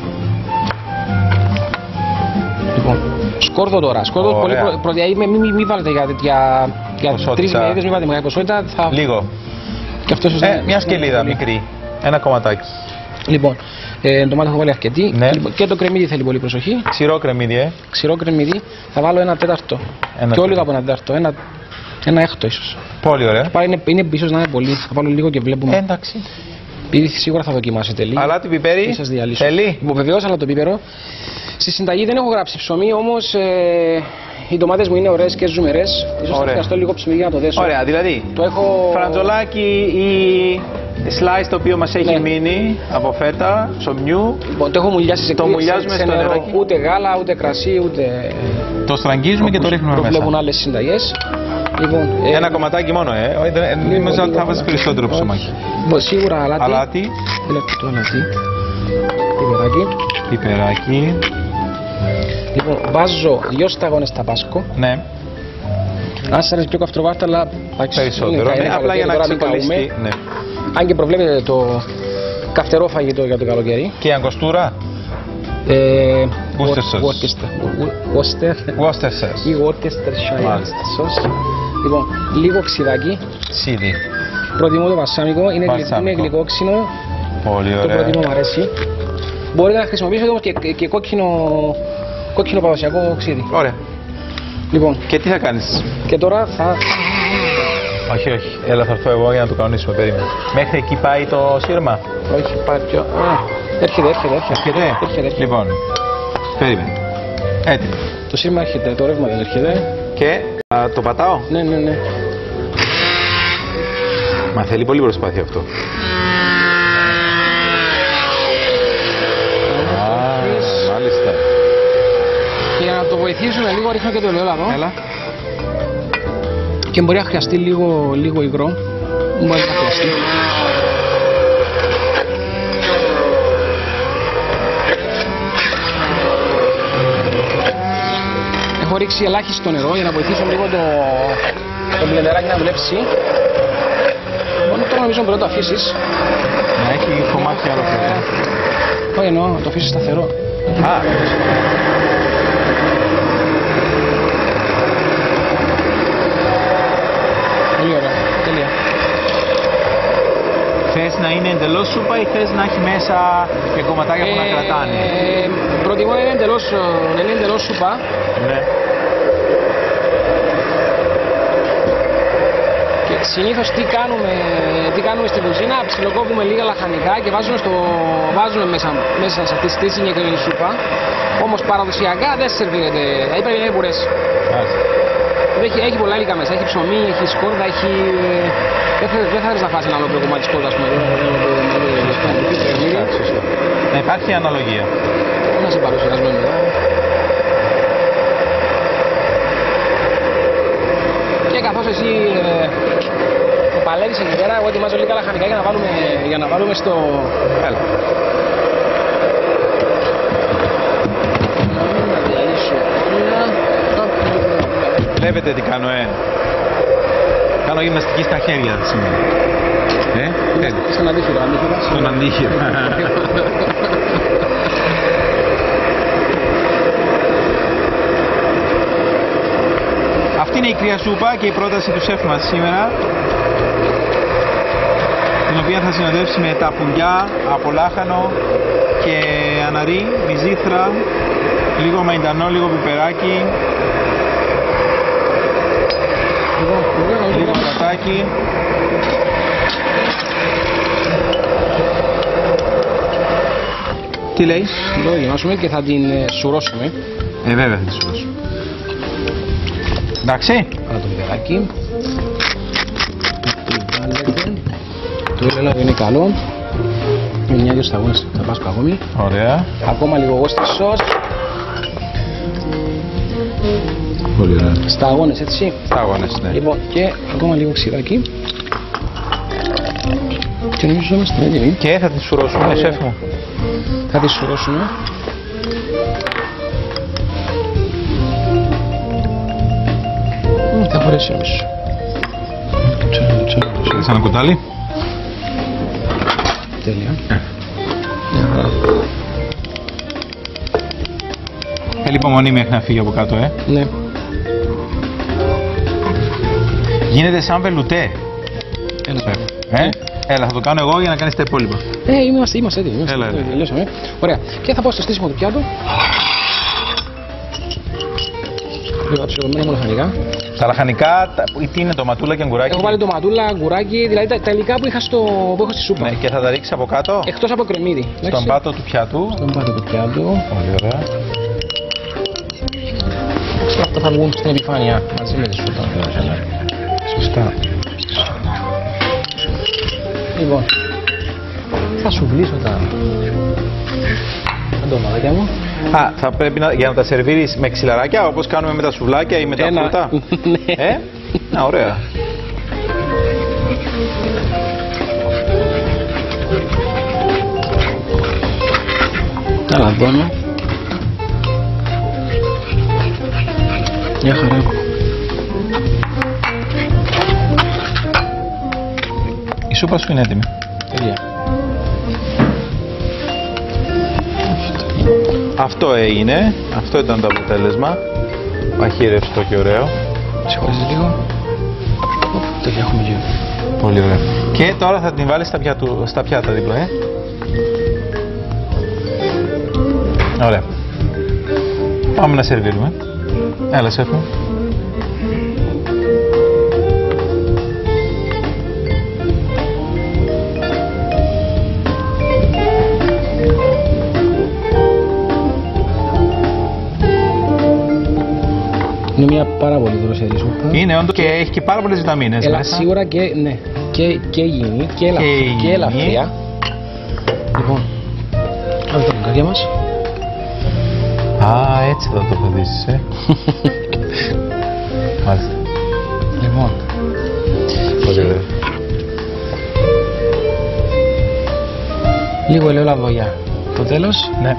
Λοιπόν, σκόρδο τώρα. Σκόρδο πολύ προ... μην μη, μη βάλετε για, για, για τρεις μερίδες, μην βάλετε μεγάλη ποσότητα. Θα... Λίγο. Και αυτό ε, μια σκελίδα μικρή. Ένα κομματάκι. Λοιπόν, ε, ντομάτα έχω βάλει αρκετή. Ναι. Λοιπόν, και το κρεμμύδι θέλει πολύ προσοχή. Ξηρό κρεμμύδι, ε. Ξηρό κρεμμύδι. Θα βάλω ένα τέταρτο. Ένα και λίγο από ένα τέταρτο. Ένα, ένα έκτο ίσως. Πολύ ωραία. Πάλι είναι, είναι ίσως να είναι πολύ. Θα βάλω λίγο και βλέπουμε. Εντάξει. Επειδή σίγουρα θα δοκιμάσετε λίγο. Αλλά την πιπέρι. Σας διαλύσω. Θέλει. Λοιπόν, βεβαίως, αλλά το πίπερο. Στη συνταγή δεν έχω γράψει ψωμί, όμως ε, οι ντομάτες μου είναι ωραίες και ζουμερές. Ίσως θα χρειαστώ λίγο ψωμί για να το δέσω. Ωραία, δηλαδή. Το έχω... φραντζολάκι ή slice το οποίο μας έχει ναι. μείνει από φέτα, ψωμιού. Λοιπόν, το έχω μουλιάσει σε, το μουλιάζουμε σε, σε νερό. Νεράκι. Ούτε γάλα, ούτε κρασί, ούτε... Το στραγγίζουμε και το ρίχνουμε το μέσα. Το βλέπουν άλλες συνταγές. Λοιπόν, ε, ένα κομματάκι μόνο, ε. Νομίζω ότι θα βάζει περισσότερο ψωμάκι. Λοιπόν, σίγουρα αλάτι. Αλάτι. Θέλω το αλάτι. Πιπεράκι. Πιπεράκι. Λοιπόν, βάζω δυο σταγόνες ταμπάσκο. Ναι. Αν σας αρέσει πιο καυτροβάρτα, αλλά περισσότερο. Ναι, απλά για να ξεκολλιστεί. Ναι. Αν και προβλέπετε το καυτερό φαγητό για το καλοκαίρι. Και η αγκοστούρα. Ε, Worcestershire ή Worcestershire sauce. Λοιπόν, λίγο ξιδάκι. Ξίδι. Προτιμώ το βαλσάμικο, είναι, είναι γλυκόξινο. Πολύ ωραία. Το προτιμώ, μου αρέσει. Μπορείτε να χρησιμοποιήσετε όμως και, και κόκκινο, κόκκινο παραδοσιακό ξίδι. Ωραία. Λοιπόν. Και τι θα κάνεις? Και τώρα θα... Όχι, όχι. Έλα, θα έρθω εγώ για να το κανονίσουμε. Περίμενε. Μέχρι εκεί πάει το σύρμα. Όχι, πάει πιο... Α, έρχεται, έρχεται, έρχεται. Έρχεται. έρχεται, έρχεται. Λοιπόν, περίμενε. Έτοιμο. Το σύρμα έρχεται, το ρεύμα δεν έρχεται. Και α, το πατάω. Ναι, ναι, ναι. Μα θέλει πολύ προσπάθεια αυτό. Α, μάλιστα. Και για να το βοηθήσουμε λίγο, ρίχνω και το ελαιόλαδο. Έλα. Και μπορεί να χρειαστεί λίγο, λίγο υγρό. Μπορεί να χρειαστεί. Έχω ρίξει ελάχιστο νερό για να βοηθήσω λίγο το, το μπλεντεράκι να δουλέψει. Μόνο τώρα νομίζω πρέπει να το αφήσεις. Να έχει κομμάτια άλλο πέρα. Όχι εννοώ, να το αφήσεις σταθερό. Α, πολύ ωραία, τέλεια. Θες να είναι εντελώς σούπα ή θες να έχει μέσα και κομματάκια που ε, να κρατάνε? Ε, προτιμώ να είναι εντελώς, να είναι εντελώς σούπα. Ναι. Και συνήθως τι κάνουμε, τι κάνουμε στην κουζίνα, ψιλοκόβουμε λίγα λαχανικά και βάζουμε, στο, βάζουμε μέσα, μέσα σε αυτή τη συγκεκριμένη σούπα. Όμως παραδοσιακά δεν σερβίρεται, δηλαδή πρέπει να είναι πουρές. Έχει, έχει πολλά υλικά μέσα, έχει ψωμί, έχει σκόρδα, έχει... Δεν θα, δεν θα θέλεις να φας ένα άλλο κομμάτι σκόρδα, ας πούμε. Να υπάρχει αναλογία. Δεν να σε παρουσιασμένο. εσύ ε, παλεύεις εκεί πέρα, εγώ ετοιμάζω λίγα λαχανικά για να βάλουμε, για να βάλουμε στο... Έλα. Βλέπετε τι κάνω, ε. Κάνω γυμναστική στα χέρια σήμερα. Ε, ε. Στον αντίχειρο, αντίχειρο. Στον αντίχειρο. Αυτή είναι η κρύα σούπα και η πρόταση του σεφ μας σήμερα, την οποία θα συνοδεύσει με ταπουλιά από λάχανο και αναρί, μυζήθρα, λίγο μαϊντανό, λίγο πιπεράκι, λίγο πατατάκι. Τι λέει? Το δοκιμάσουμε και θα την σουρώσουμε. Ε, βέβαια θα την σουρώσουμε. Εντάξει. Άρα το πιπεράκι. Το ελαιόλαδο είναι καλό. Είναι μια-δυο σταγόνες θα πας παγόμι. Ωραία. Ακόμα λίγο εγώ στη σως. Πολύ ωραία. Σταγόνες, έτσι. Σταγόνες, ναι. Λοιπόν, και ακόμα λίγο ξηράκι. Και νομίζω είμαστε έτοιμοι. Και θα τη σουρώσουμε, σεφ μου. Θα τη σουρώσουμε. Θα φορέσει εμείς. Θέλεις ένα κουτάλι? Τέλεια. Θέλει υπομονή μέχρι να φύγει από κάτω, ε. Ναι. Γίνεται σαν βελουτέ. Έλα. Ε? Έλα, θα το κάνω εγώ για να κάνεις τα υπόλοιπα. Ε, είμαστε, είμαστε έτοιμοι. Έλα, έλα. Τελειώσαμε. Ωραία. Και θα πάω στο στήσιμο του πιάτου. Λίγο ψιλωμένα μου λαχανικά. Τα λαχανικά, τα, τι είναι, ντοματούλα και αγκουράκι? Έχω βάλει ντοματούλα, αγκουράκι, δηλαδή τα, τα υλικά που είχα στο, που έχω στη σούπα. Ναι, και θα τα ρίξεις από κάτω? Εκτός από κρεμμύδι. Στον πάτο του πιάτου. Στον πάτο του πιάτου. Πολύ ωραία. Και αυτά θα βγουν στην επιφάνεια μαζί με τη σούπα. Σωστά. Λοιπόν, θα σουβλήσω τα ντοματάκια μου. Α, θα πρέπει να, για να τα σερβίρεις με ξυλαράκια όπως κάνουμε με τα σουβλάκια ή με τα Ένα. φρούτα. Ναι. Ε, α, ωραία. Τα λαδώνω. Μια χαρά. Η σούπα σου είναι έτοιμη. Τέλεια. Αυτό έγινε, αυτό ήταν το αποτέλεσμα. Αχύρευστο και ωραίο. Συγχωρείτε λίγο. Τέλεια, έχουμε γύρω. Πολύ ωραία. Και τώρα θα την βάλεις στα, πιάτου, στα πιάτα δίπλα, ε. Ωραία. Πάμε να σερβίρουμε. Έλα, σεφ μου. Είναι μια πάρα πολύ δροσερή σούπα. Είναι όντως και έχει και πάρα πολλές βιταμίνες. Έλα, μέσα. σίγουρα και, ναι, και, και υγιεινή και, ελαφ, και, και ελαφριά. Λοιπόν, βάλτε τα μπουκάρια μας. Α, έτσι θα το φοβήσεις, ε. Μάλιστα. Λοιπόν. Πολύ ωραία. Λίγο ελαιόλαδο για το τέλος. Ναι.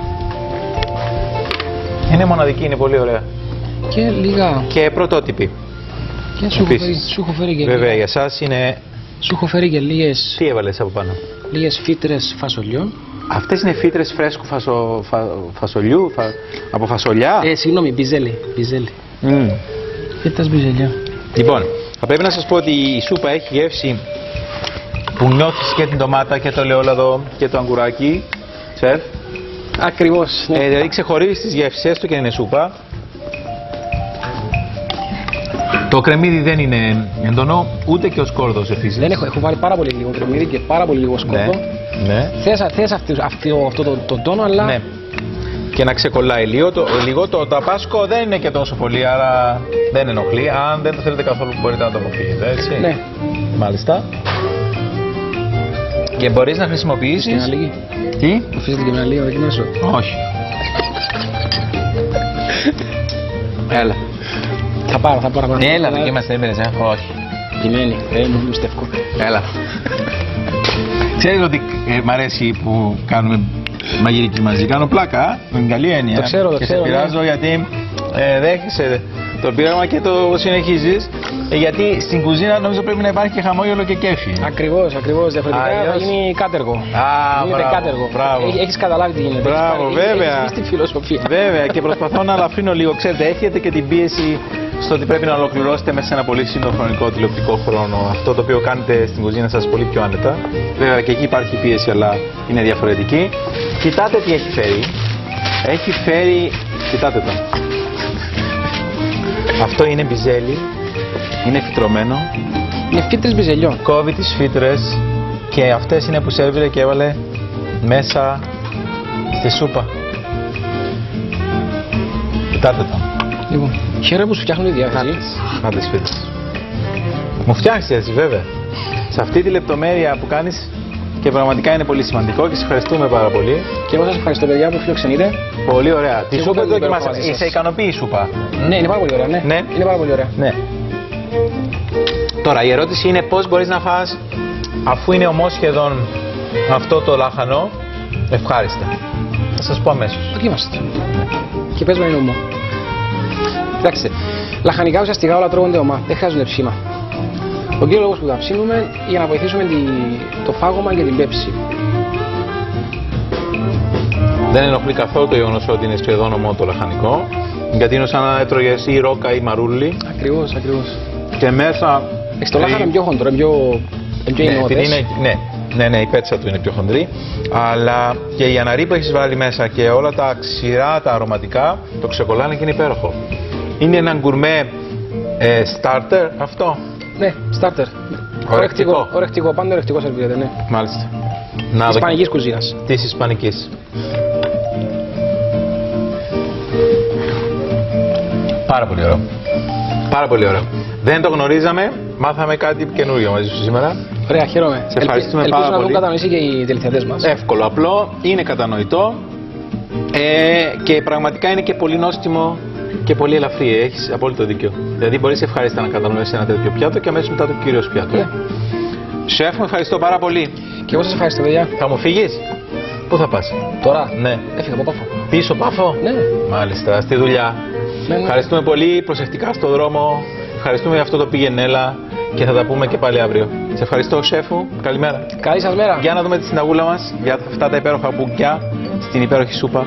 Είναι μοναδική, είναι πολύ ωραία. Και λίγα... Και πρωτότυπη. Και σου έχω φέρει, σου έχω φέρει και βέβαια, λίγα... για εσάς είναι... Σου έχω φέρει και λίγες... Τι έβαλες από πάνω? Λίγες φύτρες φασολιών. Αυτές είναι φύτρες φρέσκου φασο... φα... φασολιού, φα... από φασολιά. Ε, συγγνώμη, μπιζέλι. μπιζέλι. Mm. Φύτρες μπιζελιά. Λοιπόν, θα πρέπει να σας πω ότι η σούπα έχει γεύση που νιώθεις και την ντομάτα και το ελαιόλαδο και το αγκουράκι. Σεφ. Ακριβώς. Ναι. Ε, δηλαδή ξεχωρίζεις τις γεύσεις, έστω και είναι σούπα. Το κρεμμύδι δεν είναι έντονο, ούτε και ο σκόρδος επίσης. Δεν έχω, έχω βάλει πάρα πολύ λίγο κρεμμύδι και πάρα πολύ λίγο σκόρδο. Ναι, ναι. Θες, θες αυτή, αυτή, αυτό το, το τόνο, αλλά... Ναι. Και να ξεκολλάει λίγο. Το, λίγο το ταπάσκο δεν είναι και τόσο πολύ, άρα δεν ενοχλεί. Αν δεν το θέλετε καθόλου μπορείτε να το αποφύγετε, έτσι. Ναι. Μάλιστα. Και μπορείς να χρησιμοποιήσεις... Και τι? Αφήσετε και ένα λίγο, δοκιμάσω. Όχι. Έλα. Θα πάρω, θα πάρω. Έλα, δοκίμαστε, έμπαινες, ε. Όχι. Επιμένει, ε, μου λουστεύκω. Έλα. Ξέρεις ότι ε, μ' αρέσει που κάνουμε μαγειρική μαζί. Κάνω πλάκα, με καλή έννοια. Το ξέρω, το και ξέρω. σε πειράζω ναι. γιατί ε, δέχεσαι το πείραμα και το συνεχίζεις. Ε, γιατί στην κουζίνα νομίζω πρέπει να υπάρχει και χαμόγελο και κέφι. Ακριβώς, ακριβώς. Διαφορετικά Αλλιώς... θα γίνει κάτεργο. Α, γίνεται μπράβο, κάτεργο. Μπράβο. Έχ, έχεις καταλάβει τι γίνεται. Μπράβο, έχεις, βέβαια. Έχεις τη φιλοσοφία. Βέβαια, και προσπαθώ να ελαφρύνω λίγο. Ξέρετε, έχετε και την πίεση στο ότι πρέπει να ολοκληρώσετε μέσα σε ένα πολύ σύντομο χρονικό τηλεοπτικό χρόνο αυτό το οποίο κάνετε στην κουζίνα σας πολύ πιο άνετα. Βέβαια και εκεί υπάρχει πίεση, αλλά είναι διαφορετική. Κοιτάτε τι έχει φέρει. Έχει φέρει. Κοιτάτε το. Αυτό είναι μπιζέλι. Είναι φυτρωμένο. Είναι φύτρες μπιζελιών. Κόβει τις φύτρες και αυτές είναι που σέρβιρε και έβαλε μέσα στη σούπα. Κοιτάτε το. Λοιπόν, χαίρομαι που σου φτιάχνουν τη διάθεση. Να τις φύτρες. Μου φτιάχνεις έτσι βέβαια. Σε αυτή τη λεπτομέρεια που κάνεις και πραγματικά είναι πολύ σημαντικό και σε ευχαριστούμε πάρα πολύ. Και εγώ σας ευχαριστώ παιδιά που φιλοξενείτε. Πολύ ωραία. Τη σούπα το δοκιμάσαμε. Σε ικανοποιεί η σούπα. Ναι, είναι πάρα πολύ ωραία. Ναι. ναι. Είναι πάρα πολύ ωραία. Ναι. Τώρα η ερώτηση είναι πώς μπορείς να φας αφού είναι ομός σχεδόν αυτό το λάχανο ευχάριστα. Θα σας πω αμέσως. Δοκίμαστε. Και πες μου είναι ομό. Κοιτάξτε, λαχανικά ουσιαστικά όλα τρώγονται ομά. Δεν χρειάζονται ψήμα. Ο κύριος λόγος που τα ψήνουμε για να βοηθήσουμε τη... το φάγωμα και την πέψη. Δεν ενοχλεί καθόλου το γεγονός ότι είναι σχεδόν ομό το λαχανικό. Γιατί είναι σαν να έτρωγες ή ρόκα ή μαρούλι. Ακριβώς, ακριβώς. Και μέσα. Στο λάχανο είναι πιο χοντρό, είναι πιο, πιο ναι, είναι, ναι, ναι, ναι, η πέτσα του είναι πιο χοντρή. Αλλά και η αναρρή που έχεις βάλει μέσα και όλα τα ξηρά, τα αρωματικά το ξεκολλάνε και είναι υπέροχο. Είναι ένα γκουρμέ ε, starter αυτό. Ναι, starter. Ορεκτικό. Ορεκτικό, πάντα ορεκτικό σερβίρεται, ναι. Μάλιστα. Της ισπανικής κουζίνας. Της ισπανικής. Πάρα πολύ ωραίο. Πάρα πολύ ωραίο. Δεν το γνωρίζαμε, μάθαμε κάτι καινούριο μαζί σου σήμερα. Ωραία, χαίρομαι. Σε ευχαριστούμε Ελπίζω πάρα να πολύ. το κατανοήσει και οι τηλεθεατές μας. Εύκολο, απλό, είναι κατανοητό ε, και πραγματικά είναι και πολύ νόστιμο και πολύ ελαφρύ. Έχεις απόλυτο δίκιο. Δηλαδή μπορείς ευχαριστά να κατανοήσεις ένα τέτοιο πιάτο και αμέσως μετά το κύριος πιάτο. Yeah. Σεφ, μου ευχαριστώ πάρα πολύ. Και εγώ σας ευχαριστώ, παιδιά. Θα μου φύγεις? Πού θα πας? Τώρα. Ναι. Έφυγα από Πάφο. Πίσω Πάφο? Ναι. Μάλιστα, στη δουλειά. Ναι, ναι. Ευχαριστούμε πολύ, προσεκτικά στο δρόμο. Ευχαριστούμε για αυτό το πήγαινε έλα και θα τα πούμε και πάλι αύριο. Σε ευχαριστώ, σέφου. Καλημέρα. Καλή σας μέρα. Για να δούμε τη συνταγούλα μας για αυτά τα υπέροχα μπουκιά στην υπέροχη σούπα.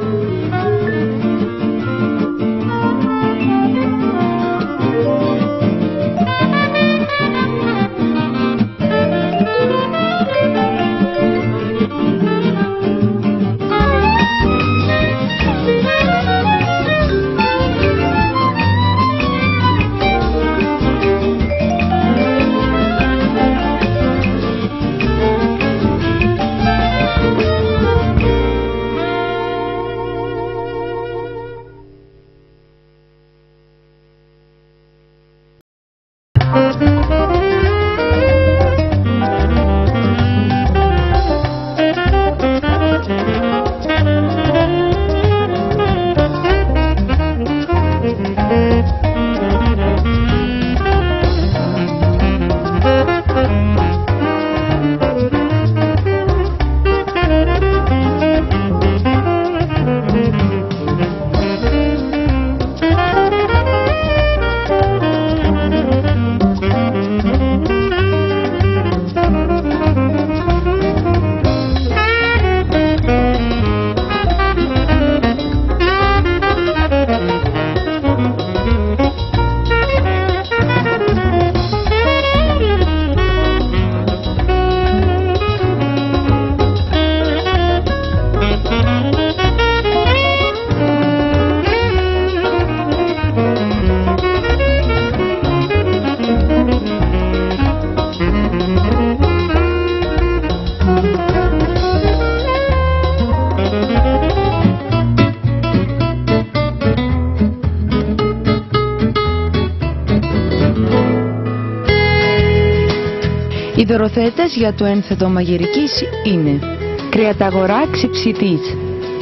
Οι δωροθέτες για το ένθετο μαγειρικής είναι κρεαταγορά ξυψητής,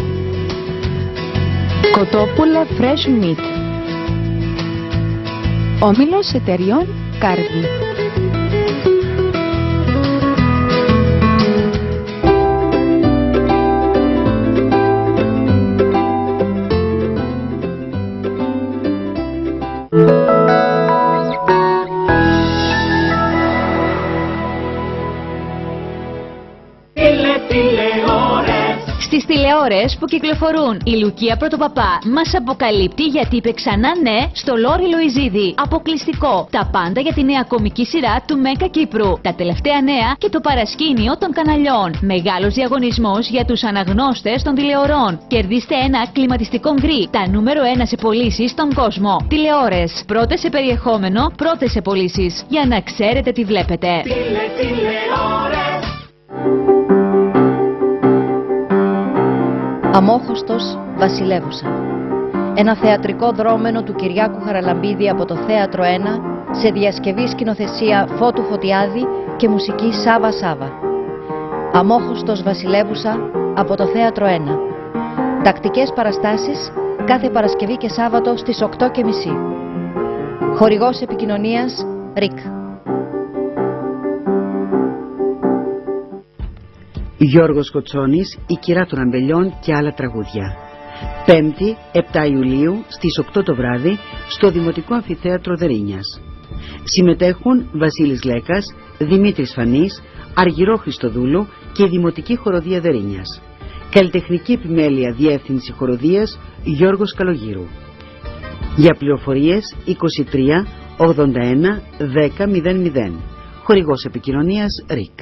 κοτόπουλα fresh meat, όμιλος εταιριών Κάρδι. Στις τηλεόρες που κυκλοφορούν, η Λουκία Πρωτοπαπά μας αποκαλύπτει γιατί είπε ξανά ναι στο Λόρι Λοϊζίδη. Αποκλειστικό. Τα πάντα για τη νέα κομική σειρά του Μέκα Κύπρου. Τα τελευταία νέα και το παρασκήνιο των καναλιών. Μεγάλος διαγωνισμός για τους αναγνώστες των τηλεορών. Κερδίστε ένα κλιματιστικό γκρι. Τα νούμερο ένα σε πωλήσεις στον κόσμο. Τηλεόρες. Πρώτες σε περιεχόμενο, πρώτες σε πωλήσεις. Για να ξέρετε τι βλέπετε. Τηλε, τηλεόρες. Αμόχωστος Βασιλεύουσα. Ένα θεατρικό δρόμενο του Κυριάκου Χαραλαμπίδη από το Θέατρο ένα σε διασκευή σκηνοθεσία Φώτου Φωτιάδη και μουσική Σάβα Σάβα. Αμόχωστος Βασιλεύουσα από το Θέατρο ένα. Τακτικές παραστάσεις κάθε Παρασκευή και Σάββατο στις οκτώ και μισή. Χορηγός επικοινωνίας ΡΙΚ. Γιώργος Κοτσόνης, η κυρά των αμπελιών και άλλα τραγούδια. Πέμπτη, επτά Ιουλίου, στις οκτώ το βράδυ, στο Δημοτικό Αμφιθέατρο Δερίνιας. Συμμετέχουν Βασίλης Λέκας, Δημήτρης Φανής, Αργυρό Χριστοδούλου και η Δημοτική Χοροδία Δερίνιας. Καλλιτεχνική επιμέλεια διεύθυνση χοροδίας Γιώργος Καλογύρου. Για πληροφορίες είκοσι τρία ογδόντα ένα δέκα μηδέν μηδέν. Χορηγός επικοινωνίας ΡΙΚ.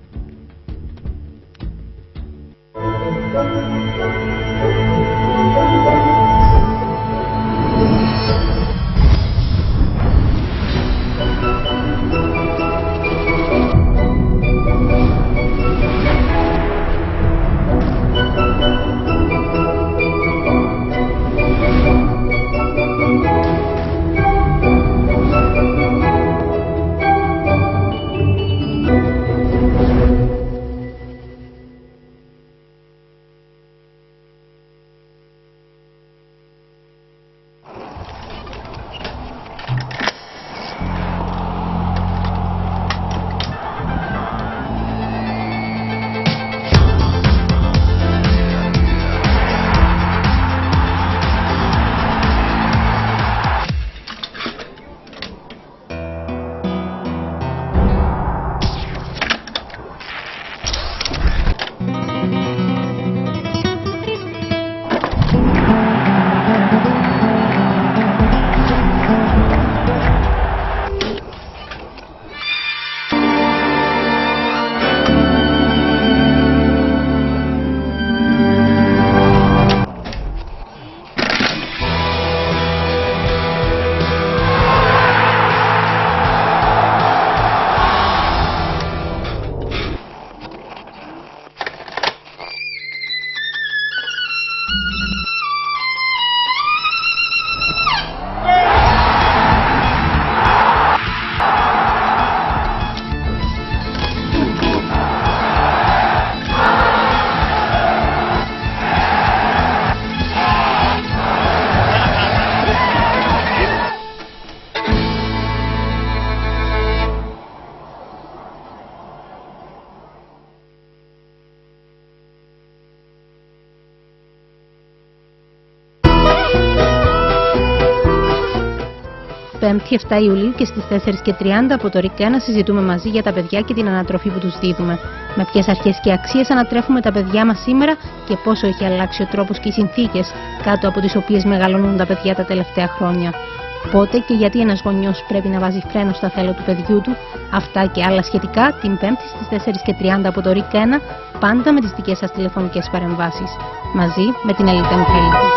Πέμπτη επτά Ιουλίου και στις τέσσερις και τριάντα από το ΡΙΚ ένα συζητούμε μαζί για τα παιδιά και την ανατροφή που τους δίδουμε. Με ποιες αρχές και αξίες ανατρέφουμε τα παιδιά μας σήμερα και πόσο έχει αλλάξει ο τρόπος και οι συνθήκες κάτω από τις οποίες μεγαλώνουν τα παιδιά τα τελευταία χρόνια. Πότε και γιατί ένας γονιός πρέπει να βάζει φρένο στα θέλω του παιδιού του, αυτά και άλλα σχετικά την Πέμπτη στις τέσσερις και τριάντα από το ΡΙΚ ένα, πάντα με τις δικές σας τηλεφωνικές παρεμβάσεις. Μαζί με την Ελίτα Μιχαηλίδου.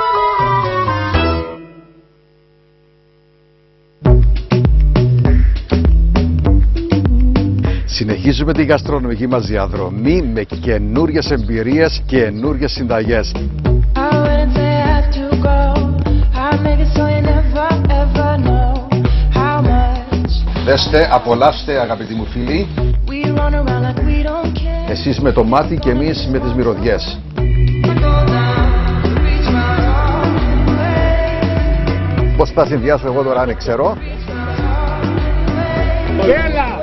Συνεχίζουμε τη γαστρονομική μας διαδρομή με καινούριες εμπειρίες και καινούριες συνταγές. Δέστε, απολαύστε αγαπητοί μου φίλοι. Εσείς με το μάτι και εμείς με τις μυρωδιές. Πώς θα συνδυάσω εγώ τώρα αν ξέρω. Έλα!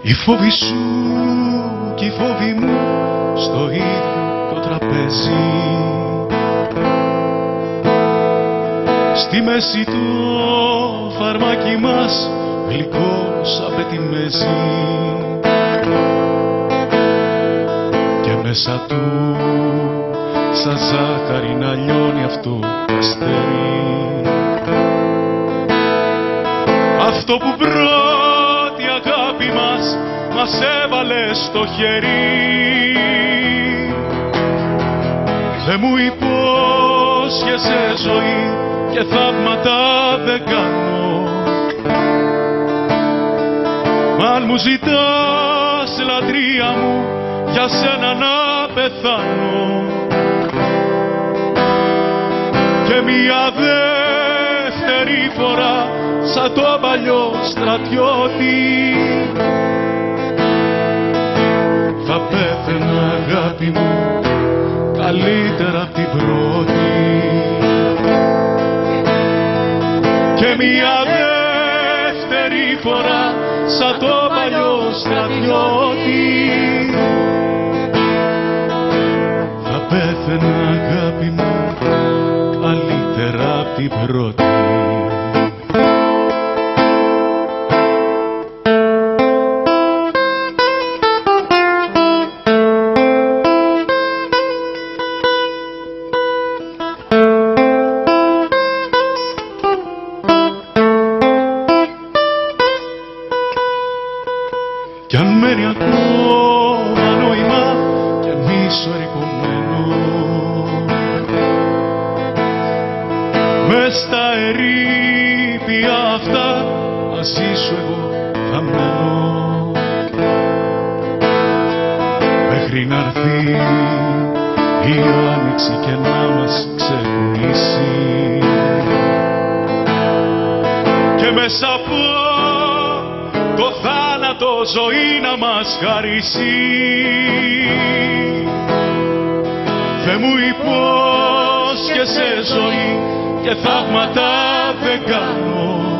Η φόβη σου και η φόβη μου στο ίδιο το τραπέζι, στη μέση το φαρμάκι μας γλυκό σαν πετιμέζι και μέσα του σαν ζάχαρη να λιώνει αυτό το αστέρι, αυτό που πρώτη αγάπη μας μας έβαλε στο χέρι. Δε μου υπόσχεσαι ζωή και θαύματα δεν κάνω, μ' αν μου ζητάς λατρεία μου για σένα να πεθάνω, και μια δεύτερη φορά σαν το παλιό στρατιώτη θα πέθαινα αγάπη μου καλύτερα απ' την πρώτη, και μια δεύτερη φορά σαν το παλιό στρατιώτη θα πέθαινα αγάπη μου καλύτερα απ' την πρώτη. Κι αν μένει ακόμα νόημα και μίσο ερικωμένο μες στα ερείπια αυτά μαζί σου εγώ θα μένω, μέχρι να'ρθεί η άνοιξη και να μας ξεχνήσει και μέσα από το θάνατο ζωή να μας χαρίσει. Δε μου υπόσχεσαι ζωή και θαύματα δεν κάνω,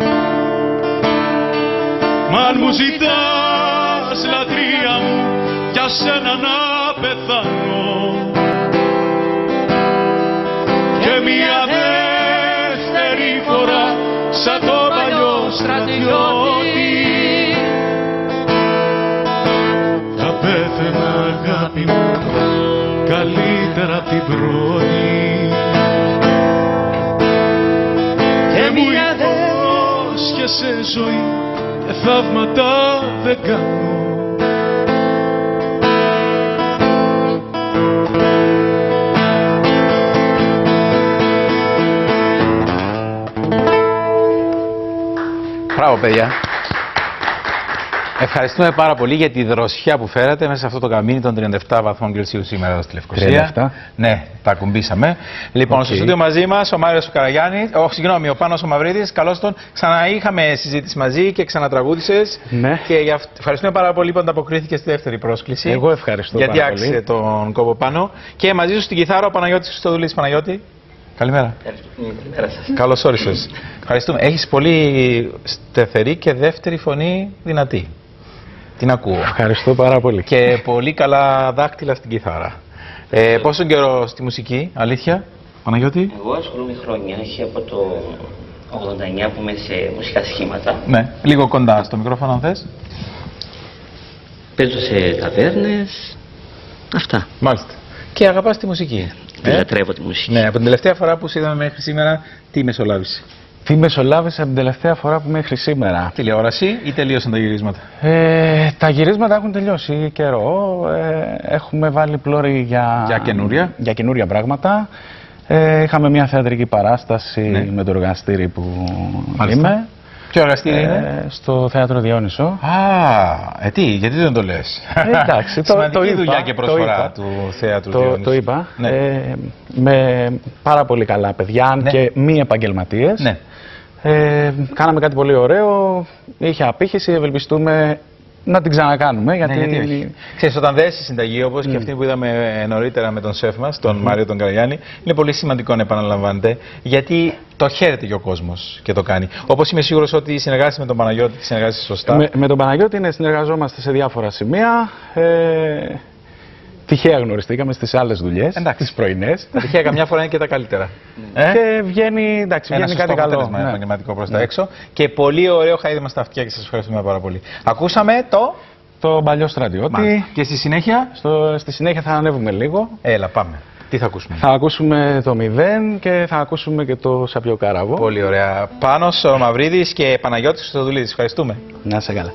μ' αν μου ζητάς λατρεία μου για σένα να πεθάνω, και μια δεύτερη φορά σαν το παλιό στρατιώτη θα πέθαινα αγάπη μου καλύτερα απ' την πρώτη, και μου υπόσχεσαι ζωή και θαύματα δεν κάνω, Μπράβο, παιδιά. Ευχαριστούμε πάρα πολύ για τη δροσιά που φέρατε μέσα σε αυτό το καμίνι των τριάντα επτά βαθμών Κελσίου σήμερα εδώ στη Λευκοσία. τριάντα επτά. Ναι, τα ακουμπήσαμε. Λοιπόν, okay. Στο στούντιο μαζί μας ο Μάριος Καραγιάννης, oh, συγγνώμη, ο Πάνος ο Μαυρίδης. Καλώς τον. Ξαναείχαμε συζήτηση μαζί και ξανατραγούδησες. Ναι. Και για αυ... ευχαριστούμε πάρα πολύ που ανταποκρίθηκε στη δεύτερη πρόσκληση. Εγώ ευχαριστώ γιατί πάρα πολύ. Γιατί άξιζε τον κόπο πάνω. Και μαζί σου στην κιθάρα ο Παναγιώτης Χριστοδουλής. Παναγιώτη. Καλημέρα. Καλημέρα σας. Καλώς όρισες. Ευχαριστούμε. Έχεις πολύ στεθερή και δεύτερη φωνή δυνατή. Την ακούω. Ευχαριστώ πάρα πολύ. Και πολύ καλά δάκτυλα στην κιθάρα. Ε, πόσο καιρό στη μουσική, αλήθεια, Παναγιώτη? Εγώ ασχολούμαι χρόνια. Έχει από το ογδόντα εννιά που είμαι σε μουσικά σχήματα. Ναι, λίγο κοντά στο μικρόφωνο αν θες. Παίζω σε ταβέρνες. Αυτά. Μάλιστα. Και αγαπάς τη μουσική. Ε? Λατρεύω τη μουσική. Ναι, από την τελευταία φορά που σε είδαμε μέχρι σήμερα, τι μεσολάβησε? Τι μεσολάβησε από την τελευταία φορά που μέχρι σήμερα? Τηλεόραση ή τελείωσαν τα γυρίσματα? Ε, τα γυρίσματα έχουν τελειώσει καιρό. Ε, έχουμε βάλει πλώρη για, για, καινούρια. για καινούρια πράγματα. Ε, είχαμε μια θεατρική παράσταση ναι. με το εργαστήρι που Μάλιστα. είμαι. Ποιο εργαστήρι ε, είναι? Στο Θέατρο Διόνυσο. Α, ε, τι, γιατί δεν το λες? Ε, εντάξει, το, σημαντική το είπα, δουλειά και προσφορά το του Θέατρου το, Διόνυσου. Το είπα. Ναι. Ε, με πάρα πολύ καλά παιδιά, αν ναι. και μη επαγγελματίες. Ναι. Ε, κάναμε κάτι πολύ ωραίο, είχε απήχηση, ευελπιστούμε να την ξανακάνουμε. Γιατί... Ναι, γιατί όχι. Ξέρεις, όταν δέσει συνταγή, όπως mm. και αυτή που είδαμε νωρίτερα με τον σεφ μας, τον mm. Μάριο τον Καραγιάννη, είναι πολύ σημαντικό να επαναλαμβάνετε, γιατί το χαίρεται και ο κόσμος και το κάνει. Όπως είμαι σίγουρος ότι συνεργάζεσαι με τον Παναγιώτη, συνεργάζεσαι σωστά. Με, με τον Παναγιώτη ναι, συνεργαζόμαστε σε διάφορα σημεία. Ε... Τυχαία γνωριστήκαμε στις άλλες δουλειές, τις πρωινές. Τα τυχαία καμιά φορά είναι και τα καλύτερα. ε? Και βγαίνει, εντάξει, βγαίνει κάτι καλό. Ένα επαγγελματικό προς τα έξω. Και πολύ ωραίο χαίδι μας τα αυτιά και σας ευχαριστούμε πάρα πολύ. Ακούσαμε το... Το παλιό στρατιώτη. Και στη συνέχεια? Στο, στη συνέχεια θα ανέβουμε λίγο. Έλα, πάμε. Τι θα ακούσουμε? Θα ακούσουμε το μηδέν και θα ακούσουμε και το Σαπιο Κάραβο. Πολύ ωραία. Πάνος Μαυρίδης και Παναγιώτης Χρυστοδουλίδης. Ευχαριστούμε. Να είσαι καλά.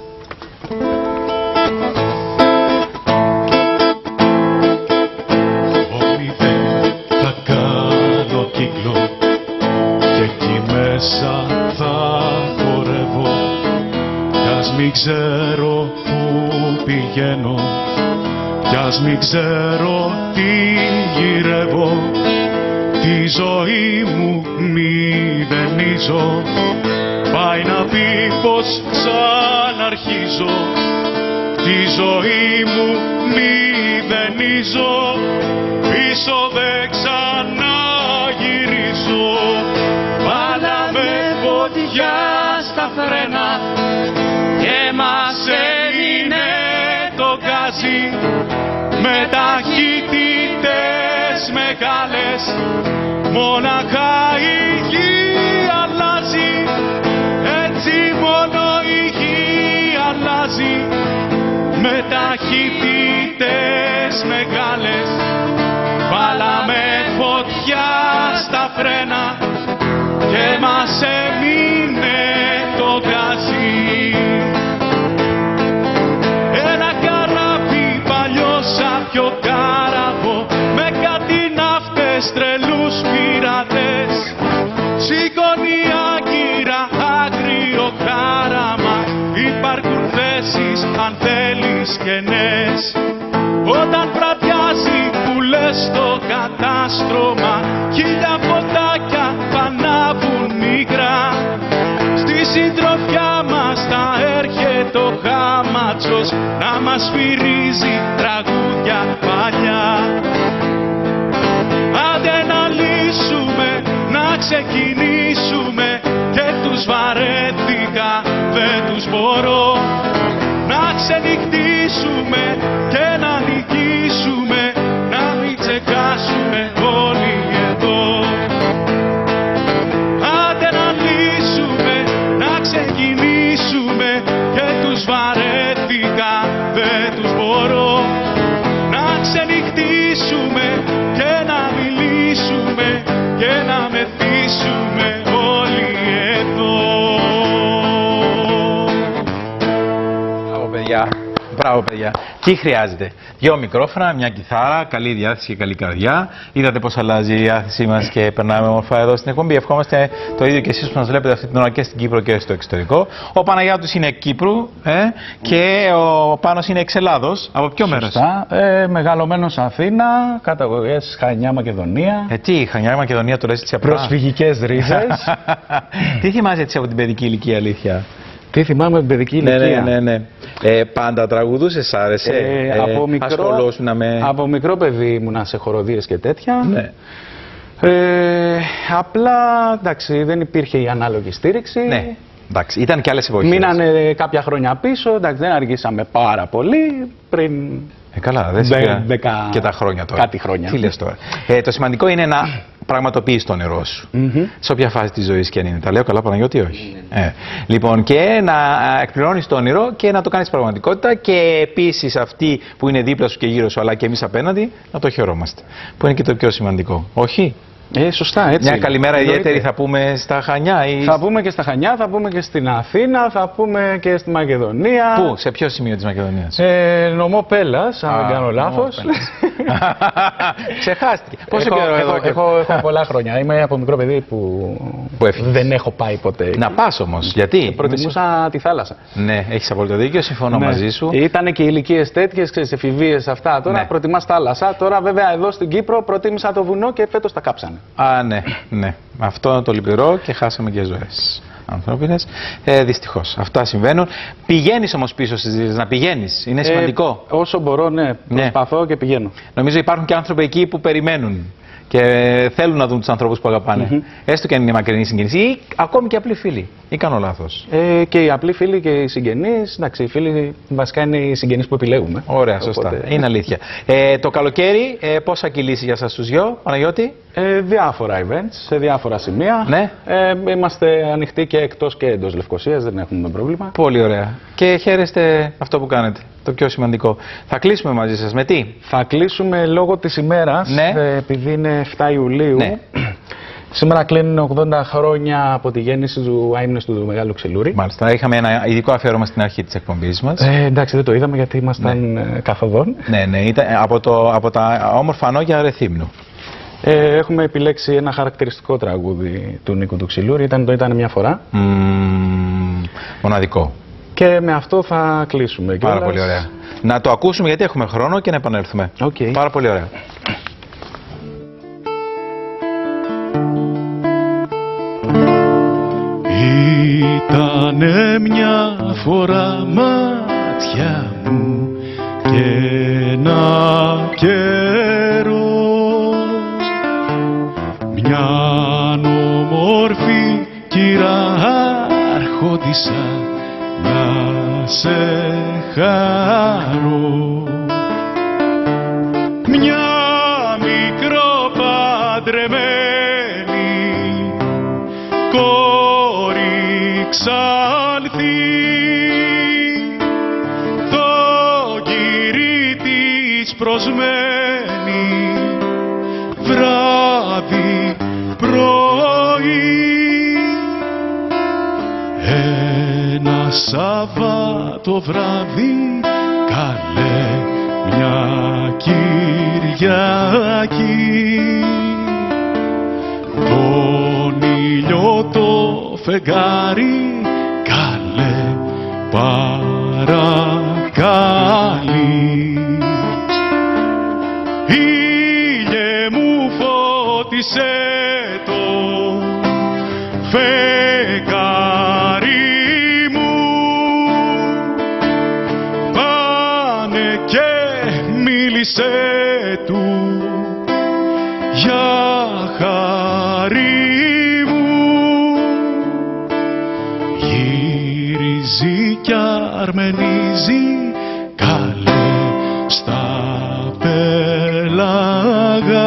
Μην ξέρω πού πηγαίνω κι ας μην ξέρω τι γυρεύω, τη ζωή μου μηδενίζω, πάει να πει πως ξαναρχίζω, τη ζωή μου μηδενίζω, πίσω δεν ξαναγυρίζω, βάλαμε φωτιά στα φρένα και μας έμεινε το γκάζι, με ταχύτητες μεγάλες, μόναχα η γη αλλάζει, έτσι μόνο η γη αλλάζει, με ταχύτητες μεγάλες, βάλαμε φωτιά στα φρένα και μας έμεινε το γκάζι. Σαπιο Κάραβο με κάτι ναύτες, τρελούς πειρατές, σηκώνει άγκυρα, άγριο χάραμα, υπάρχουν θέσεις αν θέλεις κενές. Όταν βραδιάζει που λες στο κατάστρωμα, χίλια φωτάκια πανάβουν μικρά, στη συντροφιά μας θα έρχεται ο χάματσος να μας σφυρίζει τραγούδια παλιά. Άντε να λύσουμε, να ξεκινήσουμε, και τους βαρέθηκα, δεν τους μπορώ, να ξενυχτήσουμε και να νικήσουμε, να μην τσεκάσουμε όλοι εδώ. Άντε να λύσουμε, να ξεκινήσουμε, και τους βαρέθηκα, δεν τους μπορώ, να ξενυχτήσουμε και να μιλήσουμε και να μεθύσουμε όλοι εδώ. Μπράβο παιδιά, μπράβο παιδιά. Τι χρειάζεται? Δύο μικρόφωνα, μια κιθάρα, καλή διάθεση και καλή καρδιά. Είδατε πώς αλλάζει η διάθεσή μας και περνάμε όμορφα εδώ στην εκπομπή. Ευχόμαστε το ίδιο και εσείς που μας βλέπετε αυτή την ώρα και στην Κύπρο και στο εξωτερικό. Ο Παναγιώτης είναι Κύπρου ε, και ο Πάνος είναι εξ Ελλάδος. Από ποιο μέρος? Ε, μεγαλωμένος Αθήνα, καταγωγές Χανιά, Μακεδονία. Ε, τι, Χανιά, Μακεδονία, το λες έτσι απλά? Προσφυγικές ρίζες. Τι θυμάσαι έτσι από την παιδική ηλικία, αλήθεια? Τι θυμάμαι την παιδική ηλικία? Ναι, ναι, ναι. Ε, πάντα τραγουδούσες, άρεσε? Ε, ε, από, μικρό, με... από μικρό παιδί ήμουνα σε χοροδίες και τέτοια. Ναι. Ε, απλά, εντάξει, δεν υπήρχε η ανάλογη στήριξη. Ναι, εντάξει, ήταν και άλλες εποχές. Μείνανε κάποια χρόνια πίσω, εντάξει, δεν αργήσαμε πάρα πολύ πριν... Ε, καλά, δεν σημαίνει και τα χρόνια τώρα. Κάτι χρόνια. Τι λες τώρα? Ε, το σημαντικό είναι να πραγματοποιείς το όνειρό σου. Mm-hmm. Σε όποια φάση της ζωής και αν είναι. Τα λέω καλά, Παναγιώτη, όχι? Mm-hmm. ε, λοιπόν, και να εκπληρώνεις το όνειρο και να το κάνεις πραγματικότητα, και επίσης αυτοί που είναι δίπλα σου και γύρω σου, αλλά και εμείς απέναντι, να το χαιρόμαστε. Που είναι και το πιο σημαντικό. Όχι? Ε, σωστά, έτσι. Μια καλημέρα ιδιαίτερη θα πούμε στα Χανιά ή... Θα πούμε και στα Χανιά, θα πούμε και στην Αθήνα, θα πούμε και στη Μακεδονία. Πού, σε ποιο σημείο της Μακεδονίας? Ε, νομό Πέλλας, αν δεν κάνω λάθος. Ξεχάστηκε. Πόσο έχω, καιρό έχω, εδώ? Έχω, έχω πολλά χρόνια. Είμαι από μικρό παιδί που, που δεν έχω πάει ποτέ. Να πας όμως, γιατί? Προτιμούσα τη θάλασσα. Ναι, έχεις απόλυτο δίκιο, συμφωνώ ναι. μαζί σου. Ήταν και ηλικίες τέτοιες, ξέρεις, εφηβείες αυτά. Τώρα ναι. προτιμάς θάλασσα. Τώρα βέβαια εδώ στην Κύπρο προτίμησα το βουνό και φέτος τα κάψανε. Α, ναι, ναι. Αυτό το λυπηρό και χάσαμε και ζωές. ανθρώπινες. Ε, δυστυχώς. Αυτά συμβαίνουν. Πηγαίνεις όμως πίσω στις ρίζες, να πηγαίνεις. Είναι σημαντικό. Ε, όσο μπορώ, ναι. Προσπαθώ ναι. και πηγαίνω. Νομίζω υπάρχουν και άνθρωποι εκεί που περιμένουν και θέλουν να δουν τους ανθρώπους που αγαπάνε. Mm-hmm. Έστω και αν είναι μακρινή συγγενής ή ακόμη και απλοί φίλοι. Ή κάνω λάθος? Ε, και οι απλοί φίλοι και οι συγγενείς. Εντάξει, οι φίλοι βασικά είναι οι συγγενείς που επιλέγουμε. Ωραία, σωστά. Οπότε... Είναι αλήθεια. Ε, το καλοκαίρι, ε, πώς θα κυλήσει για σας τους δυο, Παναγιώτη? Ε, διάφορα events, σε διάφορα σημεία. Ναι. Ε, είμαστε ανοιχτοί και εκτός και εντός Λευκωσίας, δεν έχουμε πρόβλημα. Πολύ ωραία. Και χαίρεστε αυτό που κάνετε. Το πιο σημαντικό. Θα κλείσουμε μαζί σας με τι? Θα κλείσουμε λόγω της ημέρας, ναι. ε, επειδή είναι εφτά Ιουλίου. Ναι. Σήμερα κλείνουν ογδόντα χρόνια από τη γέννηση του άιμνης του Μεγάλου Ξυλούρη. Μάλιστα, είχαμε ένα ειδικό αφιέρωμα στην αρχή της εκπομπής μας. Ε, εντάξει, δεν το είδαμε γιατί ήμασταν ναι. καθοδόν. Ναι, ναι, ήταν από, το, από τα όμορφα νόγια Ρεθύμνου. Ε, έχουμε επιλέξει ένα χαρακτηριστικό τραγούδι του Νίκου του Ξυλούρη, ήταν το «Ήταν μια φορά». Mm, μοναδικό. Και με αυτό θα κλείσουμε. Πάρα όλας... πολύ ωραία. Να το ακούσουμε γιατί έχουμε χρόνο και να επανέλθουμε. Okay. Πάρα πολύ ωραία. Ήτανε μια φορά μάτια μου και ένα καιρό μια όμορφη κυράρχοντισσα να σε χαρώ. Μια μικροπαντρεμένη κόρη Ξάνθη, το κύρι της προσμένη βράδυ πρωί. Ένα Σάββατο βράδυ, καλέ, μια Κυριακή, τον ήλιο το φεγγάρι, καλέ, παρακαλεί. Ήλιε μου φώτισε το φεγγάρι μου, πάνε και μίλησε του για χάρη μου. Γυρίζει κι αρμενίζει, καλέ, στα πέλαγα.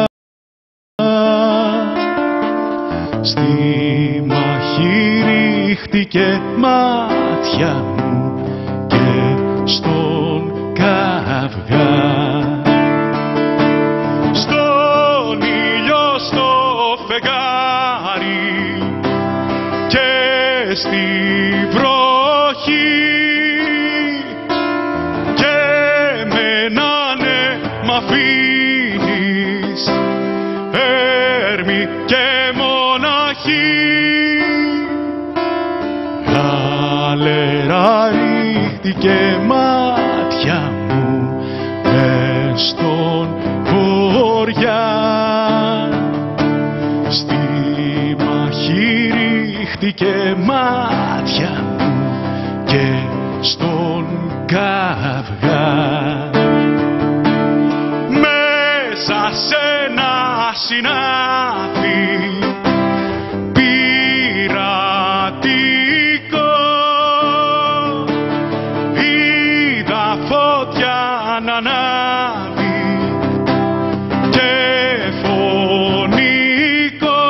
Στη μαχή ρίχτηκε μάτια μου και στον καυγά. Στον ήλιο στο φεγγάρι και στη βροχή, και εμένα ναι μ' αφήνεις έρμη και μοναχή. Γαλέρα ρίχτηκε μάτια μου μες στον βοριά. Στη μαχή ρίχτηκε μάτια μου και στον καυγά. Μέσα σε ένα συνάφι πειρατικό είδα φωτιά να ανάβει και φωνικό.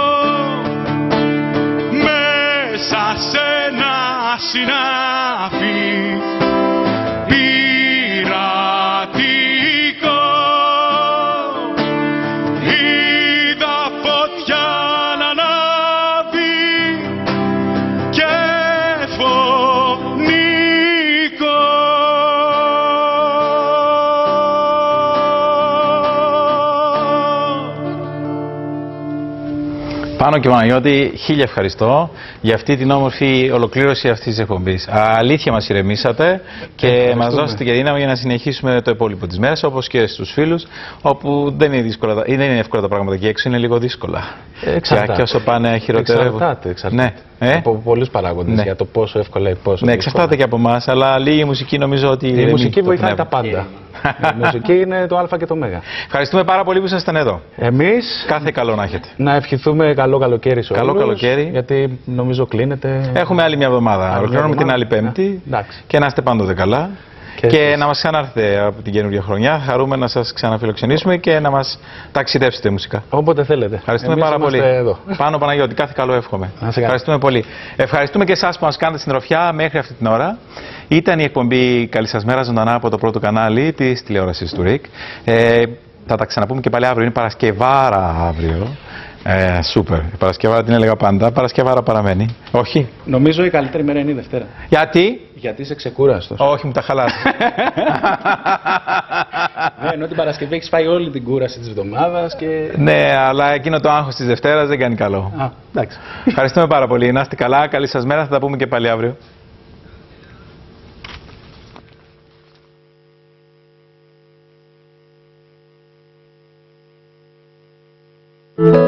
Μέσα σε ένα συνάφι πειρατικό είδα φωτιά να ανάβει και φωνικό. Πάνο και Παναγιώτη, χίλια ευχαριστώ για αυτή την όμορφη ολοκλήρωση αυτής της εκπομπής. Αλήθεια μας ηρεμήσατε και μας δώσετε και δύναμη για να συνεχίσουμε το υπόλοιπο της μέρας, όπως και στους φίλους, όπου δεν είναι, δύσκολα, δεν είναι εύκολα τα πράγματα εκεί έξω, είναι λίγο δύσκολα. Εξαρτάται. Και όσο πάνε χειροτερεύουν. Εξαρτάται, εξαρτάται. Ναι. Ε? Από πολλούς παράγοντες ναι. για το πόσο εύκολα ή πόσο. Ναι, εξαρτάται και από εμάς, αλλά λίγη μουσική νομίζω ότι. Η μουσική βοηθάει τα πάντα. Η μουσική είναι το Α και το Μ. Ευχαριστούμε πάρα πολύ που ήσασταν εδώ. Εμείς. Κάθε καλό να έχετε. Να ευχηθούμε καλό καλοκαίρι σε όλους. Καλό καλοκαίρι. Γιατί νομίζω κλείνεται. Έχουμε άλλη μια εβδομάδα. Ολοκληρώνουμε την άλλη Πέμπτη. Yeah. Και να είστε πάντοτε καλά. Και, και να μας ξανάρθετε από την καινούργια χρονιά. Χαρούμε να σας ξαναφιλοξενήσουμε και να μας ταξιδέψετε μουσικά. Όποτε θέλετε. Ευχαριστούμε Εμείς πάρα πολύ. Εδώ. Πάνο Παναγιώτη, κάθε καλό εύχομαι. Ευχαριστούμε πολύ. Ευχαριστούμε και εσάς που μας κάνετε συντροφιά μέχρι αυτή την ώρα. Ήταν η εκπομπή Καλή σας μέρα ζωντανά από το πρώτο κανάλι της τηλεόρασης του ΡΙΚ. Ε, θα τα ξαναπούμε και πάλι αύριο. Είναι Παρασκευάρα αύριο. Ε, σούπερ. Η Παρασκευάρα την έλεγα πάντα. Παρασκευάρα παραμένει. Όχι. Νομίζω η καλύτερη μέρα είναι η Δευτέρα. Γιατί? Γιατί είσαι ξεκούραστος. Όχι, μου τα χαλάς. Ναι, ενώ την Παρασκευή έχεις πάει όλη την κούραση της εβδομάδας και... Ναι, αλλά εκείνο το άγχος της Δευτέρας δεν κάνει καλό. Α, εντάξει. Ευχαριστούμε πάρα πολύ. Να είστε καλά. Καλή σας μέρα. Θα τα πούμε και πάλι αύριο.